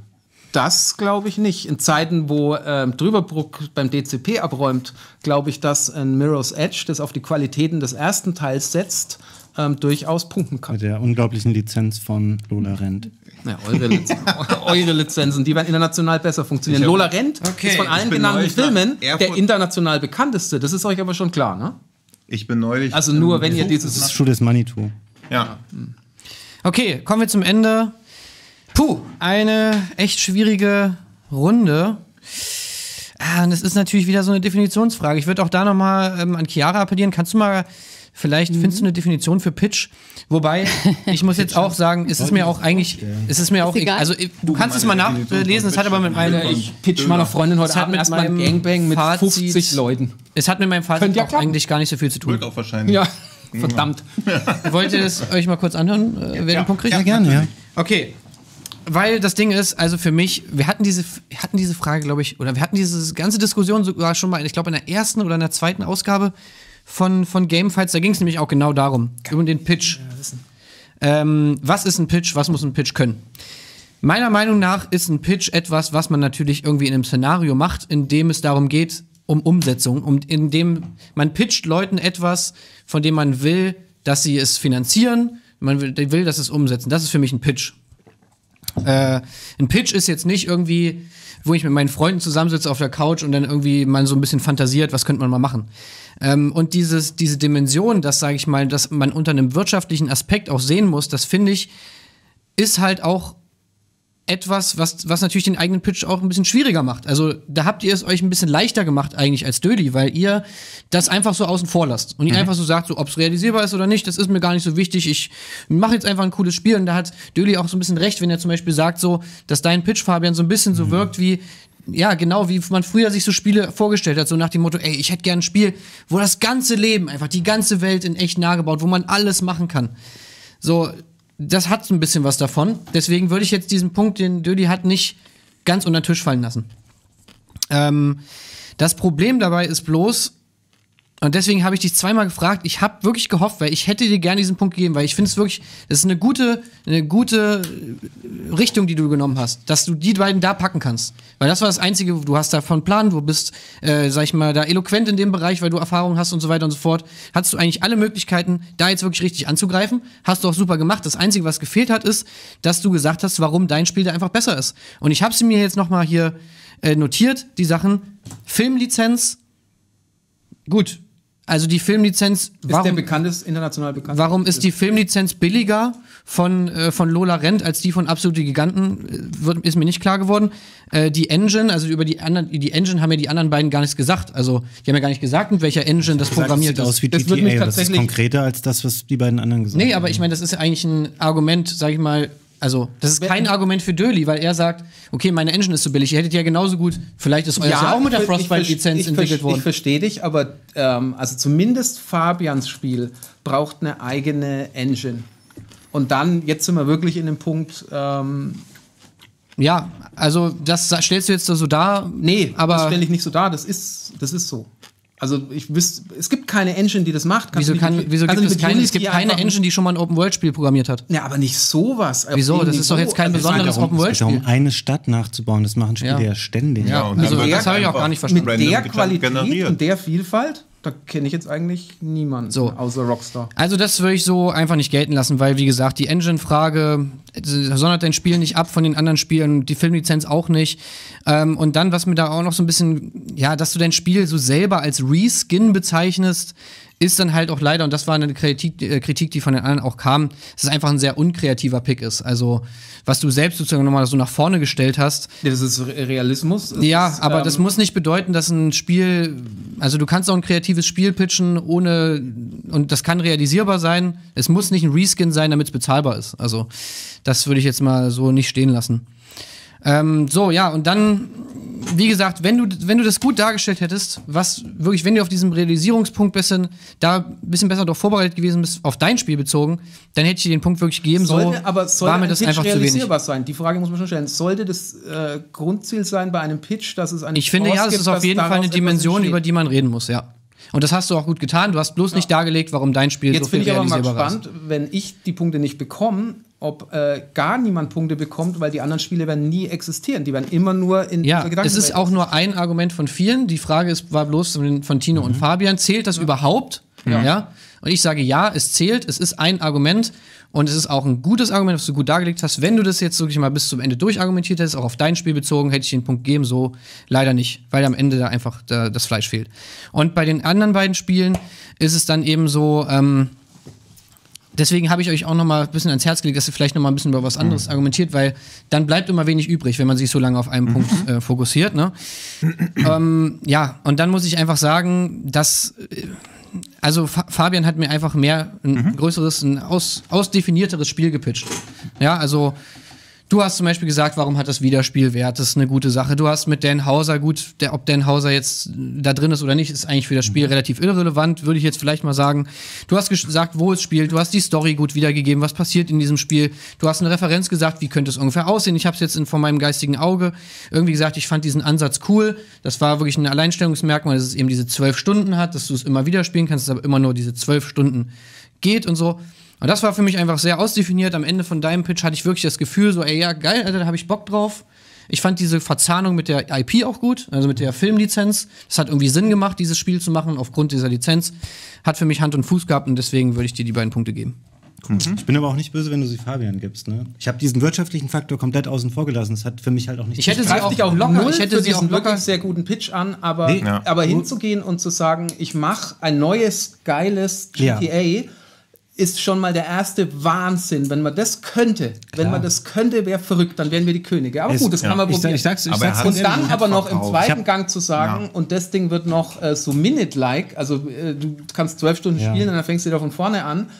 Das glaube ich nicht. In Zeiten, wo Drüberbruck beim DCP abräumt, glaube ich, dass ein Mirror's Edge, das auf die Qualitäten des ersten Teils setzt, durchaus punkten kann. Mit der unglaublichen Lizenz von Lola Rent. Ja, eure Lizenzen, die werden international besser funktionieren. Lola Rent ist von allen genannten Filmen der international bekannteste. Das ist euch aber schon klar, ne? Ich bin neulich... Also nur, wenn ihr dieses... Das ist schon das Manitou. Ja. Okay, kommen wir zum Ende. Eine echt schwierige Runde. Und das ist natürlich wieder so eine Definitionsfrage. Ich würde auch da nochmal an Chiara appellieren. Kannst du mal, vielleicht findest du eine Definition für Pitch? Wobei, ich muss jetzt auch sagen, es ist mir auch egal. Also du kannst es mal nachlesen, es hat aber mit meiner... Ich pitch meiner Freundin heute Abend erstmal ein Gangbang mit 50 Leuten. Es hat mit meinem Fazit auch eigentlich gar nicht so viel zu tun. Wird auch wahrscheinlich. Ja, verdammt. Wollt ihr es euch mal kurz anhören, wer den Punkt kriegt? Ja, gerne, ja. Okay. Weil das Ding ist, also für mich, wir hatten diese Frage, glaube ich, oder wir hatten diese ganze Diskussion sogar schon mal, ich glaube in der ersten oder in der zweiten Ausgabe von Gamefights, da ging es nämlich auch genau darum, um den Pitch. Was ist ein Pitch, was muss ein Pitch können? Meiner Meinung nach ist ein Pitch etwas, was man natürlich irgendwie in einem Szenario macht, in dem es darum geht, um Umsetzung, in dem man pitcht Leuten etwas, von dem man will, dass sie es finanzieren, man will, dass sie es umsetzen. Das ist für mich ein Pitch. Ein Pitch ist jetzt nicht irgendwie, wo ich mit meinen Freunden zusammensitze auf der Couch und dann irgendwie mal so ein bisschen fantasiert, was könnte man mal machen. Und diese Dimension, das sage ich mal, dass man unter einem wirtschaftlichen Aspekt auch sehen muss, das finde ich, ist halt auch etwas, was natürlich den eigenen Pitch auch ein bisschen schwieriger macht. Also da habt ihr es euch ein bisschen leichter gemacht eigentlich als Döli, weil ihr das einfach so außen vor lasst und ihr einfach so sagt, so, ob es realisierbar ist oder nicht, das ist mir gar nicht so wichtig. Ich mache jetzt einfach ein cooles Spiel und da hat Döli auch so ein bisschen recht, wenn er zum Beispiel sagt, so, dass dein Pitch, Fabian, so ein bisschen so wirkt wie, ja, genau, wie man früher sich so Spiele vorgestellt hat, so nach dem Motto, ey, ich hätte gern ein Spiel, wo das ganze Leben, einfach die ganze Welt in echt nahegebaut, wo man alles machen kann. So, das hat so ein bisschen was davon. Deswegen würde ich jetzt diesen Punkt, den Döli hat, nicht ganz unter den Tisch fallen lassen. Das Problem dabei ist bloß, und deswegen habe ich dich zweimal gefragt, ich habe wirklich gehofft, weil ich hätte dir gerne diesen Punkt gegeben, weil ich finde es wirklich, das ist eine gute Richtung, die du genommen hast, dass du die beiden da packen kannst. Weil das war das Einzige, du hast davon Plan, du bist, sag ich mal, da eloquent in dem Bereich, weil du Erfahrung hast und so weiter und so fort. Hattest du eigentlich alle Möglichkeiten, da jetzt wirklich richtig anzugreifen. Hast du auch super gemacht. Das Einzige, was gefehlt hat, ist, dass du gesagt hast, warum dein Spiel da einfach besser ist. Und ich habe sie mir jetzt nochmal hier notiert, die Sachen. Filmlizenz, gut. Also die Filmlizenz, international bekannt? Warum ist die Filmlizenz billiger von Lola Rent als die von Absolute Giganten? Ist mir nicht klar geworden. Die Engine, also über die Engine haben ja die anderen beiden gar nichts gesagt. Also die haben ja gar nicht gesagt, mit welcher Engine das programmiert ist. Aus wie GTA, das ist konkreter als das, was die beiden anderen gesagt haben. Nee, aber ich meine, das ist ja eigentlich ein Argument, sag ich mal, Also, das ist kein Argument für Döli, weil er sagt, okay, meine Engine ist so billig, ihr hättet ja genauso gut, vielleicht ist euer ja auch mit der Frostbite-Lizenz entwickelt worden. Ich verstehe dich, aber also zumindest Fabians Spiel braucht eine eigene Engine. Und dann, jetzt sind wir wirklich in dem Punkt, ja, also das stellst du jetzt so dar. Nee, aber das stelle ich nicht so dar, das ist so. Also es gibt keine Engine, die das macht. Wieso gibt es keine? Es gibt keine Engine, die schon mal ein Open-World-Spiel programmiert hat. Ja, aber nicht sowas. Wieso? Das ist doch jetzt kein besonderes Open-World-Spiel. Um eine Stadt nachzubauen, das machen Spiele ja ständig. Ja, und also das habe ich auch gar nicht verstanden. Mit der Qualität und der Vielfalt, da kenne ich jetzt eigentlich niemanden außer Rockstar. Also das würde ich so einfach nicht gelten lassen, weil, wie gesagt, die Engine-Frage sondert dein Spiel nicht ab von den anderen Spielen, die Filmlizenz auch nicht. Und dann, was mir da auch noch so ein bisschen, ja, dass du dein Spiel so selber als Reskin bezeichnest, ist dann halt auch leider, und das war eine Kritik, die von den anderen auch kam, dass es einfach ein sehr unkreativer Pick ist. Also, was du selbst sozusagen nochmal so nach vorne gestellt hast. Ja, das ist Realismus. Aber das muss nicht bedeuten, dass ein Spiel, also du kannst auch ein kreatives Spiel pitchen, und das kann realisierbar sein. Es muss nicht ein Reskin sein, damit es bezahlbar ist. Also, das würde ich jetzt mal so nicht stehen lassen. Und dann, wie gesagt, wenn du das gut dargestellt hättest, was wirklich, wenn du auf diesem Realisierungspunkt ein bisschen besser darauf vorbereitet gewesen bist, auf dein Spiel bezogen, dann hätte ich dir den Punkt wirklich gegeben. Sollte war mir das einfach zu wenig. Sein? Die Frage muss man schon stellen. Sollte das Grundziel sein bei einem Pitch, dass es eine Ich finde, ja, das ist auf jeden Fall eine Dimension, über die man reden muss, ja. Und das hast du auch gut getan. Du hast bloß nicht dargelegt, warum dein Spiel jetzt so viel realisierbar ist. Jetzt bin ich aber mal gespannt, wenn ich die Punkte nicht bekomme, ob gar niemand Punkte bekommt, weil die anderen Spiele werden nie existieren. Die werden immer nur in dieser Gedankenwelt. Es ist auch nur ein Argument von vielen. Die Frage war bloß von Tino und Fabian. Zählt das überhaupt? Ja. Und ich sage, ja, es zählt. Es ist ein Argument. Und es ist auch ein gutes Argument, was du gut dargelegt hast. Wenn du das jetzt wirklich mal bis zum Ende durchargumentiert hättest, auch auf dein Spiel bezogen, hätte ich den Punkt gegeben. So leider nicht, weil am Ende da einfach das Fleisch fehlt. Und bei den anderen beiden Spielen ist es dann eben so, deswegen habe ich euch auch noch mal ein bisschen ans Herz gelegt, dass ihr vielleicht noch mal ein bisschen über was anderes argumentiert, weil dann bleibt immer wenig übrig, wenn man sich so lange auf einen Punkt fokussiert. Ne? Und dann muss ich einfach sagen, dass also Fabian hat mir einfach ein größeres, ein ausdefinierteres Spiel gepitcht. Ja, also du hast zum Beispiel gesagt, warum hat das Wiederspielwert? Das ist eine gute Sache. Du hast mit Dan Houser, ob Dan Houser jetzt da drin ist oder nicht, ist eigentlich für das Spiel relativ irrelevant, würde ich jetzt vielleicht mal sagen. Du hast gesagt, wo es spielt. Du hast die Story gut wiedergegeben, was passiert in diesem Spiel. Du hast eine Referenz gesagt, wie könnte es ungefähr aussehen. Ich habe es jetzt vor meinem geistigen Auge irgendwie gesagt, ich fand diesen Ansatz cool. Das war wirklich ein Alleinstellungsmerkmal, dass es eben diese 12 Stunden hat, dass du es immer wieder spielen kannst, dass es aber immer nur diese 12 Stunden geht und so. Und das war für mich einfach sehr ausdefiniert. Am Ende von deinem Pitch hatte ich wirklich das Gefühl, so, ey, ja, geil, Alter, da habe ich Bock drauf. Ich fand diese Verzahnung mit der IP auch gut, also mit der Filmlizenz. Das hat irgendwie Sinn gemacht, dieses Spiel zu machen, aufgrund dieser Lizenz. Hat für mich Hand und Fuß gehabt und deswegen würde ich dir die beiden Punkte geben. Ich bin aber auch nicht böse, wenn du sie Fabian gibst. Ne? Ich habe diesen wirtschaftlichen Faktor komplett außen vor gelassen. Das hat für mich halt auch nicht. Ich hätte sie auch locker. Ich hätte sie auch locker sehr guten Pitch an, aber hinzugehen und zu sagen, ich mache ein neues geiles GTA. Ist schon mal der erste Wahnsinn. Wenn man das könnte, wäre verrückt, dann wären wir die Könige. Aber gut, das kann man probieren. Ich sag's und dann aber noch im zweiten Gang zu sagen, und das Ding wird noch so Minute-like, also du kannst 12 Stunden spielen und dann fängst du wieder von vorne an.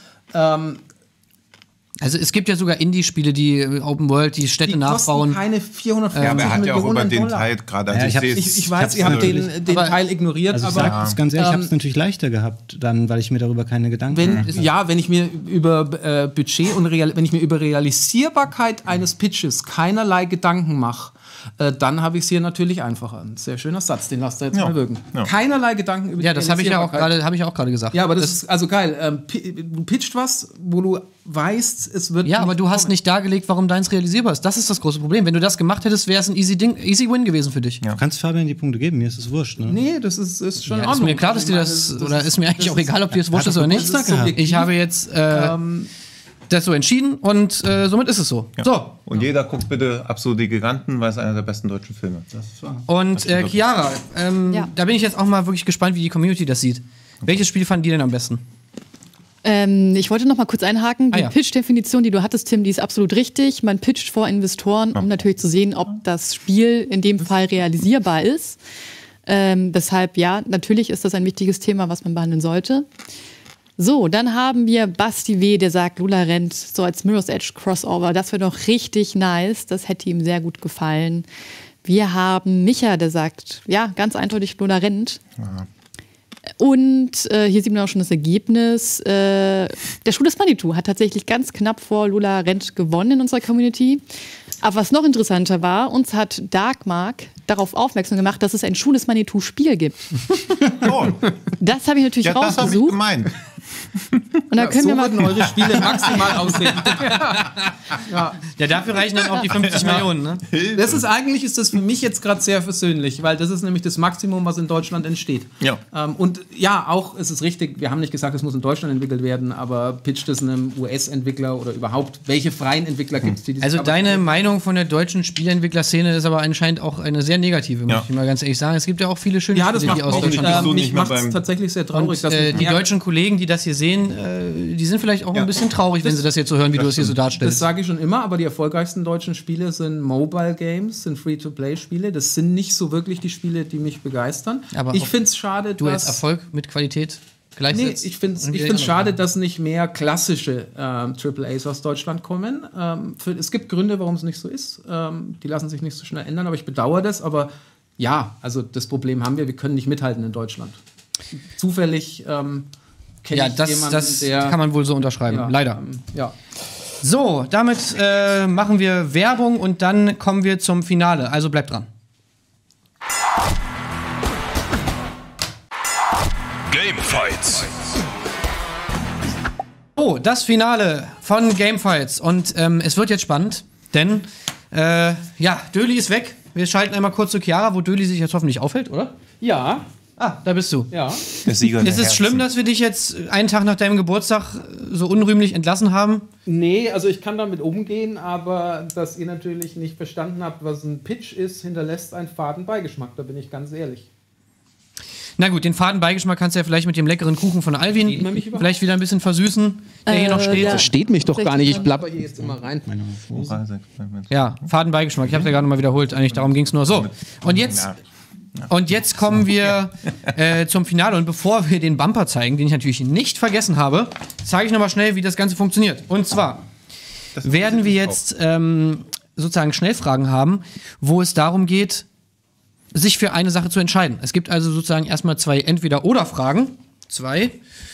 Also es gibt ja sogar Indie-Spiele, die Open World, die Städte nachbauen. Keine 450 aber er hat ja auch über den $. Teil gerade. Ich weiß, ihr habt den Teil ignoriert, also aber ich ganz ehrlich, ich habe es natürlich leichter gehabt, dann, weil ich mir darüber keine Gedanken mache. Wenn ich mir über Budget und wenn ich mir über Realisierbarkeit eines Pitches keinerlei Gedanken mache, dann habe ich es hier natürlich einfacher. Ein sehr schöner Satz, den lasst ihr jetzt mal wirken. Ja. Keinerlei Gedanken über die Realisierbarkeit. Ja, das habe ich auch gerade gesagt. Ja, aber das ist also geil. Du pitcht was, wo du weißt, es wird. Ja, aber du hast nicht dargelegt, warum deins realisierbar ist. Das ist das große Problem. Wenn du das gemacht hättest, wäre es ein easy Win gewesen für dich. Ja. Du kannst Fabian die Punkte geben, mir ist es wurscht. Ne? Nee, das ist schon in Ordnung. Ist mir klar, dass dir oder ist mir eigentlich auch egal, ob dir das wurscht ist oder nicht. Ich habe jetzt das so entschieden und somit ist es so. Ja. So. Und jeder guckt bitte Absolut die Giganten, weil es einer der besten deutschen Filme ist. Und Chiara, da bin ich jetzt auch mal wirklich gespannt, wie die Community das sieht. Welches Spiel fanden die denn am besten? Ich wollte noch mal kurz einhaken. Die Pitch-Definition, die du hattest, Tim, die ist absolut richtig. Man pitcht vor Investoren, um natürlich zu sehen, ob das Spiel in dem Fall realisierbar ist. Deshalb, ja, natürlich ist das ein wichtiges Thema, was man behandeln sollte. So, dann haben wir Basti W., der sagt, Lula rennt so als Mirror's Edge Crossover. Das wäre doch richtig nice. Das hätte ihm sehr gut gefallen. Wir haben Micha, der sagt, ja, ganz eindeutig, Lula rennt. Ja. Und hier sieht man auch schon das Ergebnis. Der Schuh des Manitou hat tatsächlich ganz knapp vor Lula rennt gewonnen in unserer Community. Aber was noch interessanter war, uns hat Darkmark darauf aufmerksam gemacht, dass es ein Schuh des Manitou-Spiel gibt. Oh. Das habe ich natürlich rausgesucht. Das habe ich gemeint. Und da können so wir mal würden eure Spiele maximal aussehen. Ja, dafür reichen dann auch die 50 Millionen. Ne? Eigentlich ist das für mich jetzt gerade sehr versöhnlich, weil das ist nämlich das Maximum, was in Deutschland entsteht. Ja. Und ja, auch ist es richtig, wir haben nicht gesagt, es muss in Deutschland entwickelt werden, aber pitcht es einem US-Entwickler oder überhaupt, welche freien Entwickler gibt es, die Also deine Meinung von der deutschen Spieleentwicklerszene ist aber anscheinend auch eine sehr negative, muss ich mal ganz ehrlich sagen. Es gibt ja auch viele schöne Spiele, die aus Deutschland kommen. Mich macht es tatsächlich sehr traurig. Und, die deutschen Kollegen, die das hier sehen, die sind vielleicht auch ein bisschen traurig, wenn sie das jetzt so hören, wie du es hier so darstellst. Das sage ich schon immer, aber die erfolgreichsten deutschen Spiele sind Mobile Games, sind Free-to-Play-Spiele. Das sind nicht so wirklich die Spiele, die mich begeistern. Aber ich finde es schade, du als Erfolg mit Qualität gleichsetzt. Nee, ich finde es schade, dass nicht mehr klassische AAAs aus Deutschland kommen. Es gibt Gründe, warum es nicht so ist. Die lassen sich nicht so schnell ändern, aber ich bedauere das. Aber ja, also das Problem haben wir können nicht mithalten in Deutschland. Zufällig das kann man wohl so unterschreiben, leider. Ja. So, damit machen wir Werbung und dann kommen wir zum Finale. Also bleibt dran. Gamefights. Oh, das Finale von Gamefights. Und es wird jetzt spannend, denn Döli ist weg. Wir schalten einmal kurz zu Chiara, wo Döli sich jetzt hoffentlich aufhält, oder? Ja. Ah, da bist du. Ja. Ist es schlimm, dass wir dich jetzt einen Tag nach deinem Geburtstag so unrühmlich entlassen haben? Nee, also ich kann damit umgehen, aber dass ihr natürlich nicht verstanden habt, was ein Pitch ist, hinterlässt einen faden Beigeschmack, da bin ich ganz ehrlich. Na gut, den faden Beigeschmack kannst du ja vielleicht mit dem leckeren Kuchen von Alvin vielleicht wieder ein bisschen versüßen, der hier noch steht. Das steht mich doch gar nicht, ich plapper hier jetzt immer rein. Ja, faden Beigeschmack, ich habe es ja gerade mal wiederholt, eigentlich darum ging es nur. So, und jetzt kommen wir zum Finale. Und bevor wir den Bumper zeigen, den ich natürlich nicht vergessen habe, zeige ich nochmal schnell, wie das Ganze funktioniert. Und zwar werden wir jetzt sozusagen Schnellfragen haben, wo es darum geht, sich für eine Sache zu entscheiden. Es gibt also sozusagen erstmal 2 Entweder-Oder-Fragen. 2.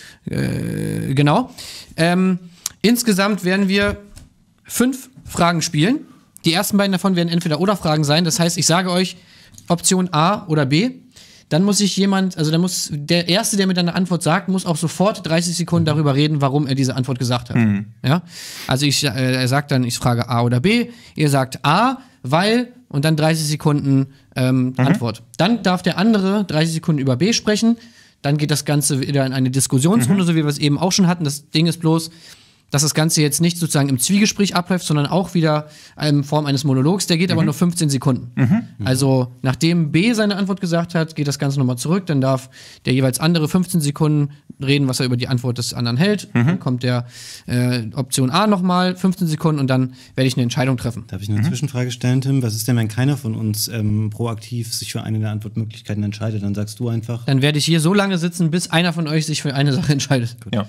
Genau. Insgesamt werden wir 5 Fragen spielen. Die ersten beiden davon werden Entweder-Oder-Fragen sein. Das heißt, ich sage euch Option A oder B. Dann muss der Erste, der mir dann eine Antwort sagt, muss auch sofort 30 Sekunden darüber reden, warum er diese Antwort gesagt hat. Mhm. Ja? Also er sagt dann, ich frage A oder B. Ihr sagt A, weil, und dann 30 Sekunden Antwort. Dann darf der andere 30 Sekunden über B sprechen. Dann geht das Ganze wieder in eine Diskussionsrunde, so wie wir es eben auch schon hatten. Das Ding ist bloß, dass das Ganze jetzt nicht sozusagen im Zwiegespräch abläuft, sondern auch wieder in Form eines Monologs. Der geht aber nur 15 Sekunden. Also nachdem B seine Antwort gesagt hat, geht das Ganze nochmal zurück. Dann darf der jeweils andere 15 Sekunden reden, was er über die Antwort des anderen hält. Dann kommt der Option A nochmal 15 Sekunden und dann werde ich eine Entscheidung treffen. Darf ich eine Zwischenfrage stellen, Tim? Was ist denn, wenn keiner von uns proaktiv sich für eine der Antwortmöglichkeiten entscheidet? Dann sagst du einfach... Dann werde ich hier so lange sitzen, bis einer von euch sich für eine Sache entscheidet. Ja.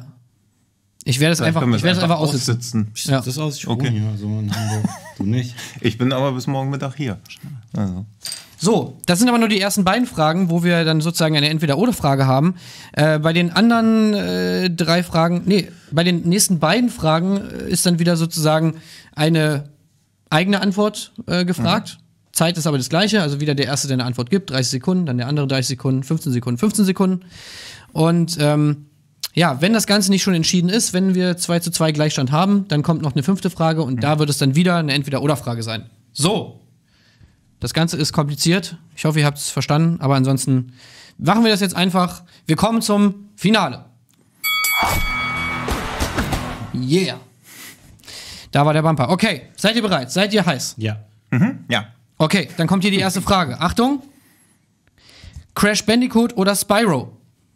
Ich werde es einfach aussitzen. Ja. Das aus, ich okay. Ja, so in Hamburg. Du nicht. Ich bin aber bis morgen Mittag hier. Also. So, das sind aber nur die ersten beiden Fragen, wo wir dann sozusagen eine Entweder-Oder-Frage haben. Bei den anderen 3 Fragen, bei den nächsten beiden Fragen ist dann wieder sozusagen eine eigene Antwort gefragt. Zeit ist aber das gleiche, also wieder der Erste, der eine Antwort gibt, 30 Sekunden, dann der andere 30 Sekunden, 15 Sekunden, 15 Sekunden. Und wenn das Ganze nicht schon entschieden ist, wenn wir 2:2 Gleichstand haben, dann kommt noch eine 5. Frage und da wird es dann wieder eine Entweder-Oder-Frage sein. So, das Ganze ist kompliziert. Ich hoffe, ihr habt es verstanden, aber ansonsten machen wir das jetzt einfach. Wir kommen zum Finale. Yeah. Da war der Bumper. Okay, seid ihr bereit? Seid ihr heiß? Ja. Ja. Okay, dann kommt hier die erste Frage. Achtung. Crash Bandicoot oder Spyro?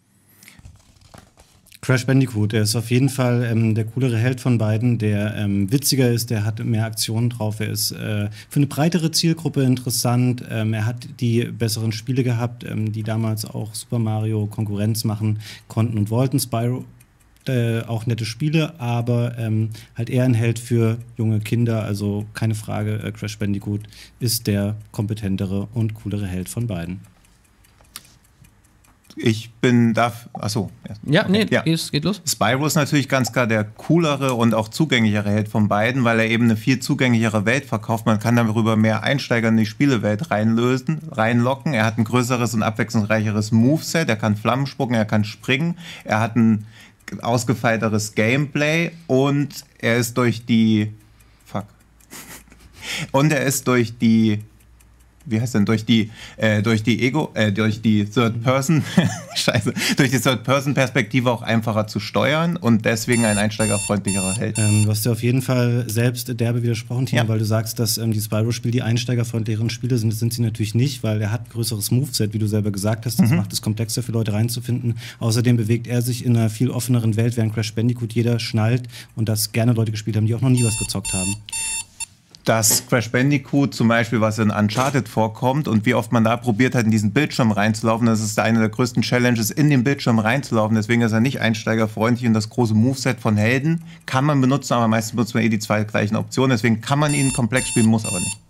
Crash Bandicoot, der ist auf jeden Fall der coolere Held von beiden, der witziger ist, der hat mehr Aktionen drauf, er ist für eine breitere Zielgruppe interessant, er hat die besseren Spiele gehabt, die damals auch Super Mario Konkurrenz machen konnten und wollten. Spyro auch nette Spiele, aber halt eher ein Held für junge Kinder. Also keine Frage, Crash Bandicoot ist der kompetentere und coolere Held von beiden. Ich bin da. Achso. Ja, okay. Geht los. Spyro ist natürlich ganz klar der coolere und auch zugänglichere Held von beiden, weil er eben eine viel zugänglichere Welt verkauft. Man kann darüber mehr Einsteiger in die Spielewelt reinlocken. Er hat ein größeres und abwechslungsreicheres Moveset. Er kann Flammen spucken, er kann springen. Er hat ein ausgefeilteres Gameplay und er ist durch die. Wie heißt denn, durch die Third-Person-Perspektive auch einfacher zu steuern und deswegen ein einsteigerfreundlicherer Held. Du hast ja auf jeden Fall selbst derbe widersprochen, Timo, weil du sagst, dass die Spyro-Spiele die einsteigerfreundlicheren Spiele sind. Das sind sie natürlich nicht, weil er hat ein größeres Moveset, wie du selber gesagt hast. Das macht es komplexer für Leute reinzufinden. Außerdem bewegt er sich in einer viel offeneren Welt, während Crash Bandicoot jeder schnallt und das gerne Leute gespielt haben, die auch noch nie was gezockt haben. Dass Crash Bandicoot zum Beispiel, was in Uncharted vorkommt und wie oft man da probiert hat, in diesen Bildschirm reinzulaufen, das ist eine der größten Challenges, in den Bildschirm reinzulaufen. Deswegen ist er nicht einsteigerfreundlich und das große Moveset von Helden kann man benutzen, aber meistens benutzt man die zwei gleichen Optionen. Deswegen kann man ihn komplex spielen, muss aber nicht.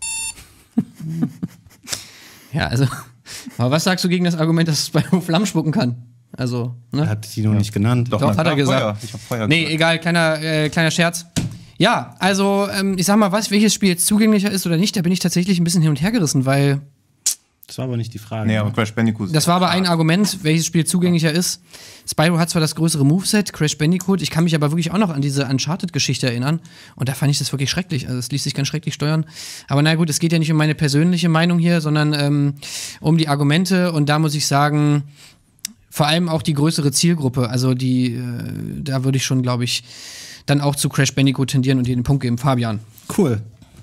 Ja, also, aber was sagst du gegen das Argument, dass es bei Flammen spucken kann? Also, ne? Er hat die noch nicht genannt. Doch hat er gesagt. Ich hab Feuer gesagt. Egal, kleiner Scherz. Ja, also ich sag mal, welches Spiel jetzt zugänglicher ist oder nicht, da bin ich tatsächlich ein bisschen hin und her gerissen, weil... Das war aber nicht die Frage. Nee, aber Crash Bandicoot. Das war aber ein Argument, welches Spiel zugänglicher ist. Spyro hat zwar das größere Moveset, Crash Bandicoot, ich kann mich aber wirklich auch noch an diese Uncharted-Geschichte erinnern und da fand ich das wirklich schrecklich, also es ließ sich ganz schrecklich steuern. Aber na gut, es geht ja nicht um meine persönliche Meinung hier, sondern um die Argumente und da muss ich sagen, vor allem auch die größere Zielgruppe, also da würde ich schon, glaube ich, dann auch zu Crash Bandicoot tendieren und dir den Punkt geben. Fabian. Cool.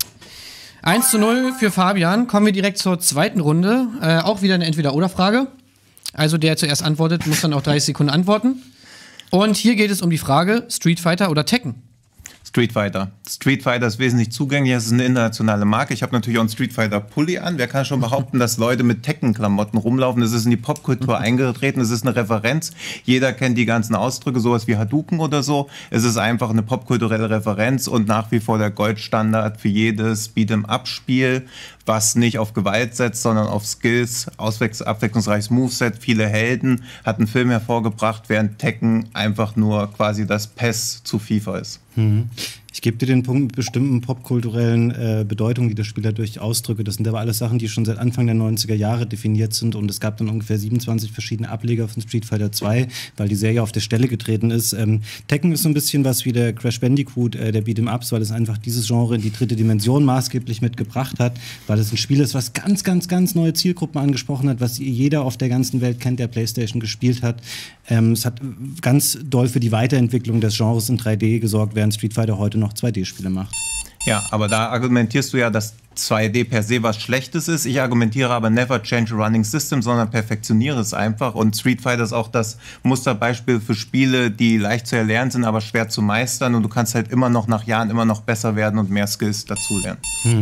1:0 für Fabian. Kommen wir direkt zur zweiten Runde. Auch wieder eine Entweder-Oder-Frage. Also der zuerst antwortet, muss dann auch 30 Sekunden antworten. Und hier geht es um die Frage, Street Fighter oder Tekken? Street Fighter. Street Fighter ist wesentlich zugänglicher, es ist eine internationale Marke. Ich habe natürlich auch einen Street Fighter Pulli an. Wer kann schon behaupten, dass Leute mit Tekken-Klamotten rumlaufen? Es ist in die Popkultur eingetreten, es ist eine Referenz. Jeder kennt die ganzen Ausdrücke, sowas wie Hadouken oder so. Es ist einfach eine popkulturelle Referenz und nach wie vor der Goldstandard für jedes Beat'em-up-Spiel, was nicht auf Gewalt setzt, sondern auf Skills, abwechslungsreiches Moveset, viele Helden, hat einen Film hervorgebracht, während Tekken einfach nur quasi das PES zu FIFA ist. Ich gebe dir den Punkt mit bestimmten popkulturellen Bedeutungen, die das Spiel dadurch ausdrücke. Das sind aber alles Sachen, die schon seit Anfang der 90er Jahre definiert sind und es gab dann ungefähr 27 verschiedene Ableger von Street Fighter 2, weil die Serie auf der Stelle getreten ist. Tekken ist so ein bisschen was wie der Crash Bandicoot der Beat'em-Ups, weil es einfach dieses Genre in die dritte Dimension maßgeblich mitgebracht hat, weil es ein Spiel ist, was ganz, ganz, ganz neue Zielgruppen angesprochen hat, was jeder auf der ganzen Welt kennt, der PlayStation gespielt hat. Es hat ganz doll für die Weiterentwicklung des Genres in 3D gesorgt, während Street Fighter heute noch 2D-Spiele macht. Ja, aber da argumentierst du ja, dass 2D per se was Schlechtes ist. Ich argumentiere aber never change a running system, sondern perfektioniere es einfach. Und Street Fighter ist auch das Musterbeispiel für Spiele, die leicht zu erlernen sind, aber schwer zu meistern. Und du kannst halt immer noch nach Jahren immer noch besser werden und mehr Skills dazulernen.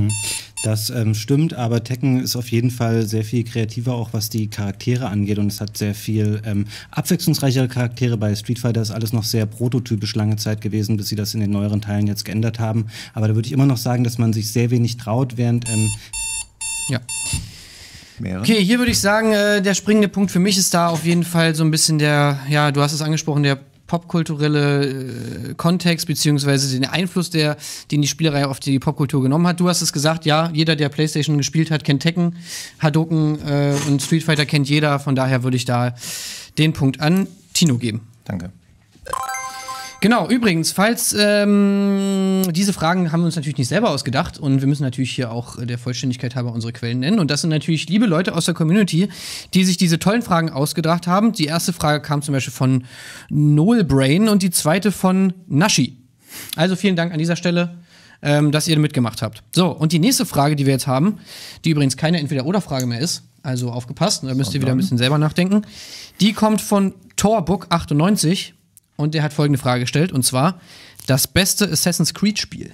Das stimmt, aber Tekken ist auf jeden Fall sehr viel kreativer, auch was die Charaktere angeht. Und es hat sehr viel abwechslungsreichere Charaktere. Bei Street Fighter ist alles noch sehr prototypisch lange Zeit gewesen, bis sie das in den neueren Teilen jetzt geändert haben. Aber da würde ich immer noch sagen, dass man sich sehr wenig traut, während... Ja. Okay, hier würde ich sagen, der springende Punkt für mich ist da auf jeden Fall so ein bisschen du hast es angesprochen, der popkulturelle Kontext beziehungsweise den Einfluss, den die Spielerei auf die Popkultur genommen hat. Du hast es gesagt, ja, jeder, der PlayStation gespielt hat, kennt Tekken, Hadouken und Street Fighter kennt jeder. Von daher würde ich da den Punkt an Tino geben. Danke. Genau, übrigens, falls diese Fragen haben wir uns natürlich nicht selber ausgedacht und wir müssen natürlich hier auch der Vollständigkeit halber unsere Quellen nennen. Und das sind natürlich liebe Leute aus der Community, die sich diese tollen Fragen ausgedacht haben. Die erste Frage kam zum Beispiel von Noelbrain und die zweite von Nashi. Also vielen Dank an dieser Stelle, dass ihr mitgemacht habt. So, und die nächste Frage, die wir jetzt haben, die übrigens keine Entweder-Oder-Frage mehr ist, also aufgepasst, da müsst ihr wieder ein bisschen selber nachdenken, die kommt von Torbook98. Und der hat folgende Frage gestellt, und zwar, das beste Assassin's Creed-Spiel.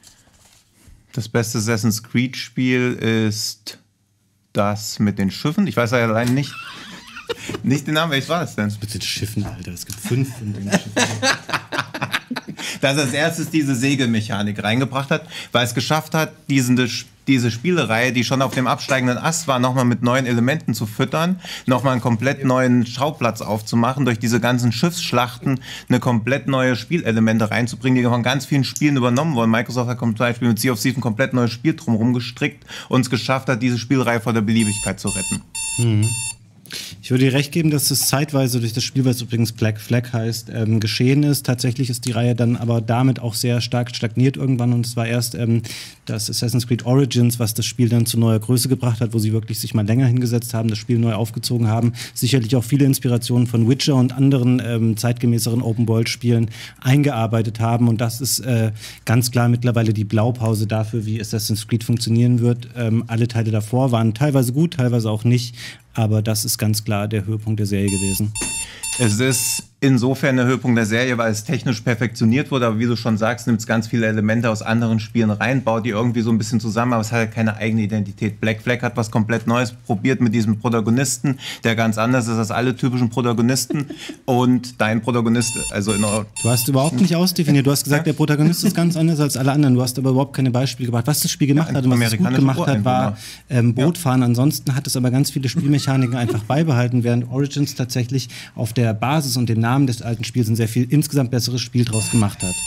Das beste Assassin's Creed-Spiel ist das mit den Schiffen. Ich weiß ja allein nicht. Nicht den Namen, welches war das denn? Mit den Schiffen, Alter. Es gibt 5 von den Schiffen. Dass er als erstes diese Segelmechanik reingebracht hat, weil es geschafft hat, diese Spielereihe, die schon auf dem absteigenden Ast war, nochmal mit neuen Elementen zu füttern, nochmal einen komplett neuen Schauplatz aufzumachen, durch diese ganzen Schiffsschlachten eine komplett neue Spielelemente reinzubringen, die von ganz vielen Spielen übernommen wurden. Microsoft hat zum Beispiel mit Sea of Thieves ein komplett neues Spiel drumherum gestrickt und es geschafft hat, diese Spielreihe vor der Beliebigkeit zu retten. Ich würde dir recht geben, dass es zeitweise durch das Spiel, was übrigens Black Flag heißt, geschehen ist. Tatsächlich ist die Reihe dann aber damit auch sehr stark stagniert irgendwann und es war erst das Assassin's Creed Origins, was das Spiel dann zu neuer Größe gebracht hat, wo sie wirklich sich mal länger hingesetzt haben, das Spiel neu aufgezogen haben. Sicherlich auch viele Inspirationen von Witcher und anderen zeitgemäßeren Open-World-Spielen eingearbeitet haben und das ist ganz klar mittlerweile die Blaupause dafür, wie Assassin's Creed funktionieren wird. Alle Teile davor waren teilweise gut, teilweise auch nicht. Aber das ist ganz klar der Höhepunkt der Serie gewesen. Es ist insofern der Höhepunkt der Serie, weil es technisch perfektioniert wurde, aber wie du schon sagst, nimmt es ganz viele Elemente aus anderen Spielen rein, baut die irgendwie so ein bisschen zusammen, aber es hat halt keine eigene Identität. Black Flag hat was komplett Neues probiert mit diesem Protagonisten, der ganz anders ist als alle typischen Protagonisten und dein Protagonist, also Du hast überhaupt nicht ausdefiniert, du hast gesagt, der Protagonist ist ganz anders als alle anderen, du hast aber überhaupt keine Beispiele gebracht. Was das Spiel gemacht hat und was es gut gemacht hat, war Bootfahren, ansonsten hat es aber ganz viele Spielmechaniken einfach beibehalten, während Origins tatsächlich auf der Basis und dem Namen des alten Spiels ein sehr viel insgesamt besseres Spiel draus gemacht hat.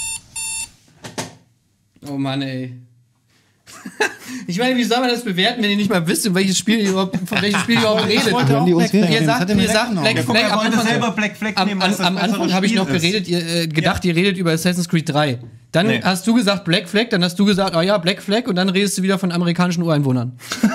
Oh Mann, ey. Ich meine, wie soll man das bewerten, wenn ihr nicht mal wisst, von welchem Spiel ihr überhaupt redet? Ihr sagt Black Flag, am Anfang habe ich noch gedacht, ihr redet über Assassin's Creed 3. Dann hast du gesagt Black Flag, dann hast du gesagt, oh ja, Black Flag, und dann redest du wieder von amerikanischen Ureinwohnern.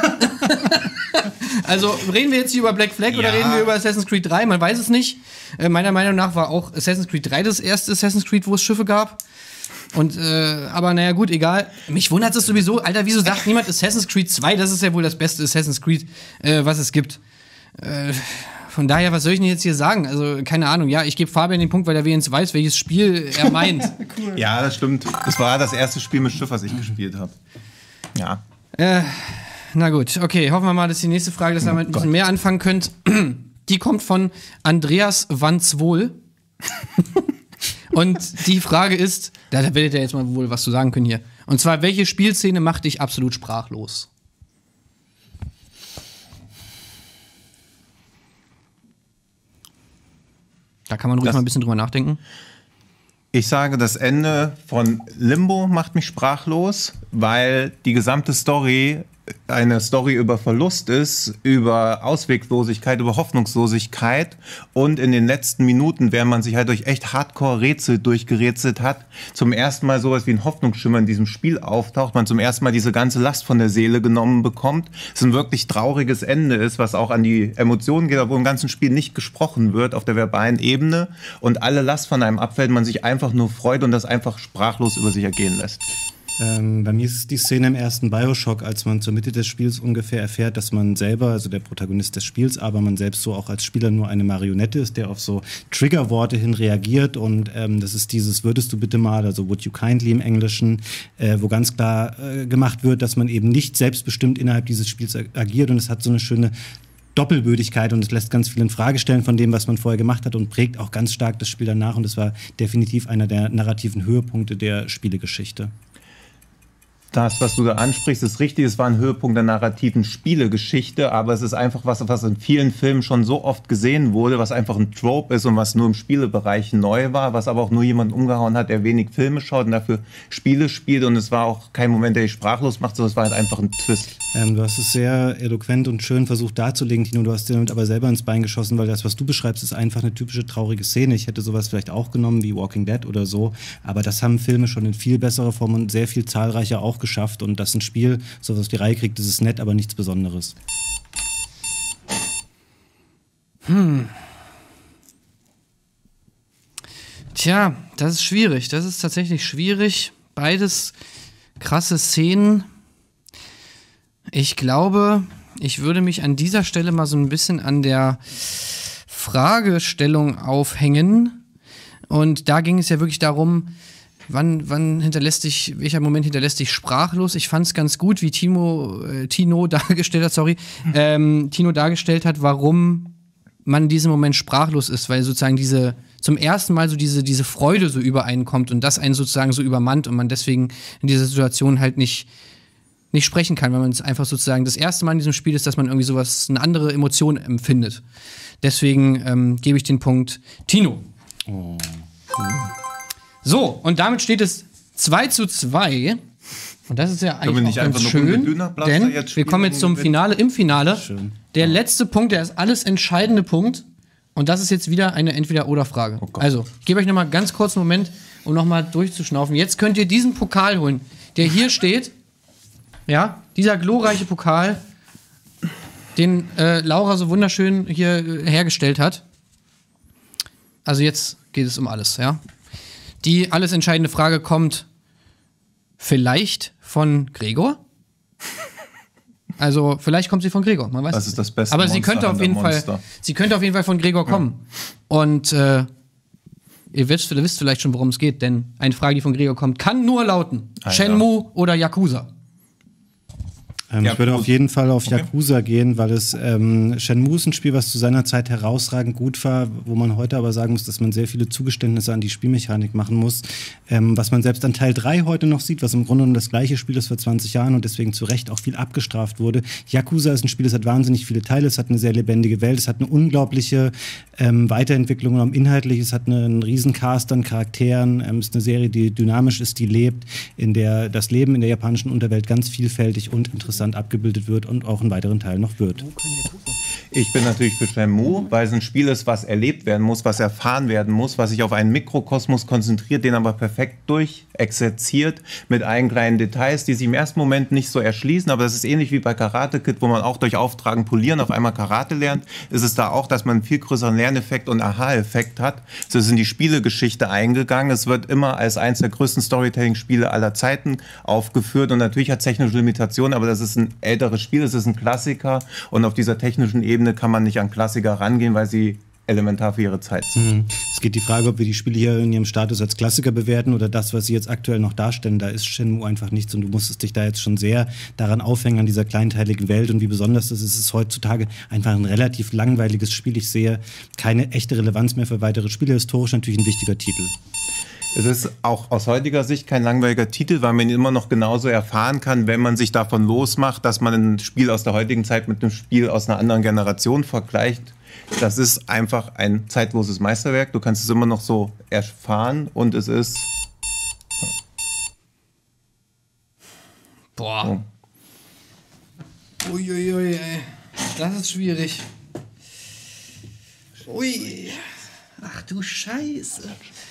Also reden wir jetzt hier über Black Flag oder reden wir über Assassin's Creed 3? Man weiß es nicht. Meiner Meinung nach war auch Assassin's Creed 3 das erste Assassin's Creed, wo es Schiffe gab. Und, aber naja, gut, egal. Mich wundert es sowieso, Alter, wieso sagt niemand Assassin's Creed 2? Das ist ja wohl das beste Assassin's Creed, was es gibt. Von daher, was soll ich denn jetzt hier sagen? Also, keine Ahnung. Ja, ich gebe Fabian den Punkt, weil er wenigstens weiß, welches Spiel er meint. Cool. Ja, das stimmt. Das war das erste Spiel mit Schiff, was ich gespielt habe. Ja. Na gut, okay. Hoffen wir mal, dass die nächste Frage, dass ihr damit ein bisschen mehr anfangen könnt. Die kommt von Andreas Wanzwohl. Und die Frage ist, da werdet ihr jetzt mal wohl was zu sagen können hier. Und zwar, welche Spielszene macht dich absolut sprachlos? Da kann man ruhig mal ein bisschen drüber nachdenken. Ich sage, das Ende von Limbo macht mich sprachlos, weil die gesamte Story eine Story über Verlust ist, über Ausweglosigkeit, über Hoffnungslosigkeit und in den letzten Minuten, während man sich halt durch echt Hardcore-Rätsel durchgerätselt hat, zum ersten Mal sowas wie ein Hoffnungsschimmer in diesem Spiel auftaucht, man zum ersten Mal diese ganze Last von der Seele genommen bekommt, es ein wirklich trauriges Ende ist, was auch an die Emotionen geht, obwohl im ganzen Spiel nicht gesprochen wird auf der verbalen Ebene und alle Last von einem abfällt, man sich einfach nur freut und das einfach sprachlos über sich ergehen lässt. Bei mir ist es die Szene im ersten Bioshock, als man zur Mitte des Spiels ungefähr erfährt, dass man selber, also der Protagonist des Spiels, aber man selbst so auch als Spieler nur eine Marionette ist, der auf so Triggerworte hin reagiert und das ist dieses "Würdest du bitte mal", also "Would you kindly" im Englischen, wo ganz klar gemacht wird, dass man eben nicht selbstbestimmt innerhalb dieses Spiels agiert und es hat so eine schöne Doppelbödigkeit und es lässt ganz viel in Frage stellen von dem, was man vorher gemacht hat und prägt auch ganz stark das Spiel danach und es war definitiv einer der narrativen Höhepunkte der Spielegeschichte. Das, was du da ansprichst, ist richtig. Es war ein Höhepunkt der narrativen Spielegeschichte, aber es ist einfach was in vielen Filmen schon so oft gesehen wurde, was einfach ein Trope ist und was nur im Spielebereich neu war, was aber auch nur jemand umgehauen hat, der wenig Filme schaut und dafür Spiele spielt. Und es war auch kein Moment, der dich sprachlos macht, sondern es war halt einfach ein Twist. Du hast es sehr eloquent und schön versucht darzulegen, Tino. Du hast dir damit aber selber ins Bein geschossen, weil das, was du beschreibst, ist einfach eine typische traurige Szene. Ich hätte sowas vielleicht auch genommen wie Walking Dead oder so, aber das haben Filme schon in viel besserer Form und sehr viel zahlreicher auch geschafft und dass ein Spiel sowas auf die Reihe kriegt, das ist nett, aber nichts Besonderes. Tja, das ist schwierig. Das ist tatsächlich schwierig. Beides krasse Szenen. Ich glaube, ich würde mich an dieser Stelle mal so ein bisschen an der Fragestellung aufhängen. Und da ging es ja wirklich darum, welcher Moment hinterlässt dich sprachlos? Ich fand es ganz gut, wie Tino dargestellt hat, warum man in diesem Moment sprachlos ist, weil sozusagen zum ersten Mal so diese Freude so über einen kommt und das einen sozusagen so übermannt und man deswegen in dieser Situation halt nicht sprechen kann, weil man es einfach sozusagen das erste Mal in diesem Spiel ist, dass man irgendwie sowas, eine andere Emotion empfindet. Deswegen gebe ich den Punkt Tino. Oh. So, und damit steht es 2:2. Und das ist ja eigentlich auch ganz schön, denn wir kommen jetzt zum Finale. Im Finale, der letzte Punkt, der ist alles entscheidende Punkt. Und das ist jetzt wieder eine Entweder-Oder-Frage. Oh, also, ich gebe euch noch mal ganz kurz einen Moment, um noch mal durchzuschnaufen. Jetzt könnt ihr diesen Pokal holen, der hier steht. Ja, dieser glorreiche Pokal, den Laura so wunderschön hier hergestellt hat. Also jetzt geht es um alles, ja. Die alles entscheidende Frage kommt vielleicht von Gregor. Also vielleicht kommt sie von Gregor, man weiß. Das ist das Beste. Aber sie könnte auf jeden Fall von Gregor kommen. Und ihr wisst vielleicht schon, worum es geht, denn eine Frage, die von Gregor kommt, kann nur lauten: Shenmue oder Yakuza? Ich würde auf jeden Fall auf Yakuza gehen, weil es Shenmue ist ein Spiel, was zu seiner Zeit herausragend gut war, wo man heute aber sagen muss, dass man sehr viele Zugeständnisse an die Spielmechanik machen muss. Was man selbst an Teil 3 heute noch sieht, was im Grunde genommen das gleiche Spiel ist vor 20 Jahren und deswegen zu Recht auch viel abgestraft wurde. Yakuza ist ein Spiel, das hat wahnsinnig viele Teile, es hat eine sehr lebendige Welt, es hat eine unglaubliche Weiterentwicklung inhaltlich, es hat einen riesen Cast an Charakteren, es ist eine Serie, die dynamisch ist, die lebt, in der das Leben in der japanischen Unterwelt ganz vielfältig und interessant abgebildet wird und auch in weiteren Teilen noch wird. Ich bin natürlich für Shenmue, weil es ein Spiel ist, was erlebt werden muss, was erfahren werden muss, was sich auf einen Mikrokosmos konzentriert, den aber perfekt durchexerziert mit allen kleinen Details, die sich im ersten Moment nicht so erschließen, aber das ist ähnlich wie bei Karate Kid, wo man auch durch Auftragen, Polieren auf einmal Karate lernt, ist es da auch, dass man einen viel größeren Lerneffekt und Aha-Effekt hat. Es ist in die Spielegeschichte eingegangen, es wird immer als eines der größten Storytelling-Spiele aller Zeiten aufgeführt und natürlich hat es technische Limitationen, aber das ist ein älteres Spiel, es ist ein Klassiker und auf dieser technischen Ebene kann man nicht an Klassiker rangehen, weil sie elementar für ihre Zeit sind. Es geht die Frage, ob wir die Spiele hier in ihrem Status als Klassiker bewerten oder das, was sie jetzt aktuell noch darstellen. Da ist Shenmue einfach nichts und du musstest dich da jetzt schon sehr daran aufhängen, an dieser kleinteiligen Welt und wie besonders das ist. Es ist heutzutage einfach ein relativ langweiliges Spiel. Ich sehe keine echte Relevanz mehr für weitere Spiele. Historisch natürlich ein wichtiger Titel. Es ist auch aus heutiger Sicht kein langweiliger Titel, weil man ihn immer noch genauso erfahren kann, wenn man sich davon losmacht, dass man ein Spiel aus der heutigen Zeit mit einem Spiel aus einer anderen Generation vergleicht. Das ist einfach ein zeitloses Meisterwerk. Du kannst es immer noch so erfahren und es ist... Boah. Uiuiui, ey. Das ist schwierig. Ui. Ach du Scheiße.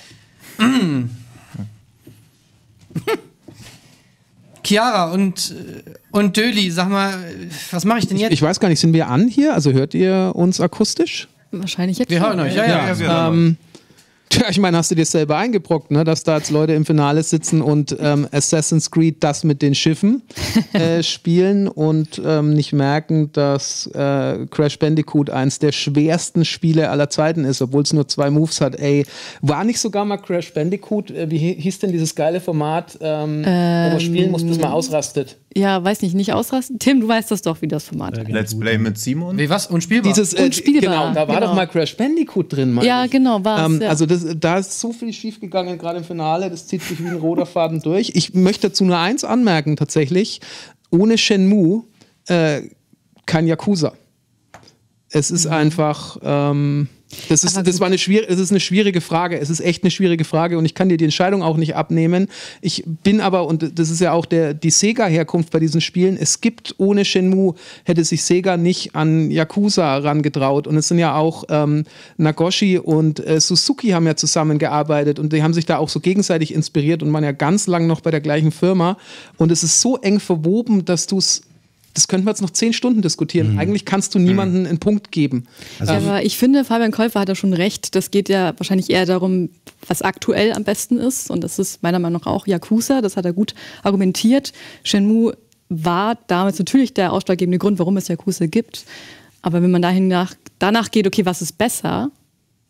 Chiara und Döli, sag mal, was mache ich denn jetzt? Ich weiß gar nicht, sind wir an hier? Also hört ihr uns akustisch? Wahrscheinlich jetzt. Wir hören euch, ja. Tja, ich meine, hast du dir selber eingebrockt, ne? Dass da jetzt Leute im Finale sitzen und Assassin's Creed das mit den Schiffen spielen und nicht merken, dass Crash Bandicoot eins der schwersten Spiele aller Zeiten ist, obwohl es nur 2 Moves hat. Ey, war nicht sogar mal Crash Bandicoot, wie hieß denn dieses geile Format, wo man spielen muss, bis man ausrastet? Ja, weiß nicht ausrasten. Tim, du weißt das doch, wie das Format heißt. Let's Play mit Simon. Wie, was? Unspielbar? Unspielbar. Genau, da war doch mal Crash Bandicoot drin, meine ja, ich. Genau, war es. Also da ist so viel schief gegangen, gerade im Finale, das zieht sich wie ein roter Faden durch. Ich möchte dazu nur eins anmerken, tatsächlich, ohne Shenmue kein Yakuza. Es ist einfach... es ist eine schwierige Frage. Es ist echt eine schwierige Frage und ich kann dir die Entscheidung auch nicht abnehmen. Ich bin aber, und das ist ja auch die Sega-Herkunft bei diesen Spielen, es gibt ohne Shenmue, hätte sich Sega nicht an Yakuza rangetraut. Und es sind ja auch Nagoshi und Suzuki haben ja zusammengearbeitet und die haben sich da auch so gegenseitig inspiriert und waren ja ganz lang noch bei der gleichen Firma. Und es ist so eng verwoben, dass du es... Das könnten wir jetzt noch 10 Stunden diskutieren. Eigentlich kannst du niemandem einen Punkt geben. Also aber ich finde, Fabian Käufer hat ja schon recht. Das geht ja wahrscheinlich eher darum, was aktuell am besten ist. Und das ist meiner Meinung nach auch Yakuza. Das hat er gut argumentiert. Shenmue war damals natürlich der ausschlaggebende Grund, warum es Yakuza gibt. Aber wenn man danach geht, okay, was ist besser,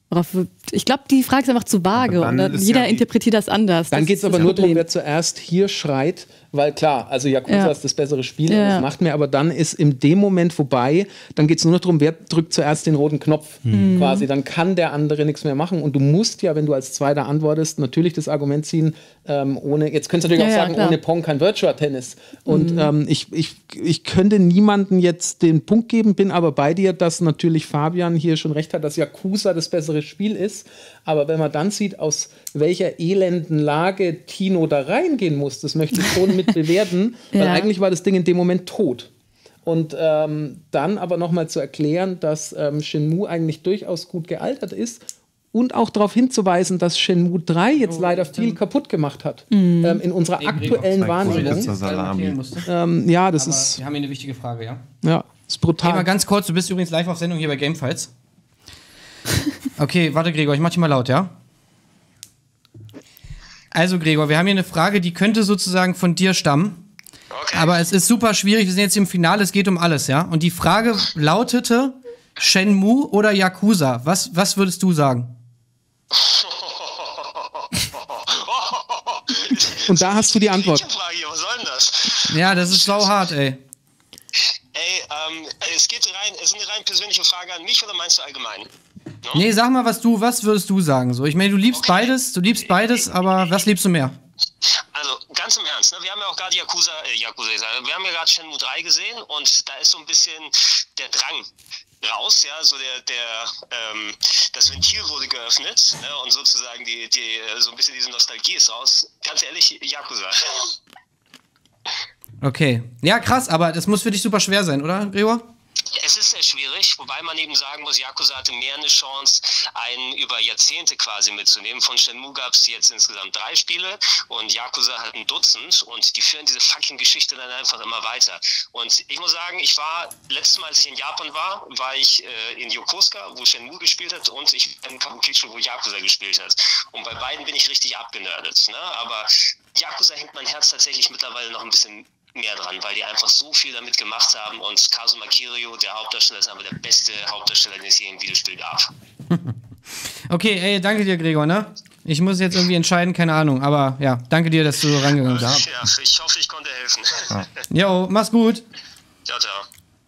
Ich glaube, die Frage ist einfach zu vage und jeder interpretiert das anders. Dann geht es aber nur darum, wer zuerst hier schreit, weil klar, also Yakuza ist das bessere Spiel, das macht mir, aber dann ist in dem Moment vorbei, dann geht es nur noch darum, wer drückt zuerst den roten Knopf quasi, dann kann der andere nichts mehr machen und du musst ja, wenn du als Zweiter antwortest, natürlich das Argument ziehen, jetzt könntest du natürlich auch sagen, ohne Pong kein Virtua Tennis und ich könnte niemandem jetzt den Punkt geben, bin aber bei dir, dass natürlich Fabian hier schon recht hat, dass Yakuza das bessere Spiel ist, aber wenn man dann sieht, aus welcher elenden Lage Tino da reingehen muss, das möchte ich schon mit bewerten, weil eigentlich war das Ding in dem Moment tot. Und dann aber nochmal zu erklären, dass Shenmue eigentlich durchaus gut gealtert ist und auch darauf hinzuweisen, dass Shenmue 3 jetzt leider viel kaputt gemacht hat in unserer aktuellen Wahrnehmung. Ja, das ist... Wir haben hier eine wichtige Frage, ja? Ja, ist brutal. Mal ganz kurz, du bist übrigens live auf Sendung hier bei Gamefights. Okay, warte Gregor, ich mach dich mal laut, ja? Also Gregor, wir haben hier eine Frage, die könnte sozusagen von dir stammen. Okay. Aber es ist super schwierig, wir sind jetzt im Finale, es geht um alles, ja? Und die Frage lautete, Shenmue oder Yakuza? Was würdest du sagen? Und da hast du die Antwort. Was soll denn das? Ja, das ist sauhart, ey. Es ist eine rein persönliche Frage an mich oder meinst du allgemein? No? Nee, sag mal, was würdest du sagen? So, ich meine, du liebst beides, aber was liebst du mehr? Also, ganz im Ernst, ne? Wir haben ja auch gerade wir haben ja gerade Shenmue 3 gesehen und da ist so ein bisschen der Drang raus, ja, so das Ventil wurde geöffnet, ne? Und sozusagen so ein bisschen diese Nostalgie ist raus. Ganz ehrlich, Yakuza. Okay. Ja, krass, aber das muss für dich super schwer sein, oder, Gregor? Es ist sehr schwierig, wobei man eben sagen muss, Yakuza hatte mehr eine Chance, einen über Jahrzehnte quasi mitzunehmen. Von Shenmue gab es jetzt insgesamt 3 Spiele und Yakuza hat ein Dutzend und die führen diese fucking Geschichte dann einfach immer weiter. Und ich muss sagen, ich war, letztes Mal, als ich in Japan war ich in Yokosuka, wo Shenmue gespielt hat und ich in Kabukicho, wo Yakuza gespielt hat. Und bei beiden bin ich richtig abgenördet. Ne? Aber Yakuza hängt mein Herz tatsächlich mittlerweile noch ein bisschen mehr dran, weil die einfach so viel damit gemacht haben und Kazuma Kiryu, der Hauptdarsteller, ist einfach der beste Hauptdarsteller, den es hier im Videospiel gab. Okay, ey, danke dir, Gregor, ne? Ich muss jetzt irgendwie entscheiden, keine Ahnung, aber ja, danke dir, dass du so rangegangen bist. Ja, ich hoffe, ich konnte helfen. Jo, mach's gut. Ciao, ciao.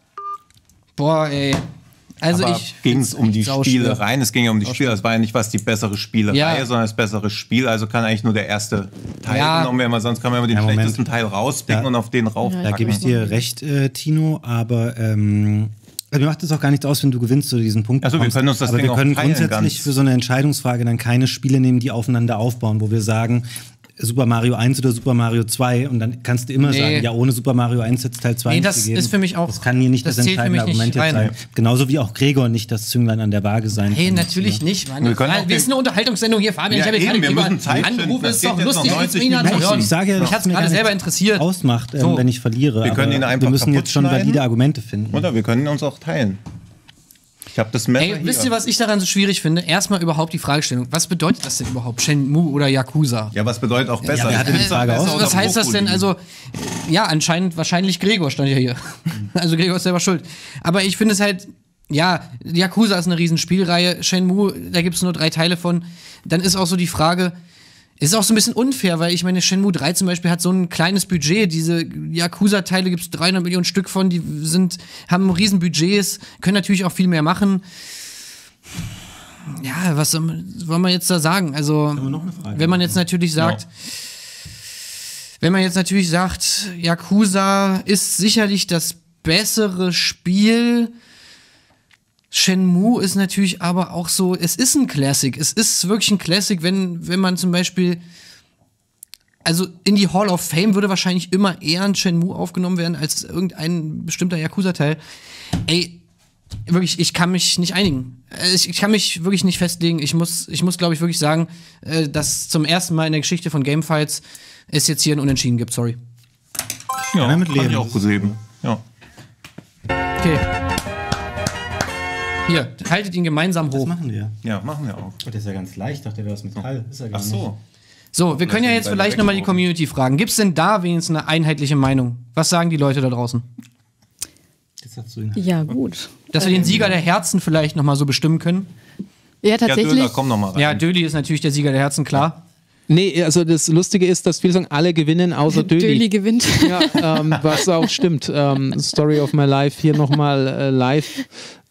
Boah, ey. Also ging es um die Spielereien, es ging ja um die Spiele, es war ja nicht was die bessere Spielerei, sondern das bessere Spiel, also kann eigentlich nur der erste Teil genommen werden, weil sonst kann man immer den schlechtesten Teil rauspicken und auf den raufpacken. Da gebe ich dir recht, Tino, aber mir macht es auch gar nichts aus, wenn du gewinnst zu diesem Punkt. Also wir können uns das aber wir können grundsätzlich für so eine Entscheidungsfrage dann keine Spiele nehmen, die aufeinander aufbauen, wo wir sagen, Super Mario 1 oder Super Mario 2 und dann kannst du immer sagen, ja, ohne Super Mario 1 jetzt Teil 2 das ist für mich auch. Das kann hier nicht das entscheidende Argument jetzt sein. Genauso wie auch Gregor nicht das Zünglein an der Waage sein kann. Natürlich nicht, Mann. Wir sind eine Unterhaltungssendung hier, Fabian. Ja, wir müssen Zeit angerufen, ist doch lustig, ich sage ja, ich hat's gerade selber interessiert. Ausmacht, wenn ich verliere. Wir können ihn einfach wir müssen jetzt schon valide Argumente finden. Oder wir können uns auch teilen. Ich habe das Messer hier. Wisst ihr, was ich daran so schwierig finde? Erstmal überhaupt die Fragestellung. Was bedeutet das denn überhaupt? Shenmue oder Yakuza? Ja, was bedeutet auch besser? Wer hatte die Frage aus? Was heißt das denn? Also, ja, wahrscheinlich Gregor stand ja hier. Also Gregor ist selber schuld. Aber ich finde es halt, ja, Yakuza ist eine riesen Spielreihe. Shenmue, da gibt es nur 3 Teile von. Dann ist auch so die Frage, ist auch so ein bisschen unfair, weil ich meine, Shenmue 3 zum Beispiel hat so ein kleines Budget. Diese Yakuza-Teile gibt es 300 Millionen Stück von, die haben riesen Budgets, können natürlich auch viel mehr machen. Ja, was soll man jetzt da sagen? Also, wenn man jetzt natürlich sagt, Yakuza ist sicherlich das bessere Spiel. Shenmue ist natürlich aber auch so, es ist ein Classic. Es ist wirklich ein Classic, wenn man zum Beispiel, also in die Hall of Fame würde wahrscheinlich immer eher ein Shenmue aufgenommen werden als irgendein bestimmter Yakuza-Teil. Ey, wirklich, ich kann mich nicht einigen. Ich kann mich wirklich nicht festlegen. Ich muss glaube ich, wirklich sagen, dass zum ersten Mal in der Geschichte von Gamefights es jetzt hier ein Unentschieden gibt. Sorry. Ja, damit leben. Ich auch gesehen. Ja. Okay. Hier, haltet ihn gemeinsam hoch. Das machen wir. Ja, machen wir auch. Das ist ja ganz leicht. Ich dachte, wäre das Metall. Ist ja gar nicht. So, wir können ja jetzt vielleicht nochmal die Community fragen. Gibt es denn da wenigstens eine einheitliche Meinung? Was sagen die Leute da draußen? Ja, gut. Dass wir den Sieger der Herzen vielleicht nochmal so bestimmen können? Ja, tatsächlich. Ja, Döler, komm noch mal rein. Ja, Döli ist natürlich der Sieger der Herzen, klar. Nee, also das Lustige ist, dass viele sagen, alle gewinnen, außer Döli. Döli gewinnt. Ja, was auch stimmt. Story of my life, hier nochmal live.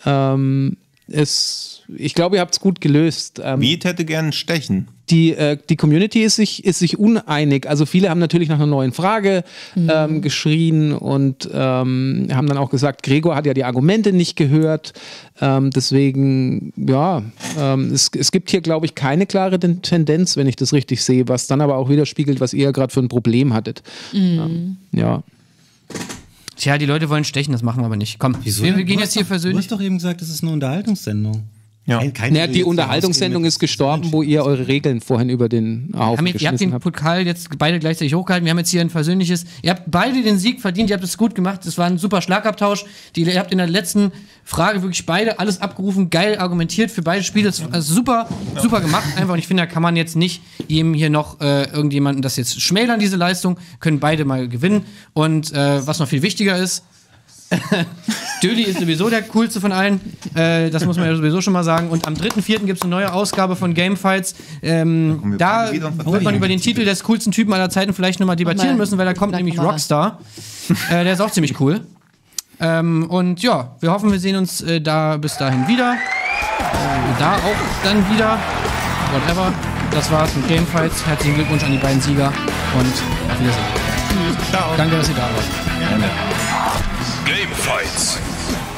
Ich glaube, ihr habt es gut gelöst. Miet hätte gern ein Stechen. Die Community ist sich uneinig. Also viele haben natürlich nach einer neuen Frage geschrien und haben dann auch gesagt, Gregor hat ja die Argumente nicht gehört. Deswegen, ja, es gibt hier, glaube ich, keine klare Tendenz, wenn ich das richtig sehe, was dann aber auch widerspiegelt, was ihr gerade für ein Problem hattet. Ja. Tja, die Leute wollen stechen, das machen wir aber nicht. Komm, wir gehen jetzt hier persönlich. Du hast doch eben gesagt, das ist eine Unterhaltungssendung. Ja. Die Unterhaltungssendung ist gestorben, wo ihr eure Regeln vorhin über den Haufen Ihr habt den Pokal jetzt beide gleichzeitig hochgehalten. Wir haben jetzt hier ein versöhnliches. Ihr habt beide den Sieg verdient. Ihr habt es gut gemacht. Es war ein super Schlagabtausch. Ihr habt in der letzten Frage wirklich beide alles abgerufen, geil argumentiert für beide Spiele. Also super gemacht einfach. Und ich finde, da kann man jetzt nicht jedem hier noch irgendjemanden das jetzt schmälern, diese Leistung. Können beide mal gewinnen. Und was noch viel wichtiger ist, Döli ist sowieso der coolste von allen. Das muss man ja sowieso schon mal sagen. Und am 3.4. gibt es eine neue Ausgabe von Gamefights. Da wird man über den Titel des coolsten Typen aller Zeiten vielleicht nochmal debattieren müssen, weil da kommt nämlich Rockstar. Der ist auch ziemlich cool. Und ja, wir hoffen, wir sehen uns da bis dahin wieder. Da auch dann wieder. Whatever. Das war's mit Gamefights. Herzlichen Glückwunsch an die beiden Sieger und auf Wiedersehen. Ciao. Danke, dass ihr da wart. Gerne. Gamefights.